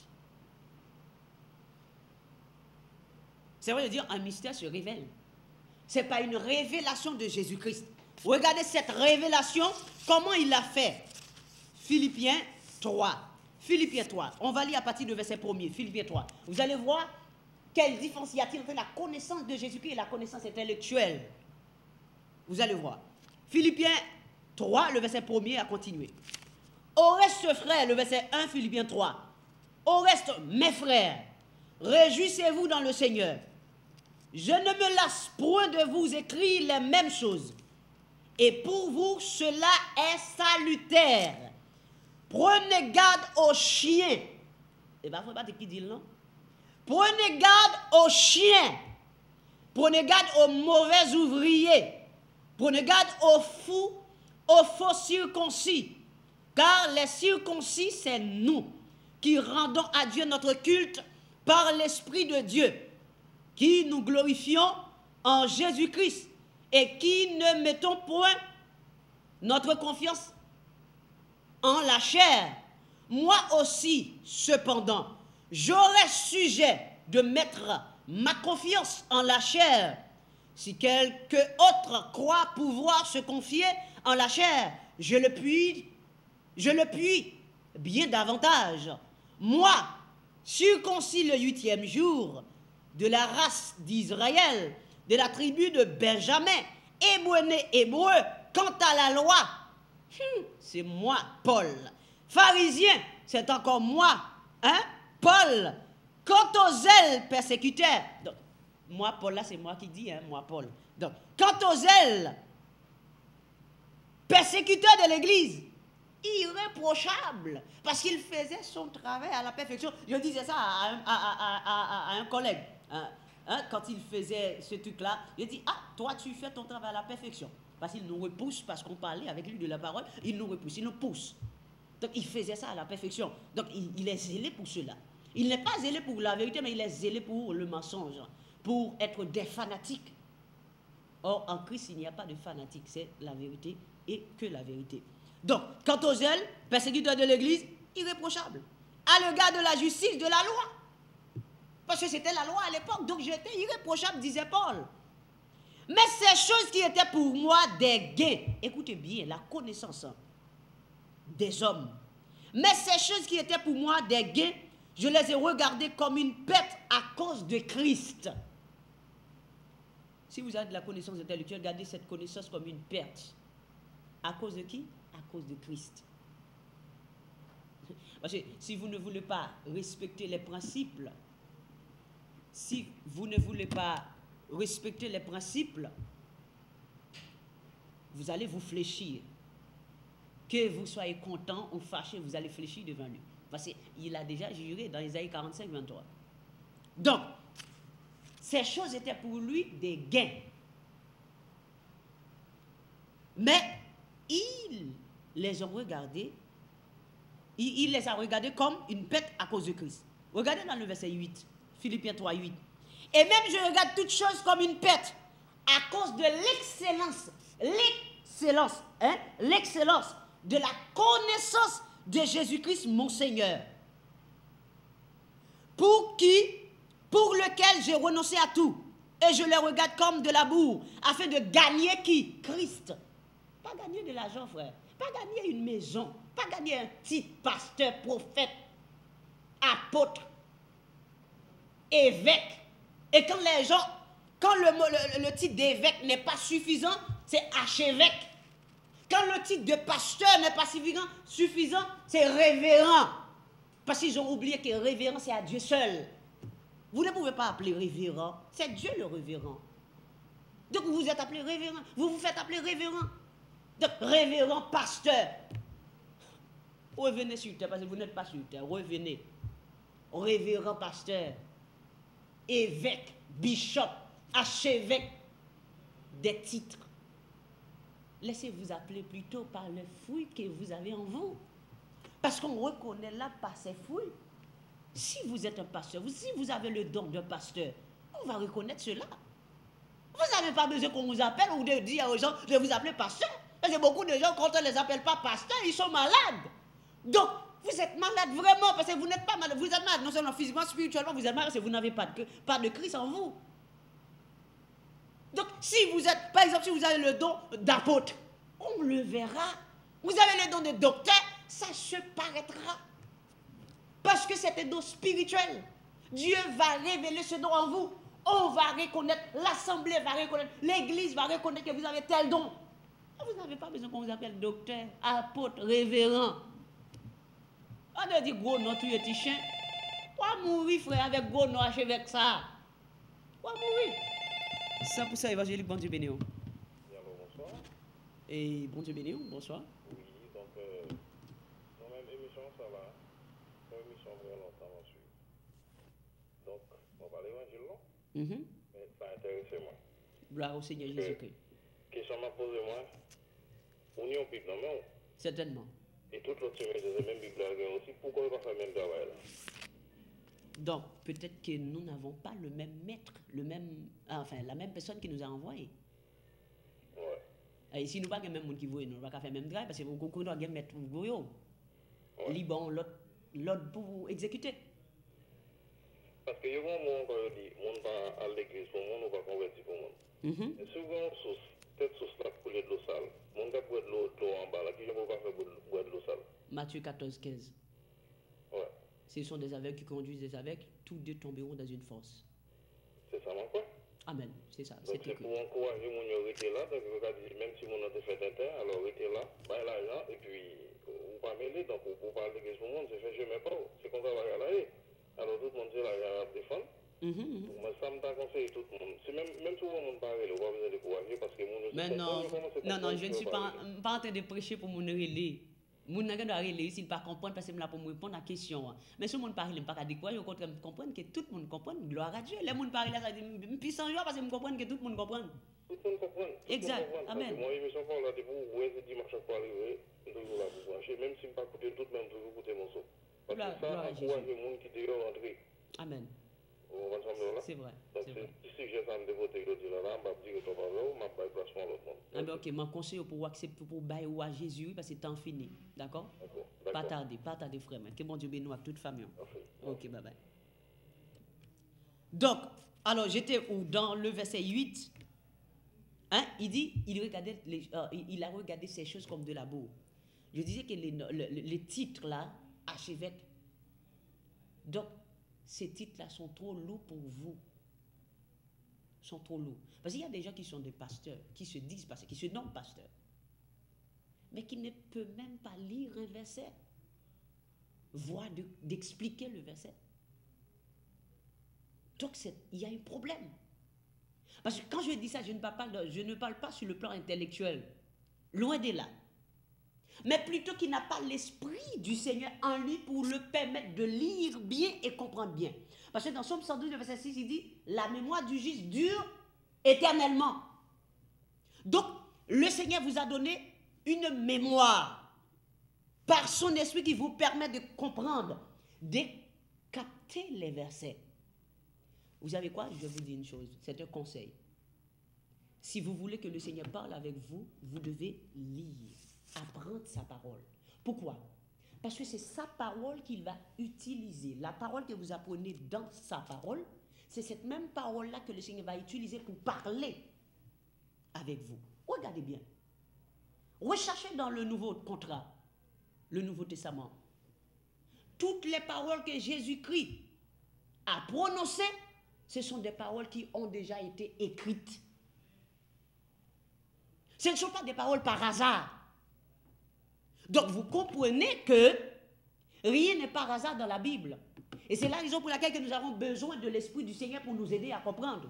C'est vrai de dire un mystère se révèle. Ce n'est pas une révélation de Jésus-Christ. Regardez cette révélation, comment il l'a fait. Philippiens trois. Philippiens trois. On va lire à partir du verset premier. Philippiens trois. Vous allez voir quelle différence y a-t-il entre la connaissance de Jésus-Christ et la connaissance intellectuelle. Vous allez voir. Philippiens trois, le verset premier a continué. Au reste, frères, le verset un, Philippiens trois. Au reste, mes frères, réjouissez-vous dans le Seigneur. Je ne me lasse point de vous écrire les mêmes choses. Et pour vous, cela est salutaire. Prenez garde aux chiens. Et bien, il ne faut pas qui dit non. Prenez garde aux chiens. Prenez garde aux mauvais ouvriers. Prenez garde aux fous, aux faux circoncis. Car les circoncis, c'est nous qui rendons à Dieu notre culte par l'Esprit de Dieu, qui nous glorifions en Jésus-Christ et qui ne mettons point notre confiance en la chair. Moi aussi, cependant, j'aurais sujet de mettre ma confiance en la chair. Si quelque autre croit pouvoir se confier en la chair, je le puis, je le puis bien davantage. Moi, circoncis le huitième jour, de la race d'Israël, de la tribu de Benjamin, hébreu-né hébreu, quant à la loi, hmm, c'est moi, Paul. Pharisien, c'est encore moi, hein, Paul. Quant aux zèles persécuteurs, donc, moi, Paul, là, c'est moi qui dis, hein, moi, Paul. Donc, quant aux zèles persécuteurs de l'Église, irréprochable, parce qu'il faisait son travail à la perfection. Je disais ça à un, à, à, à, à un collègue, hein, hein, quand il faisait ce truc-là, il dit, ah, toi, tu fais ton travail à la perfection. Parce qu'il nous repousse, parce qu'on parlait avec lui de la parole, il nous repousse, il nous pousse. Donc, il faisait ça à la perfection. Donc, il, il est zélé pour cela. Il n'est pas zélé pour la vérité, mais il est zélé pour le mensonge, pour être des fanatiques. Or, en Christ, il n'y a pas de fanatique, c'est la vérité et que la vérité. Donc, quant aux zèles, persécuteurs de l'Église, irréprochable. À l'égard de la justice, de la loi. Parce que c'était la loi à l'époque, donc j'étais irréprochable, disait Paul. Mais ces choses qui étaient pour moi des gains, écoutez bien, la connaissance des hommes. Mais ces choses qui étaient pour moi des gains, je les ai regardées comme une perte à cause de Christ. Si vous avez de la connaissance intellectuelle, regardez cette connaissance comme une perte. À cause de qui? À cause de Christ. Parce que si vous ne voulez pas respecter les principes, si vous ne voulez pas respecter les principes, vous allez vous fléchir. Que vous soyez content ou fâché, vous allez fléchir devant lui. Parce qu'il a déjà juré dans Isaïe quarante-cinq, vingt-trois. Donc, ces choses étaient pour lui des gains. Mais il les a regardés, il, il les a regardés comme une perte à cause de Christ. Regardez dans le verset huit, Philippiens trois, huit. Et même je regarde toutes choses comme une perte à cause de l'excellence, l'excellence, hein, l'excellence de la connaissance de Jésus-Christ, mon Seigneur, pour qui, pour lequel j'ai renoncé à tout, et je les regarde comme de la boue, afin de gagner qui? Christ. Pas gagner de l'argent, frère. Pas gagner une maison. Pas gagner un titre pasteur, prophète, apôtre, évêque. Et quand les gens Quand le, le, le titre d'évêque n'est pas suffisant, c'est archevêque. Quand le titre de pasteur n'est pas suffisant, suffisant c'est révérend. Parce qu'ils ont oublié que révérend, c'est à Dieu seul. Vous ne pouvez pas appeler révérend, c'est Dieu le révérend. Donc vous êtes appelé révérend, vous vous faites appeler révérend. Donc révérend pasteur. Revenez sur terre, parce que vous n'êtes pas sur terre, revenez. Révérend pasteur, évêque, bishop, archevêque, des titres. Laissez-vous appeler plutôt par le fruit que vous avez en vous. Parce qu'on reconnaît là par ses fruits. Si vous êtes un pasteur, si vous avez le don d'un pasteur, on va reconnaître cela. Vous n'avez pas besoin qu'on vous appelle ou de dire aux gens de vous appeler pasteur. Parce que beaucoup de gens, quand on ne les appelle pas pasteur, ils sont malades. Donc, vous êtes malade vraiment, parce que vous n'êtes pas malade. Vous êtes malade non seulement physiquement, spirituellement, vous êtes malade parce que vous n'avez pas de, pas de Christ en vous. Donc, si vous êtes, par exemple, si vous avez le don d'apôtre, on le verra. Vous avez le don de docteur, ça se paraîtra. Parce que c'est un don spirituel. Dieu va révéler ce don en vous. On va reconnaître, l'assemblée va reconnaître, l'église va reconnaître que vous avez tel don. Vous n'avez pas besoin qu'on vous appelle docteur, apôtre, révérend. On a dit gros nom, tu es petit chien. Quoi mourir, frère, avec gros nom, avec ça? Quoi mourir? C'est pour ça, évangélique, bon Dieu béni.
Bonsoir.
Et bon Dieu béni, bonsoir.
Oui, donc, euh, dans la même émission, ça va. C'est une émission vraiment longtemps ensuite. Donc, on va l'évangile, non?
Mm -hmm.
Mais ça intéresse moi.
Gloire au Seigneur Jésus-Christ.
Question m'a posé moi. On y a un Bible, non?
Certainement.
Et toute l'autre semaine, c'est la même Bible aussi. Pourquoi on ne va pas faire le même travail là?
Donc, peut-être que nous n'avons pas le même maître, le même, enfin, la même personne qui nous a envoyé.
Ouais.
Et si nous n'avons pas le même monde qui voit, nous ne pouvons pas faire le même travail parce que nous avons un maître pour vous.
Ouais.
Liban, l'autre pour vous exécuter.
Parce que il y a un moment quand je dis, on va à l'église pour moi, on va convertir pour moi.
Mm-hmm.
Et souvent, source, peut-être source là pour de l'eau sale. Mon gars boit de l'eau en bas là, qui ne peut pas faire boire de l'eau sale.
Matthieu quatorze, quinze.
Ouais.
Ce sont des aveugles qui conduisent des aveugles, tous deux tomberont dans une fosse.
C'est ça, mon quoi?
Amen, c'est ça.
Donc c'est pour encourager mon gens à rester là, donc même si mon a fait un temps, alors rester là, bah l'argent, et puis vous pas mêler, donc vous parlez de l'église pour le monde, c'est fait je mets pas, c'est comme ça va y aller. Alors tout le monde dit l'argent à défendre.
Mm-hmm.
Moi ça me t'a conseillé tout le monde. C'est même, même souvent on parle, on va besoin de courager parce que mon
mais non, non, non, je ne suis pas, pas en train de prêcher pour mon relais. Mon n'a pas relais s'il pas comprendre parce que là pour me répondre à la question. Mais si mon parle pas à décourager, au contraire me comprendre que tout le monde comprend, gloire à Dieu. Les gens parlent là ça dit puissant joie parce que me comprendre que tout le monde comprend.
Tout le monde comprend.
Exact. Amen.
Moi émission pour là pour ouais c'est dimanche pour arriver, toujours là pour brancher même si me pas écouter tout même toujours écouter mon son. Parce que ça encourage les gens qui dehors rentrer.
Amen.
C'est
vrai.
Donc, si j'ai ça me dévoter, je dis là, je vais dire que tu vas voir, je vais place pour l'autre monde.
Ah ben ok, mon conseil pour accepter, pour bailler à Jésus, parce que c'est temps fini. D'accord? Pas tarder, pas tarder, frère. Que bon Dieu bénisse à toute famille. Ok, bye bye. Donc, alors j'étais dans le verset huit. Hein, il dit, il, regardait les, euh, il a regardé ces choses comme de la boue. Je disais que les, les, les titres là, archevêque. Donc, ces titres-là sont trop lourds pour vous. Sont trop lourds. Parce qu'il y a des gens qui sont des pasteurs, qui se disent pasteurs, qui se nomment pasteurs, mais qui ne peuvent même pas lire un verset, voire de, d'expliquer le verset. Donc, il y a un problème. Parce que quand je dis ça, je ne parle pas, de, je ne parle pas sur le plan intellectuel. Loin de là. Mais plutôt qu'il n'a pas l'esprit du Seigneur en lui pour le permettre de lire bien et comprendre bien. Parce que dans Somme cent douze, verset six, il dit « La mémoire du juste dure éternellement ». Donc, le Seigneur vous a donné une mémoire par son esprit qui vous permet de comprendre, de capter les versets. Vous savez quoi? Je vais vous dire une chose, c'est un conseil. Si vous voulez que le Seigneur parle avec vous, vous devez lire. Apprendre sa parole. Pourquoi? Parce que c'est sa parole qu'il va utiliser. La parole que vous apprenez dans sa parole, c'est cette même parole-là que le Seigneur va utiliser pour parler avec vous. Regardez bien. Recherchez dans le nouveau contrat, le Nouveau Testament, toutes les paroles que Jésus-Christ a prononcées Ce sont des paroles qui ont déjà été écrites. Ce ne sont pas des paroles par hasard. Donc vous comprenez que rien n'est par hasard dans la Bible. Et c'est la raison pour laquelle nous avons besoin de l'Esprit du Seigneur pour nous aider à comprendre.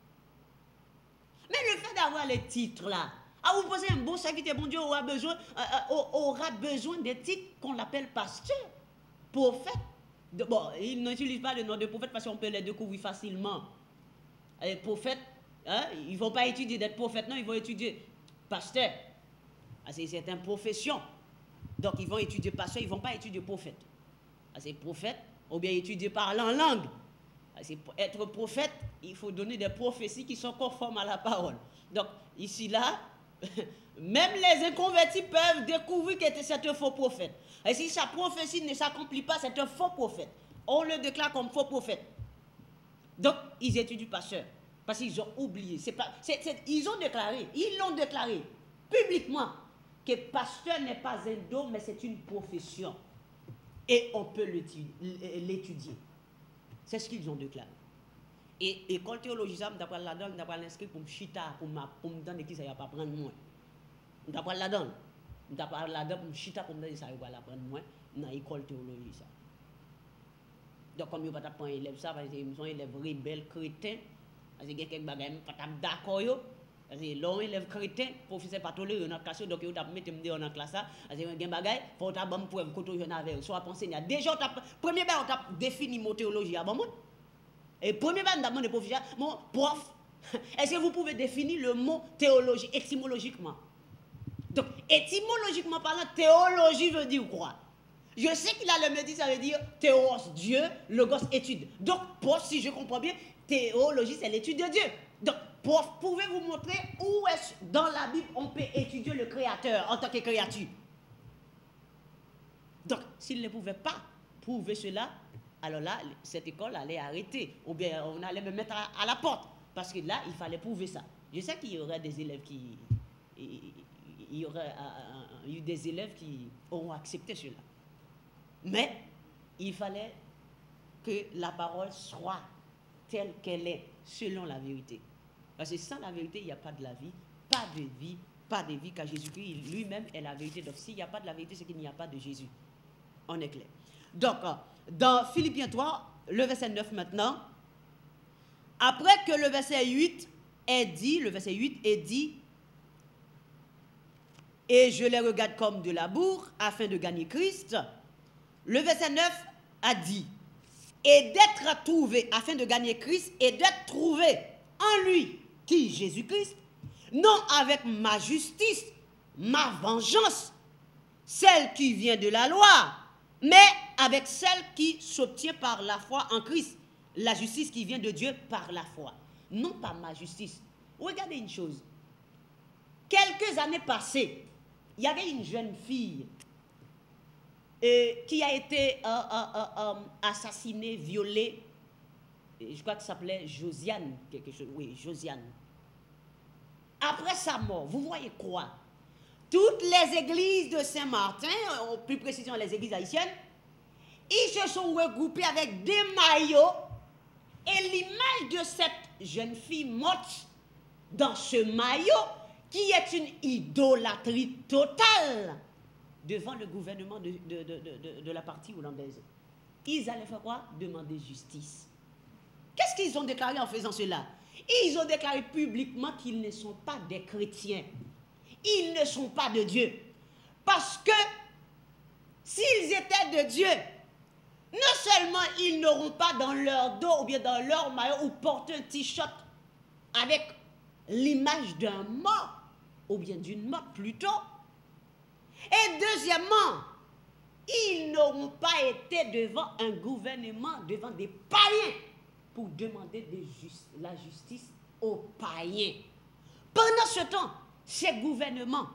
Mais le fait d'avoir les titres là, ah, vous pensez un bon serviteur, bon Dieu aura besoin, euh, aura besoin des titres qu'on l'appelle pasteur, prophète. De, bon, il n'utilise pas le nom de prophète parce qu'on peut les découvrir facilement. Les prophètes, hein, ils ne vont pas étudier d'être prophète, non, ils vont étudier pasteur. Ah, c'est une profession. Donc ils vont étudier pasteur, ils ne vont pas étudier prophète. Ah, c'est prophète, ou bien étudier parler en langue. Ah, c'est être prophète, il faut donner des prophéties qui sont conformes à la parole. Donc ici là, même les inconvertis peuvent découvrir que c'est un faux prophète. Et si sa prophétie ne s'accomplit pas, c'est un faux prophète. On le déclare comme faux prophète. Donc, ils étudient pasteur. Parce qu'ils ont oublié. C'est pas, c'est, c'est, ils ont déclaré, ils l'ont déclaré publiquement que pasteur n'est pas un don, mais c'est une profession. Et on peut l'étudier. C'est ce qu'ils ont déclaré. Et l'école théologique, d'après la donne, d'après l'inscrit pour me chita, pour me donner qui ça va pas prendre moins. D'après la donne, d'après la donne, pour me chita, pour me donner ça va pas prendre moins dans l'école théologique. Ça. Donc, comme il ne va pas prendre élève ça, parce qu'ils sont élèves rebelles, crétins, parce qu'il y a quelques bagages, pas d'accord, parce que l'on élève crétin, professeur pas toléré dans la classe, donc il a mis dans la classe, parce que des bagages, il faut avoir une preuve que tu as avec, soit enseigner. Déjà, premier on a défini mon théologie à bon monde. Et premier on a demandé professeur, mon prof, est-ce que vous pouvez définir le mot théologie étymologiquement? Donc, étymologiquement parlant, théologie veut dire quoi? Je sais qu'il a le me dire, ça veut dire théos, Dieu, logos, étude. Donc, prof, si je comprends bien, théologie, c'est l'étude de Dieu. Donc, prof, pouvez-vous montrer où est-ce dans la Bible on peut étudier le Créateur en tant que créature? Donc, s'il ne pouvait pas prouver cela, alors là, cette école allait arrêter. Ou bien on allait me mettre à, à la porte. Parce que là, il fallait prouver ça. Je sais qu'il y aurait des élèves qui... Il y aurait euh, eu des élèves qui auront accepté cela. Mais il fallait que la parole soit telle qu'elle est, selon la vérité. Parce que sans la vérité, il n'y a pas de la vie, pas de vie, pas de vie, car Jésus-Christ lui-même est la vérité. Donc s'il n'y a pas de la vérité, c'est qu'il n'y a pas de Jésus. On est clair. Donc, dans Philippiens trois, le verset neuf maintenant, après que le verset huit est dit, le verset huit est dit, et je les regarde comme de la bourre, afin de gagner Christ. Le verset neuf a dit, et d'être trouvé, afin de gagner Christ, et d'être trouvé en lui, qui Jésus-Christ, non avec ma justice, ma vengeance, celle qui vient de la loi, mais avec celle qui s'obtient par la foi en Christ, la justice qui vient de Dieu par la foi, non pas ma justice. Regardez une chose, quelques années passées, il y avait une jeune fille euh, qui a été euh, euh, euh, assassinée, violée, je crois que ça s'appelait Josiane, quelque chose, oui, Josiane. Après sa mort, vous voyez quoi? Toutes les églises de Saint-Martin, plus précisément les églises haïtiennes, ils se sont regroupés avec des maillots et l'image de cette jeune fille morte dans ce maillot qui est une idolâtrie totale devant le gouvernement de, de, de, de, de la partie hollandaise. Ils allaient faire quoi? Demander justice. Qu'est-ce qu'ils ont déclaré en faisant cela? Ils ont déclaré publiquement qu'ils ne sont pas des chrétiens. Ils ne sont pas de Dieu. Parce que s'ils étaient de Dieu, non seulement ils n'auront pas dans leur dos ou bien dans leur maillot ou porter un t-shirt avec l'image d'un mort ou bien d'une mort plutôt. Et deuxièmement, ils n'auront pas été devant un gouvernement, devant des païens pour demander de just, la justice aux païens. Pendant ce temps, ces gouvernements,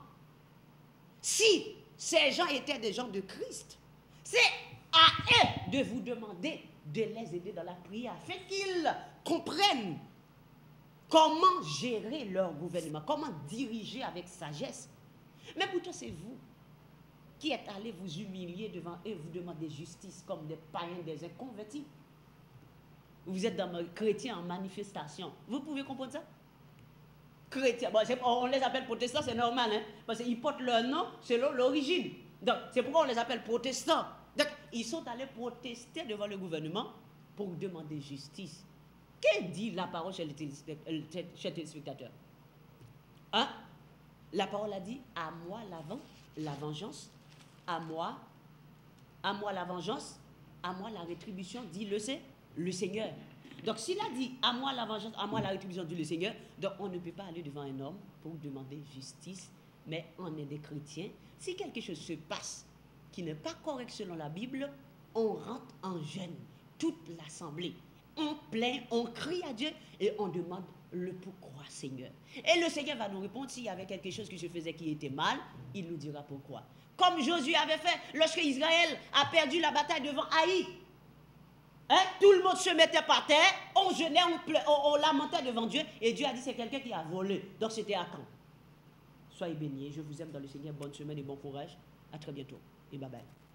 si ces gens étaient des gens de Christ, c'est à eux de vous demander de les aider dans la prière afin qu'ils comprennent comment gérer leur gouvernement, comment diriger avec sagesse. Mais pourtant, c'est vous qui êtes allés vous humilier devant eux, vous demander justice comme des païens, des inconvertis. Vous êtes dans chrétien en manifestation. Vous pouvez comprendre ça? Chrétien, bon, on les appelle protestants, c'est normal, hein, parce qu'ils portent leur nom selon l'origine. Donc, c'est pourquoi on les appelle protestants. Donc, ils sont allés protester devant le gouvernement pour demander justice. Que dit la parole chez les téléspectateurs? Hein? La parole a dit, à moi la, la vengeance, à moi, à moi la vengeance, à moi la rétribution, dit le, le Seigneur. Donc s'il a dit, à moi la vengeance, à moi la rétribution, dit le Seigneur, donc on ne peut pas aller devant un homme pour demander justice, mais on est des chrétiens. Si quelque chose se passe qui n'est pas correct selon la Bible, on rentre en jeûne, toute l'assemblée. On plaint, on crie à Dieu et on demande le pourquoi, Seigneur. Et le Seigneur va nous répondre s'il y avait quelque chose qui se faisait qui était mal, il nous dira pourquoi. Comme Josué avait fait lorsque Israël a perdu la bataille devant Haï. Hein? Tout le monde se mettait par terre, on jeûnait, on, on, on lamentait devant Dieu et Dieu a dit c'est quelqu'un qui a volé. Donc c'était à quand? Soyez bénis, je vous aime dans le Seigneur, bonne semaine et bon courage. À très bientôt et bye bye.